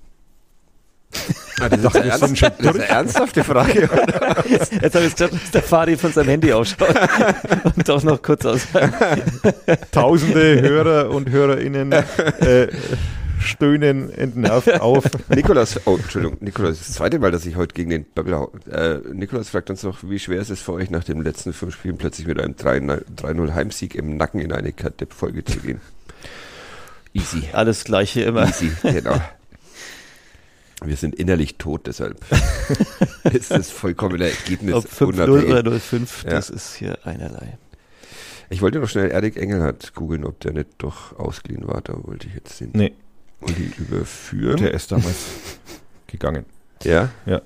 Das ist eine ernsthafte Frage. Jetzt habe ich gesagt, dass der Fadi von seinem Handy ausschaut und doch noch kurz aussagen. Tausende Hörer und HörerInnen stöhnen entnervt auf. Nikolas, das zweite Mal, dass ich heute gegen den Bubble Nikolas fragt uns noch, wie schwer ist es für euch, nach den letzten 5 Spielen plötzlich mit einem 3-0 Heimsieg im Nacken in eine Kadepp-Folge zu gehen? Easy. Alles Gleiche immer. Easy, genau. Wir sind innerlich tot, deshalb ist das vollkommene Ergebnis. Ob 5-0 oder 0-5, das ist hier einerlei. Ich wollte noch schnell Erik Engelhardt googeln, ob der nicht doch ausgeliehen war. Da wollte ich jetzt den Uli überführen. Der ist damals gegangen. Ja? Ja.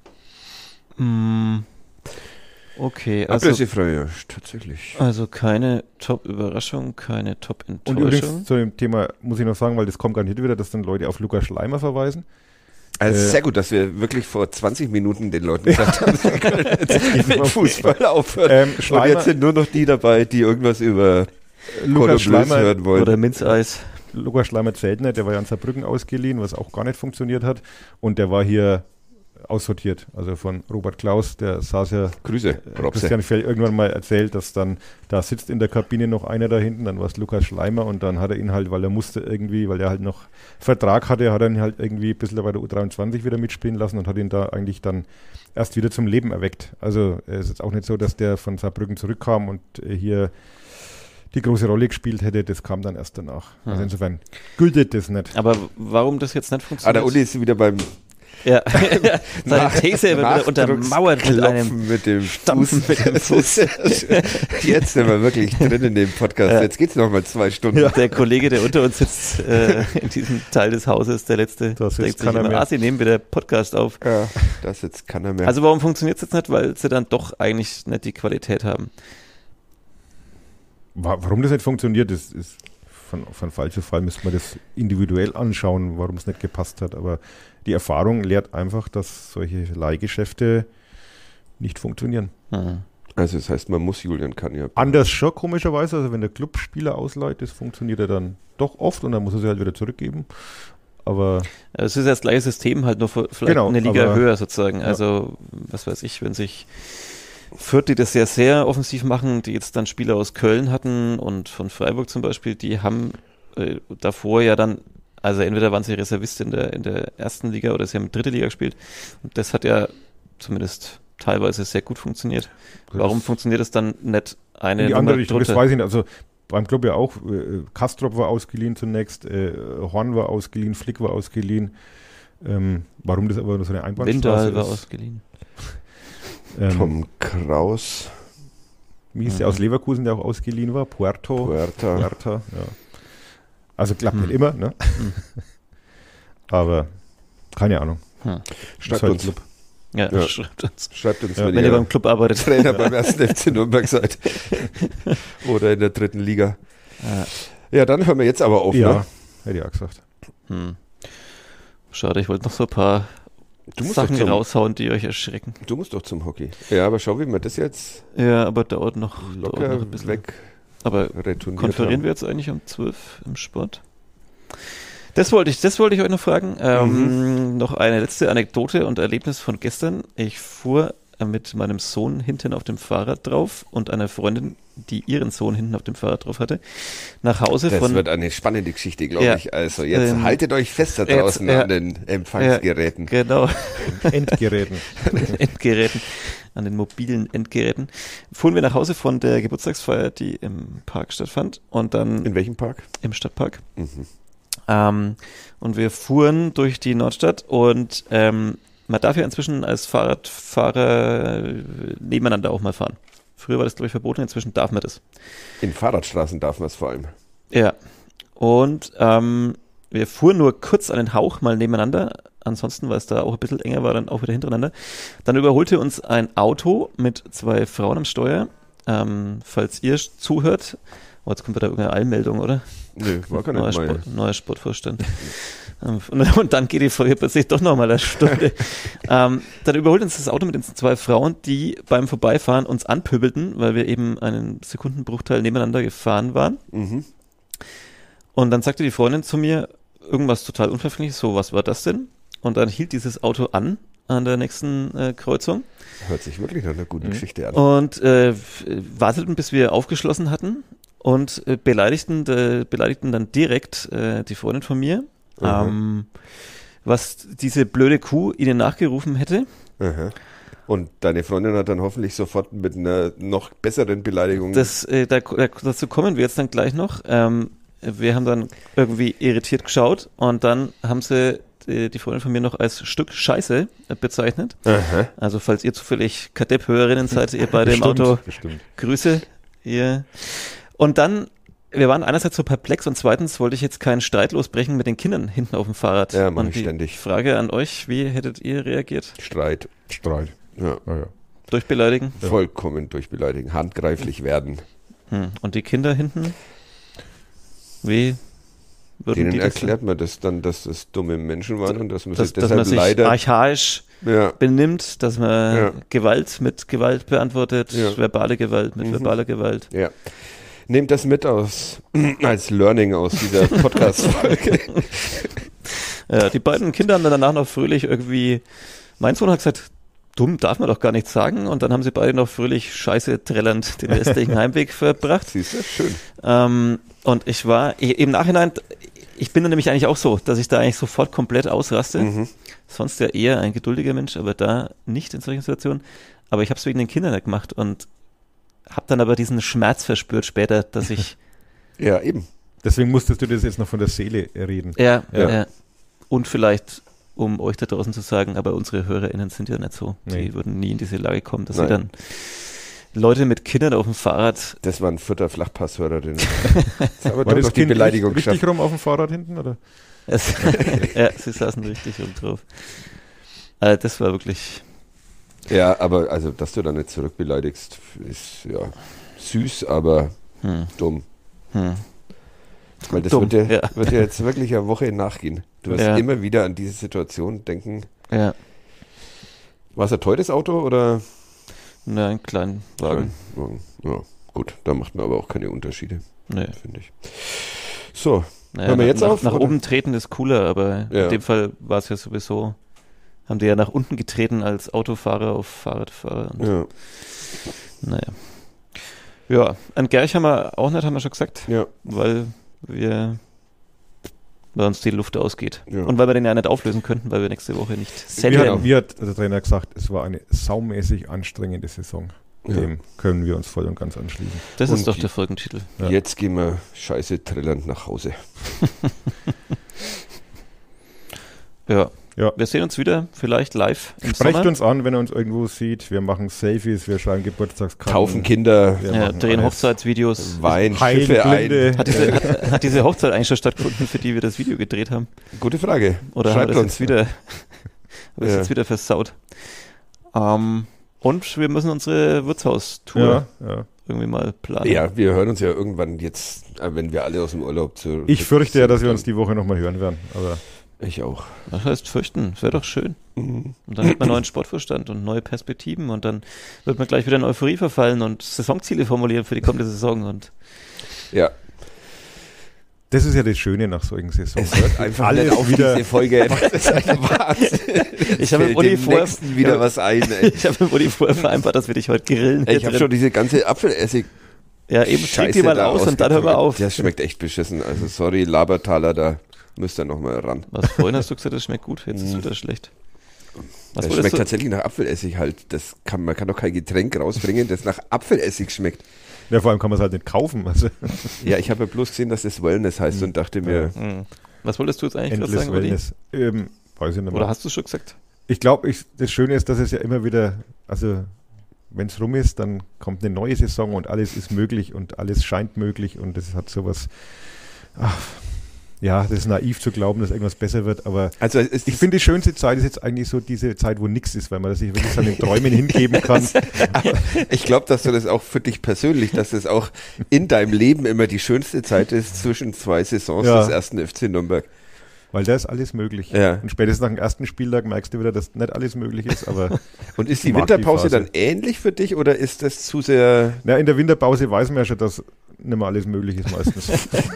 Okay, also ablösefrei, ja, tatsächlich. Also keine Top-Überraschung, keine Top-Enttäuschung. Und übrigens zu dem Thema muss ich noch sagen, weil das kommt gar nicht wieder, dass dann Leute auf Lukas Schleimer verweisen. Also sehr gut, dass wir wirklich vor 20 Minuten den Leuten gesagt haben, wir können jetzt mit Fußball aufhören. Und jetzt sind nur noch die dabei, die irgendwas über Lukas Schleimer hören wollen. Oder Minzeis. Lukas Schleimer-Zeltner, der war ja an Saarbrücken ausgeliehen, was auch gar nicht funktioniert hat. Und der war hier aussortiert, also von Robert Klaus, der saß ja, Grüße, Christian Fell irgendwann mal erzählt, dass dann, da sitzt in der Kabine noch einer da hinten, dann war es Lukas Schleimer, und dann hat er ihn halt, weil er musste irgendwie, weil er halt noch Vertrag hatte, hat er ihn halt irgendwie ein bisschen bei der U23 wieder mitspielen lassen und hat ihn da eigentlich dann erst wieder zum Leben erweckt. Also es ist jetzt auch nicht so, dass der von Saarbrücken zurückkam und hier die große Rolle gespielt hätte, das kam dann erst danach. Also insofern gültet das nicht. Aber warum das jetzt nicht funktioniert? Der Uli ist wieder beim Ja, seine These wird wieder untermauert mit einem mit dem Fuß. Jetzt sind wir wirklich drin in dem Podcast. Jetzt geht's noch mal 2 Stunden. Ja. Der Kollege, der unter uns sitzt, in diesem Teil des Hauses, der letzte, das denkt sich immer, sie nehmen wieder Podcast auf. Ja, das jetzt kann er mehr. Also warum funktioniert es jetzt nicht? Weil sie dann doch eigentlich nicht die Qualität haben. Warum das nicht funktioniert, ist von Fall zu Fall, müsste man das individuell anschauen, warum es nicht gepasst hat. Aber die Erfahrung lehrt einfach, dass solche Leihgeschäfte nicht funktionieren. Also das heißt, man muss Julian Kanja. Anders schon, komischerweise. Also wenn der Club Spieler ausleiht, das funktioniert ja dann doch oft und dann muss er sie halt wieder zurückgeben. Aber es ist ja das gleiche System, halt nur vielleicht eine Liga höher sozusagen. Also was weiß ich, wenn sich Fürth, die das sehr, sehr offensiv machen, die jetzt dann Spieler aus Köln hatten und von Freiburg zum Beispiel, die haben davor ja dann, also entweder waren sie Reservist in der ersten Liga oder sie haben dritte Liga gespielt, und das hat ja zumindest teilweise sehr gut funktioniert. Warum funktioniert es dann nicht eine die Nummer andere Richtung, das drunter? weiß ich nicht. Also beim Club ja auch, Kastrop war ausgeliehen zunächst, Horn war ausgeliehen, Flick war ausgeliehen. Warum das aber nur so eine Einbahnstraße Windal ist? war ausgeliehen. Tom Kraus. Wie hieß der aus Leverkusen, der auch ausgeliehen war? Puerta. Ja. Also klappt nicht immer, ne? Aber keine Ahnung. Schreibt halt uns. Club. Ja, Ja. schreibt uns, wenn wenn ihr ihr beim Club arbeitet. Trainer beim 1. FC Nürnberg seid. Oder in der 3. Liga. Ja, dann hören wir jetzt aber auf. Ja, Ne? hätte ich auch gesagt. Schade, ich wollte noch so ein paar Sachen raushauen, die euch erschrecken. Du musst doch zum Hockey. Ja, aber schau, wie wir das jetzt Ja, aber dauert noch locker ein bisschen. weg Aber retourniert konferieren haben. wir jetzt eigentlich um 12 im Sport? Das wollte ich euch noch fragen. Noch eine letzte Anekdote und Erlebnis von gestern. Ich fuhr mit meinem Sohn hinten auf dem Fahrrad drauf und einer Freundin, die ihren Sohn hinten auf dem Fahrrad drauf hatte, nach Hause Das von... wird eine spannende Geschichte, glaube Ja. ich. Also jetzt haltet euch fest da draußen an den Empfangsgeräten. Genau. Endgeräten. Endgeräten, an den mobilen Endgeräten. Fuhren wir nach Hause von der Geburtstagsfeier, die im Park stattfand und dann In welchem Park? im Stadtpark. Und wir fuhren durch die Nordstadt und man darf ja inzwischen als Fahrradfahrer nebeneinander auch mal fahren. Früher war das, glaube ich, verboten, inzwischen darf man das. In Fahrradstraßen darf man es vor allem. Ja. Und wir fuhren nur kurz einen Hauch mal nebeneinander. Ansonsten, weil es da auch ein bisschen enger war, dann auch wieder hintereinander. Dann überholte uns ein Auto mit 2 Frauen am Steuer. Falls ihr zuhört, jetzt kommt wieder irgendeine Eilmeldung, oder? Nö, war gar nicht mal. Neuer Sportvorstand. Und dann geht die Folge plötzlich doch nochmal eine Stunde. Dann überholt uns das Auto mit den 2 Frauen, die beim Vorbeifahren uns anpöbelten, weil wir eben einen Sekundenbruchteil nebeneinander gefahren waren. Und dann sagte die Freundin zu mir irgendwas total Unverfängliches, so, was war das denn? Und dann hielt dieses Auto an der nächsten Kreuzung. Hört sich wirklich nach einer guten Geschichte an. Und warteten, bis wir aufgeschlossen hatten und beleidigten dann direkt die Freundin von mir, was diese blöde Kuh ihnen nachgerufen hätte. Aha. Und deine Freundin hat dann hoffentlich sofort mit einer noch besseren Beleidigung... Dazu kommen wir jetzt dann gleich noch. Wir haben dann irgendwie irritiert geschaut und dann haben sie die Freundin von mir noch als Stück Scheiße bezeichnet. Aha. Also falls ihr zufällig Kadepp-Hörerinnen seid, ihr beide im Auto, Bestimmt. Grüße. Ihr. Und dann, wir waren einerseits so perplex und zweitens wollte ich jetzt keinen Streit losbrechen mit den Kindern hinten auf dem Fahrrad. Ja, mach und ich die ständig. Frage an euch, wie hättet ihr reagiert? Streit. Ja. Ja. Durch Beleidigen? Vollkommen durchbeleidigen. Handgreiflich werden. Und die Kinder hinten? Wie würden Denen die das erklärt man das dann, dass das dumme Menschen waren und dass man sich dass deshalb man sich leider... archaisch Ja. benimmt, dass man Ja. Gewalt mit Gewalt beantwortet, Ja. verbale Gewalt mit verbaler Gewalt. Ja. Nehmt das mit als Learning aus dieser Podcast-Folge. Ja, die beiden Kinder haben dann danach noch fröhlich irgendwie, mein Sohn hat gesagt, dumm darf man doch gar nichts sagen, und dann haben sie beide noch fröhlich scheiße trällernd den restlichen Heimweg verbracht. Siehst du? Schön. Und im Nachhinein, ich bin dann nämlich eigentlich auch so, dass ich da eigentlich sofort komplett ausraste. Sonst ja eher ein geduldiger Mensch, aber da nicht in solchen Situationen. Aber ich habe es wegen den Kindern nicht gemacht und habe dann aber diesen Schmerz verspürt später, dass ich... Ja, eben. Deswegen musstest du das jetzt noch von der Seele reden. Ja. Ja. Und vielleicht, um euch da draußen zu sagen, aber unsere HörerInnen sind ja nicht so. Nee. Die würden nie in diese Lage kommen, dass Nein. sie dann Leute mit Kindern auf dem Fahrrad... Das war ein 4. Flachpasshörerin. Das aber War doch das noch die Kind Beleidigung richtig geschafft. rum auf dem Fahrrad hinten? Oder? Ja, sie saßen richtig rum drauf. Also das war wirklich... Ja, aber also, dass du da nicht zurückbeleidigst, ist ja süß, aber dumm. Weil das Dumm, wird dir jetzt wirklich eine Woche nachgehen. Du wirst Ja. immer wieder an diese Situation denken. Ja, War es ein teures Auto oder? ne, einen kleinen Wagen. Ja, gut, da macht man aber auch keine Unterschiede, Nee. finde ich. So, Naja, hören wir jetzt auf? Nach oder? oben treten ist cooler, aber Ja. in dem Fall war es ja sowieso, haben die ja nach unten getreten als Autofahrer auf Fahrradfahrer. Und, Ja, naja. Ja, an Gerch haben wir auch nicht, haben wir schon gesagt, ja. weil wir weil uns die Luft ausgeht. Ja. Und weil wir den ja nicht auflösen könnten, weil wir nächste Woche nicht Mir hat der Trainer gesagt, es war eine saumäßig anstrengende Saison. Dem können wir uns voll und ganz anschließen. Das Und ist doch der Folgentitel. Ja. Jetzt gehen wir scheiße trillernd nach Hause. Ja. Ja. Wir sehen uns wieder, vielleicht live im Sprecht Sommer. uns an, wenn ihr uns irgendwo sieht. Wir machen Selfies, wir schreiben Geburtstagskarten. Kaufen Kinder, Wir Ja, machen drehen alles. Hochzeitsvideos. Wein, Heilen Schiffe Blinde. ein. Hat diese Hochzeit eigentlich schon stattgefunden, für die wir das Video gedreht haben? Gute Frage. Oder haben wir Schreibt das uns. jetzt wieder, Ja. jetzt wieder versaut? Und wir müssen unsere Wirtshaustour Ja. irgendwie mal planen. Ja, wir hören uns ja irgendwann jetzt, wenn wir alle aus dem Urlaub zurück Ich fürchte ja, dass wir sind. uns die Woche nochmal hören werden. Aber Ich auch. Das heißt fürchten, das wäre doch schön. Mhm. Und dann hat man neuen Sportvorstand und neue Perspektiven und dann wird man gleich wieder in Euphorie verfallen und Saisonziele formulieren für die kommende Saison. Und Ja, das ist ja das Schöne nach solchen Saisons. es hört einfach Alles nicht auf wieder- diese Folge. Das ist ein Wahnsinn. Ich habe Fällt mit Uli dem vorher- Nächsten wieder was ein. Ey. ich habe mit Uli vorher vereinbart, dass wir dich heute grillen. Ich hier habe drin. schon diese ganze Apfelessig Ja, eben trink Scheiße die mal da aus und dann hören wir auf. Das schmeckt echt beschissen. Also sorry, Labertaler, da müsst ihr nochmal ran. Was, vorhin hast du gesagt, das schmeckt gut, jetzt ist es wieder schlecht. Was Das wolltest schmeckt du? tatsächlich nach Apfelessig halt. Man kann doch kein Getränk rausbringen, das nach Apfelessig schmeckt. Ja, vor allem kann man es halt nicht kaufen. Also Ja, ich habe ja bloß gesehen, dass das Wellness heißt und dachte mir, Hm. Was wolltest du jetzt eigentlich was Endless sagen, Uli? Wellness. Weiß ich nicht mehr. Oder hast du schon gesagt? Ich glaube, das Schöne ist, dass es ja immer wieder, also wenn es rum ist, dann kommt eine neue Saison und alles ist möglich und alles scheint möglich und das hat sowas, ja, das ist naiv zu glauben, dass irgendwas besser wird, aber also ich finde, die schönste Zeit ist jetzt eigentlich so diese Zeit, wo nichts ist, weil man sich wirklich seinen Träumen hingeben kann. ich glaube, dass du das auch für dich persönlich, dass das auch in deinem Leben immer die schönste Zeit ist zwischen zwei Saisons Ja. des ersten FC Nürnberg. Weil da ist alles möglich. Ja. Und spätestens nach dem ersten Spieltag merkst du wieder, dass nicht alles möglich ist, aber Und ist die Ich mag Winterpause die Phase. dann ähnlich für dich oder ist das zu sehr... ja, in der Winterpause weiß man ja schon, dass nicht mehr alles möglich ist meistens.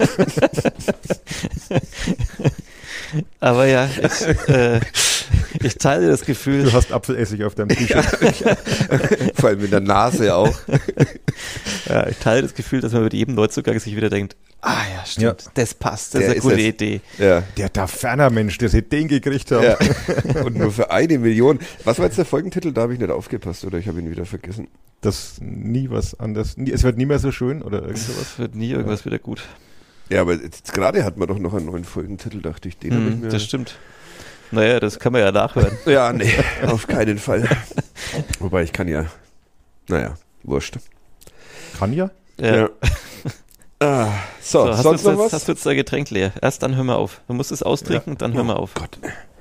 Aber ja, ich teile das Gefühl. Du hast Apfelessig auf deinem T-Shirt. Vor allem in der Nase auch. Ja, ich teile das Gefühl, dass man mit jedem Neuzugang sich wieder denkt, ja, stimmt, Ja. das passt, das Der ist eine ist gute es. Idee. Ja. Der Taferner Mensch, der sie den gekriegt hat. Ja. Und nur für 1 Million. Was war jetzt der Folgentitel? Da habe ich nicht aufgepasst oder ich habe ihn wieder vergessen. Das nie was anderes. Es wird nie mehr so schön oder irgend sowas. Es wird nie irgendwas wieder gut. Ja, aber jetzt gerade hat man doch noch einen neuen Folgentitel, dachte ich. Den habe ich mir... Das stimmt. Naja, das kann man ja nachhören. Ja, nee, auf keinen Fall. Wobei ich kann ja... Naja, wurscht. Kann ja. Ja. So, So, sonst noch hast was? du jetzt dein Getränk leer? Erst dann hör mal auf. Du musst es austrinken, dann hör mal auf. Gott.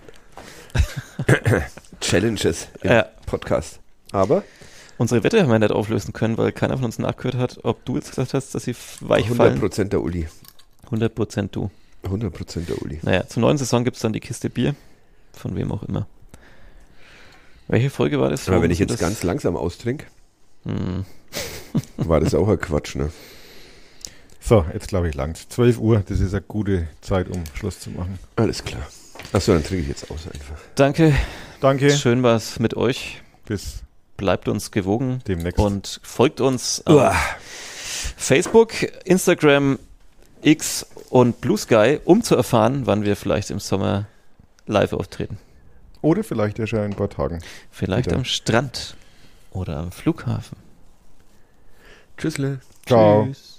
Challenges im Ja. Podcast. Aber Unsere Wette haben wir nicht auflösen können, weil keiner von uns nachgehört hat, ob du jetzt gesagt hast, dass sie weich fallen. 100% der Uli. 100% du. 100% der Uli. Naja, zur neuen Saison gibt es dann die Kiste Bier. Von wem auch immer. Welche Folge war das? Aber wenn ich Warum jetzt sind ganz langsam austrinke, Hm. war das auch ein Quatsch, ne? So, jetzt glaube ich langt. 12 Uhr, das ist eine gute Zeit, um Schluss zu machen. Alles klar. Achso, dann trinke ich jetzt aus einfach. Danke. Danke. Schön war es mit euch. Bis Bleibt uns gewogen demnächst. und folgt uns auf Facebook, Instagram, X und Blue Sky, um zu erfahren, wann wir vielleicht im Sommer live auftreten. Oder vielleicht erst in ein paar Tagen. Vielleicht Wieder. am Strand oder am Flughafen. Tschüssle. Ciao. Tschüss.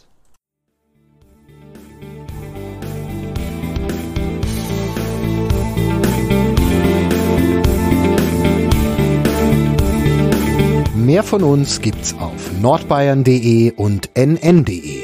Mehr von uns gibt's auf nordbayern.de und nn.de.